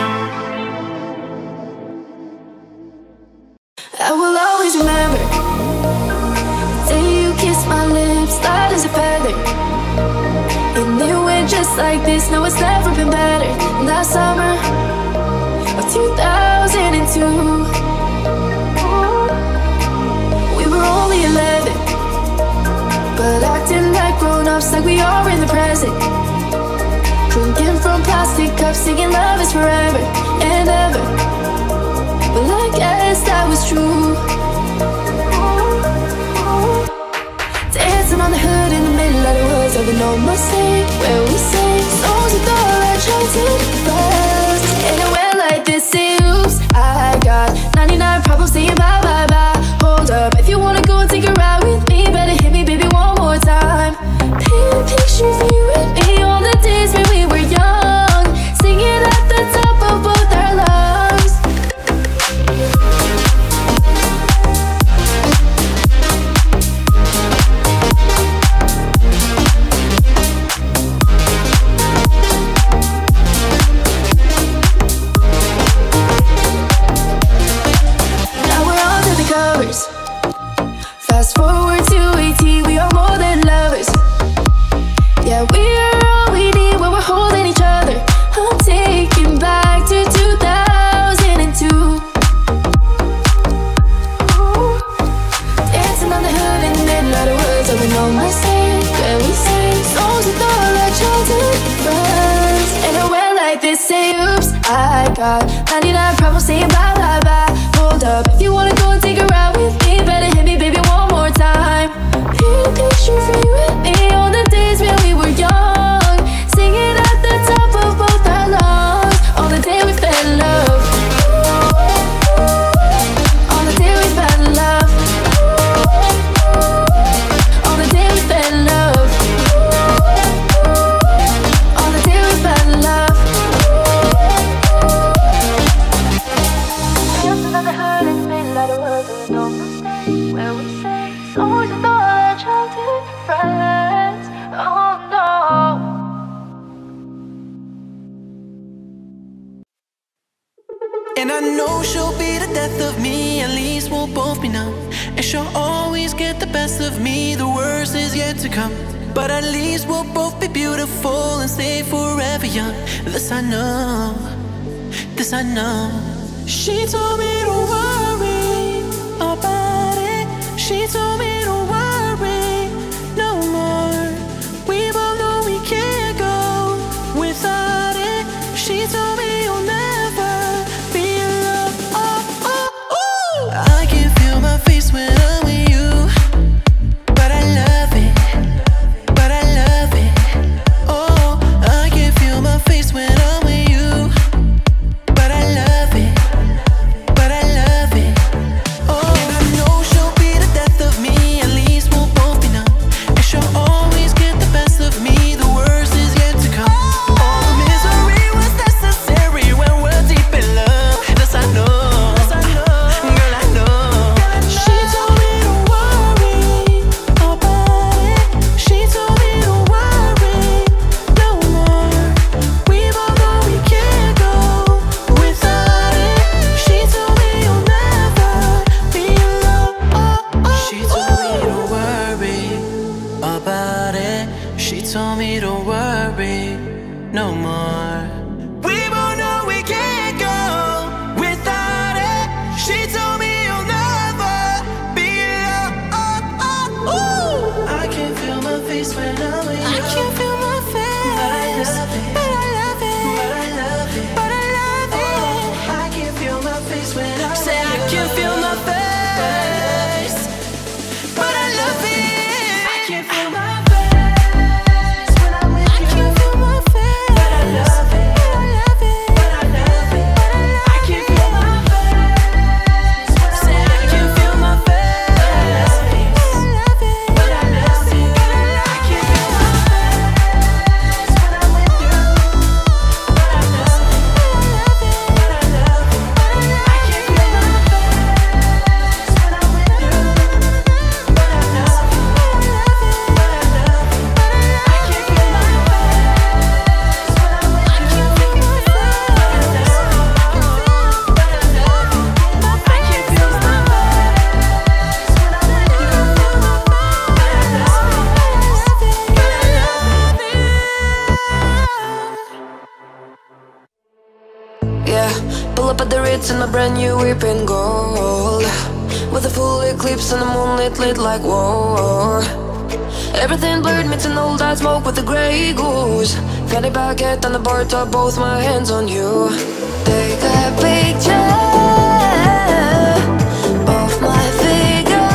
I will always remember the day you kissed my lips, light as a feather. And it went just like this, no, it's never been better. That summer of 2002, we were only 11, but acting like grown-ups, like we are in the present. Drinking from plastic cups, singing love is forever and ever. Well, I guess that was true. Dancing on the hood in the middle of the woods of an old Mustang, where we sang songs with all our childhood friends. And it went like this, say oops, I got 99 problems saying bye, bye, bye. Hold up, if you wanna go and take a ride with me, better hit me, baby, one more time. Paint a picture for you and me on the days when we were young, singing at the top of both our lungs. Fast forward to 18, we are more than lovers. Yeah, we are all we need when we're holding each other. I'm taking back to 2002. Dancing on the hood in the middle of the woods of an old Mustang, where we sang songs with all our childhood friends. And it went like this, say oops, I got 99 problems saying bye, bye, bye. Hold up, if you wanna go and take a ride with me, better hit me, baby, one more time. Paint a picture for you and me on the days when we were young, singing at the top of both our lungs. On the day we fell in love, on the day we fell in love, on the day we fell in love, on the day we fell in love. Dancing on the hood in the middle of the woods of an old Mustang, where we sang songs with all our childhood friends. Oh no. And I know she'll be the death of me, at least we'll both be numb. And she'll always get the best of me, the worst is yet to come. But at least we'll both be beautiful and stay forever young. This I know, this I know. She told me don't worry about it. She told me don't worry no more. We both know we can't go without it. She told me you'll never be in love. Oh, oh, ooh. I can feel my face when I'm with you, but I love it, but I love it. Oh, I can feel my face when I'm with you, but I love it, but I love it. Oh, and I know she'll be the death of me, at least we'll both be numb. And she'll always get the best of me, the worst is yet to come. All the misery was necessary when we're deep in love. This I know, girl, I know. She told me don't worry about it. She told me don't worry no more. We both know we can't go without it. She told me you'll never be in love. She told me don't worry about it. She told me don't worry no more. We both know we can't go without it. She told me you'll never be in love. I can feel my face when I'm with you. I can feel my face, but I love it, but I love it, but I love it, but I love it. I can feel my face when I'm with you. Say I can feel my face, but I love it. I can feel my face when I'm with you. I can feel my face, but I love it. Pull up at the Ritz in my brand new whip in gold, with a full eclipse and the moonlit lit like whoa. Everything blurred, meets an old eyed smoke with a grey goose. Fanny baguette on the bar top, both my hands on you. Take a picture of my figure,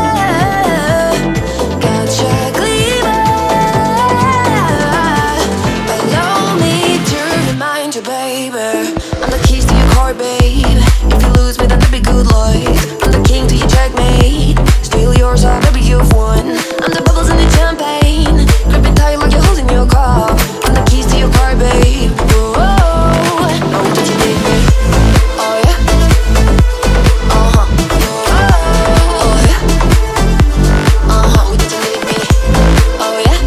gotcha gleamer. Allow me to remind you, baby, I'm the keys to your car, babe. If you lose me, then that'd be good luck. I'm the king to your checkmate. Steal yours, I'll baby, you've won. I'm the bubbles in the champagne, gripping tight like you're holding your cup. I'm the keys to your car, babe. Whoa, oh, did you need me? Oh yeah. Oh yeah. Did you need me? Oh yeah.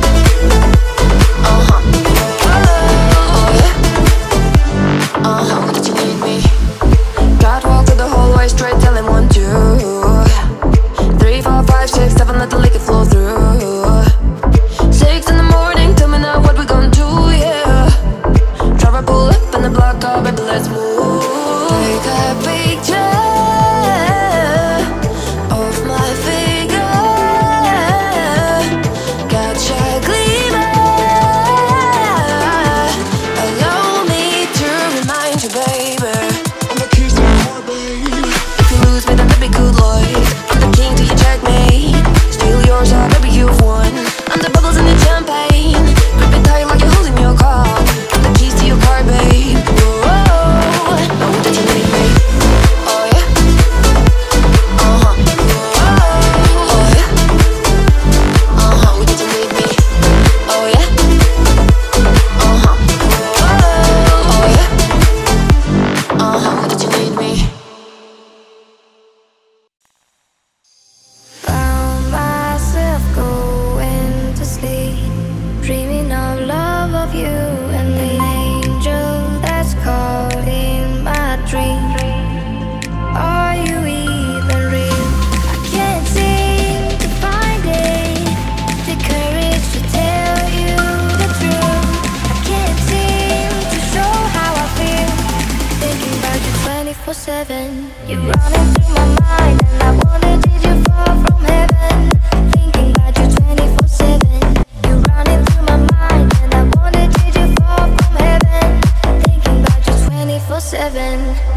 Oh yeah. Did you need me? Catwalk to the hallway, straight telling 1, 2, 3, 4, 5, 6, 7, let the liquor flow through. 6 in the morning, tell me now what we gonna do, yeah. Driver pull up in the block car, baby, let's move. Take a picture of my figure, gotcha gleamer. Allow me to remind you, baby, I'm the keys to your heart, baby. If you lose me, then that'd be good luck. I'm the king to your checkmate. Steal yours, oh baby, you've won. I'm the bubbles in the champagne, gripping tight like you're holding your cup. I'm the keys to your car, babe. Whoa, oh, did you need me? Oh yeah. Oh yeah. Did you need me? Oh yeah. Oh yeah. Did you need me? Found myself going to sleep, dreaming of love of you and the angel that's caught in my dream. Are you even real? I can't seem to find it, the courage to tell you the truth. I can't seem to show how I feel, thinking about you 24/7. You're running through my mind, and I wonder, did you fall from heaven? Thinking about you 24/7. You're running through my mind, and I wonder, did you fall from heaven? Thinking about you 24/7.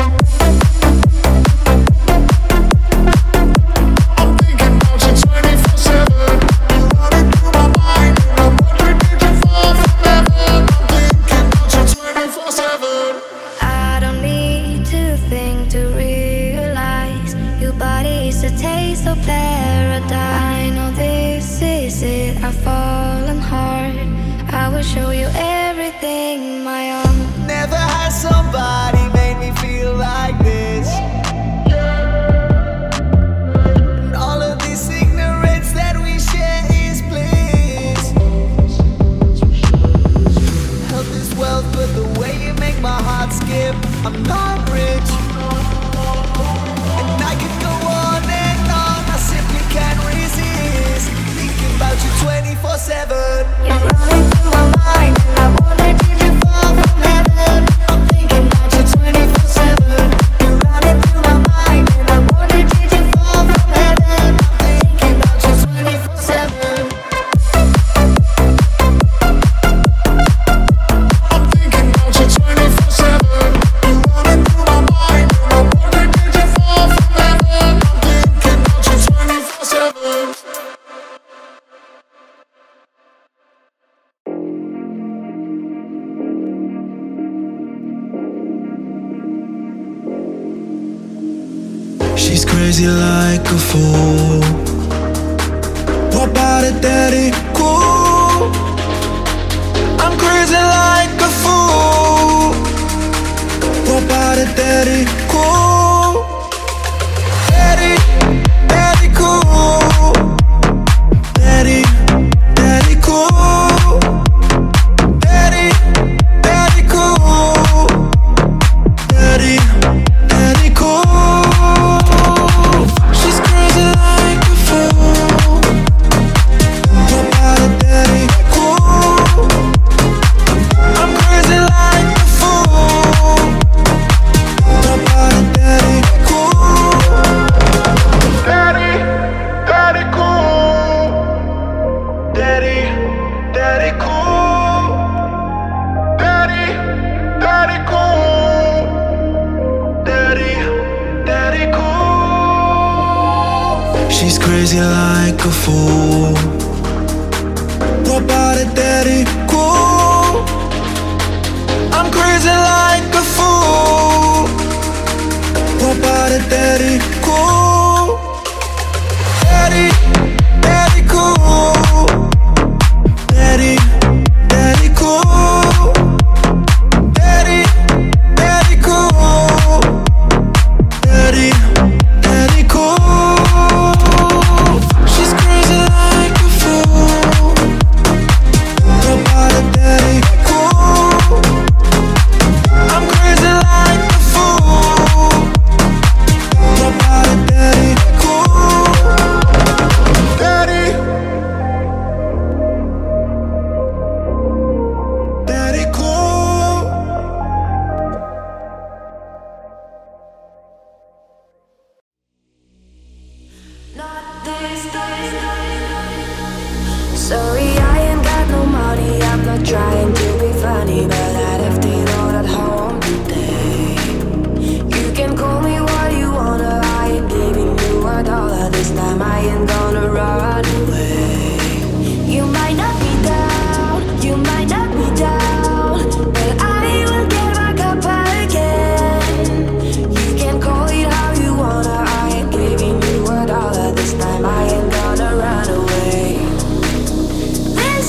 I don't need to think to realize your body is a taste of paradise. I know this is it, I've fallen hard. I will show you everything, my own. Never had somebody make me feel like this. And all of this ignorance that we share is bliss. Health is wealth, but the way you make my heart skip. I'm not rich, and I could go on and on. I simply can't resist thinking about you 24/7. You're running through my mind, and I wonder, did you fall from heaven? I'm thinking about you 24/7. You're running through my mind, and I wonder, did you fall from heaven? I'm thinking about you 24/7. I'm thinking about you 24/7. You're running through my mind, and I wonder, did you fall from heaven? I'm thinking about you 24/7. She's crazy like a fool. What about it, daddy? Cool. I'm crazy like a fool. What about it, daddy? Cool. Daddy, daddy, cool. Daddy, daddy, cool. Daddy, daddy, cool. Daddy, daddy, cool. She's crazy like a fool. What about it, daddy? Cool. I'm crazy like a fool. crazy like a fool. What about it, daddy? Cool. I'm crazy like a fool. What about it, daddy? Cool. Daddy, daddy cool. Daddy, daddy cool. Daddy, daddy cool. Daddy, daddy cool. She's crazy like a fool. What about it, daddy cool? I'm crazy like a fool. What about it, daddy cool? Daddy, daddy cool. Sorry, I ain't got no money. I'm not trying to be funny, but I left it all at home today. You can call me what you wanna. I ain't giving you $1 this time. I ain't gonna run away. You might not be down, you might not be down, but I will get back up again. You can call it how you wanna. I ain't giving you $1 this time. I ain't gonna run away. This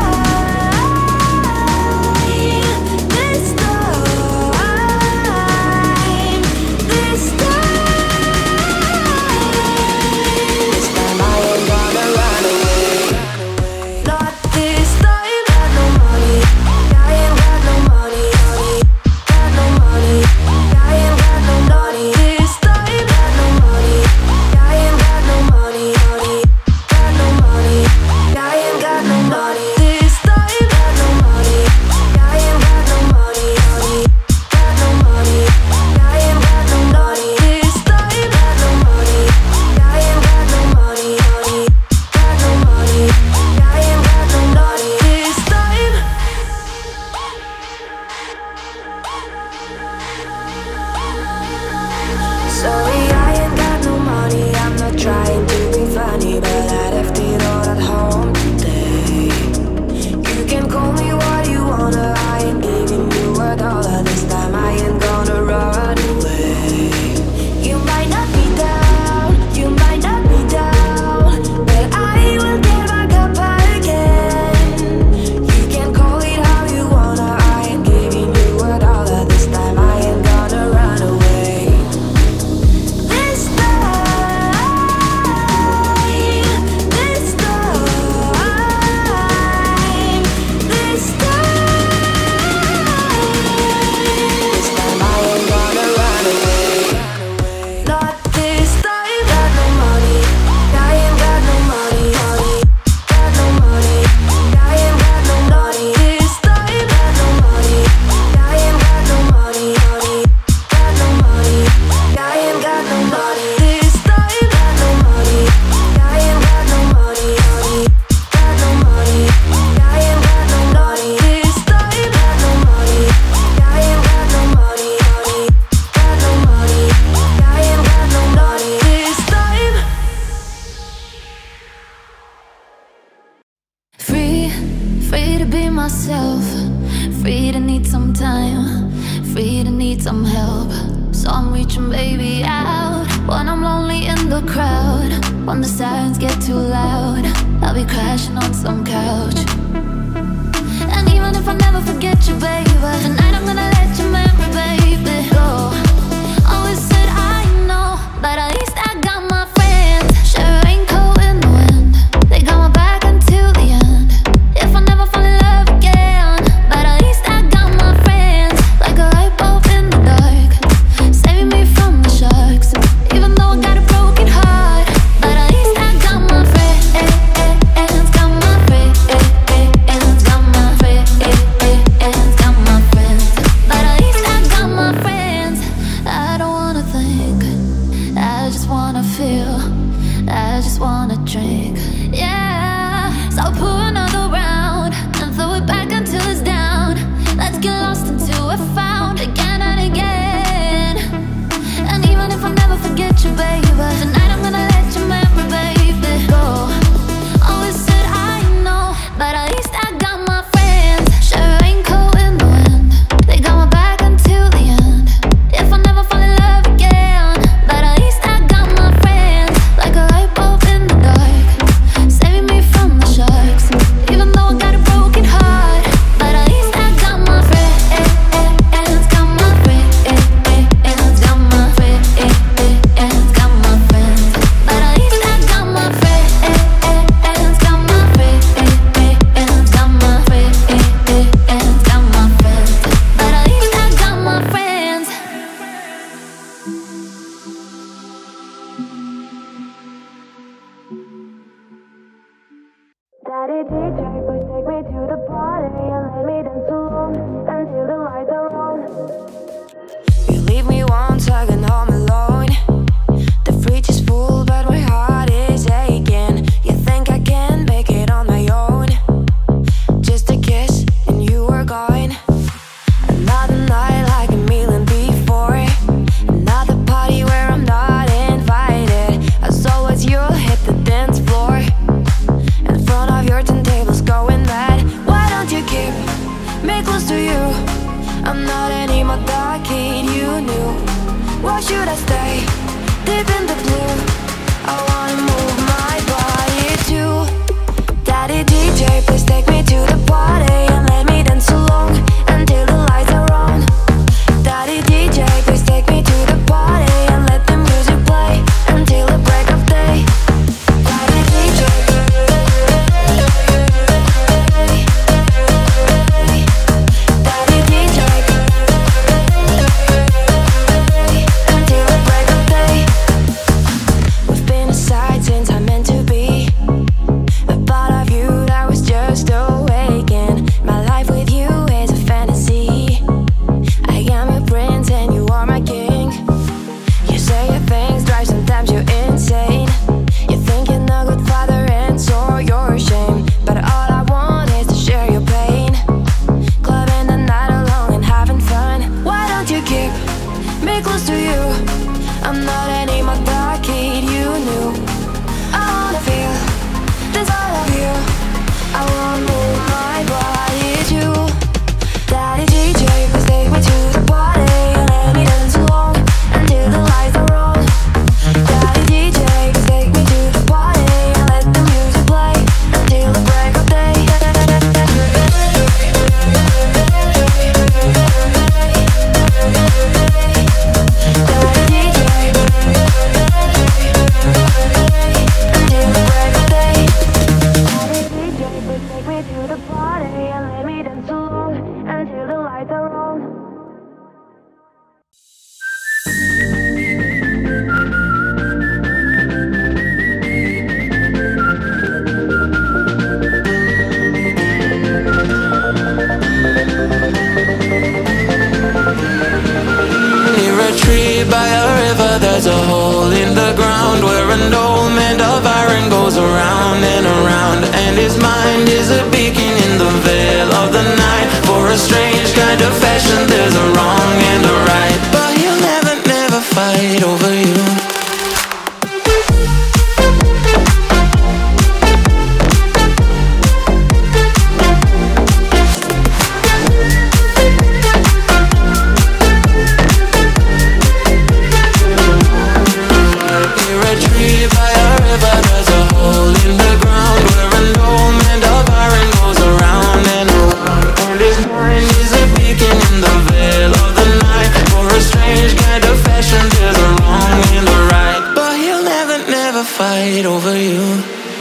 myself. Free to need some time, free to need some help. So I'm reaching baby out when I'm lonely in the crowd. When the sirens get too loud, I'll be crashing on some couch. And even if I never forget you, baby, tonight I'm gonna let your memory, baby, go. Always said I know, but at least I got my friends. Share a raincoat in the wind, they got my back until the end. If I never fall in love again, but at least I got my friends. Like a light bulb in the dark, saving me from the sharks. Even though I got a broken heart, but at least I got my friends. Got my friends, got my friends, got my going mad. Why don't you keep me close to you? I'm not anymore that kid you knew. Why should I stay deep in the blue? I wanna move my body too. Daddy DJ, please take me to the party and let me dance along until the lights are on. Daddy DJ, please take me to the party and let the music play until the break of day. Daddy DJ, Daddy DJ, until the break of day. We've been aside since I meant to be. A part of you that was just awakened. My life with you is a fantasy. I am your prince and you are my king. You say your things drive, sometimes you're insane. You think you're no good father and so you're ashamed. But all I want is to share your pain. Clubbing the night alone and having fun. Why don't you keep me close to you? I'm not anymore that kid you knew. I wanna feel this all of you. I wanna move my body too. Daddy DJ, please take me to the party and let me dance along until the lights are on. Daddy DJ, please take me to the party and let the music play until the break of day. Near a tree by a river, there's a hole in the ground where an old man of iron goes around and around, and his mind is a beacon in the veil of the night. For a strange kind of fashion, there's a wrong and a right, but he'll never fight over you. Fight over you.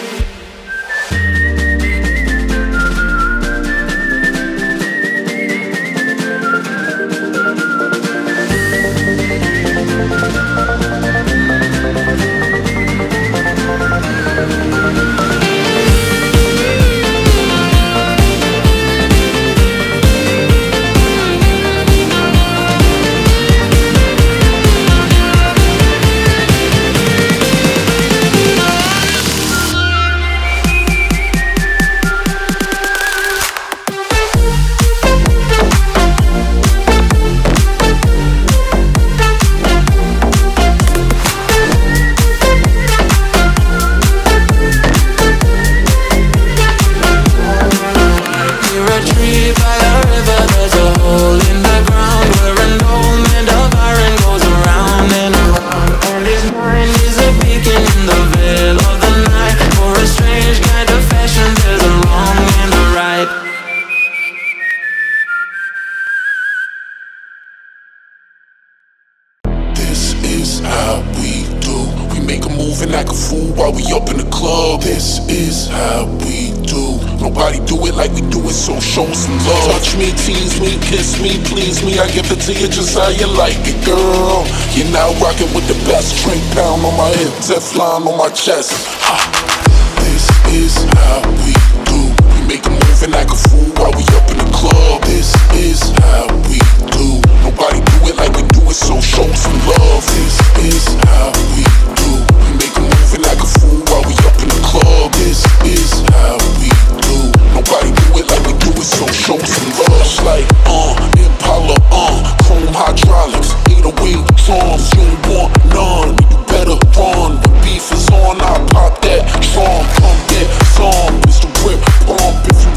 Like a fool while we up in the club. This is how we do. Nobody do it like we do it, so show some love. Touch me, tease me, kiss me, please me. I give it to you just how you like it, girl. You're now rocking with the best. Drink down on my hip, Teflon on my chest. Ha. This is how we do. We make a moving like a fool while we up in the club. This is how we do. Nobody do it like we do it, so show some love. This is how we do. Moving like a fool while we up in the club. This is how we do. Nobody do it like we do it, so show some love. Like, Impala, chrome hydraulics, 808 drums. You don't want none, you better run. The beef is on, I pop that drum. Come get some, Mr. Whip Pump. If you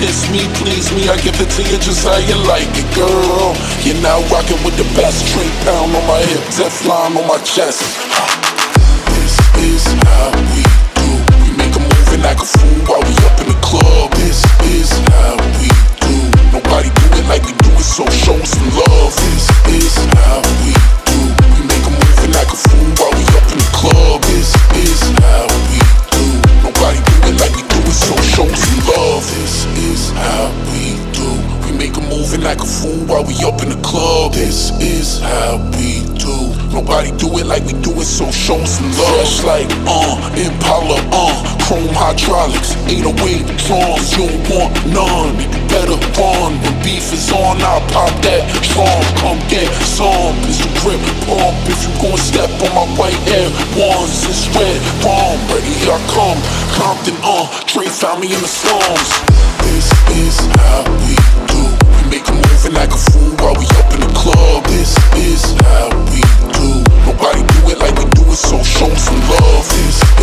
kiss me, please me, I give it to you just how you like it, girl. You're now rocking with the best. Straight pound on my hip, Teflon on my chest. This is how we do. We make a move and act a fool while we up in the club. This is how we do. Nobody do it like we do it, so show some love. This is how we do. We make a move and act a fool while we up in the club. This is how we do. Nobody do it like we do it, so show some love. This is how we do. We make a move and act a fool while we up in the club. This is how we do. Nobody do it like we do it, so show some love. Fresh like, Impala, chrome hydraulics, 808 drums, you don't want none. We better run. When beef is on, I'll pop that trunk. Come get some, it's the grip pump. If you gon' step on my white Air Ones, it's red bomb. Ready, here I come. Compton, Dre found me in the slums. This is how we do. We make a move and act a fool while we up in the club. This is how we do. Nobody do it like we do it, so show some love. This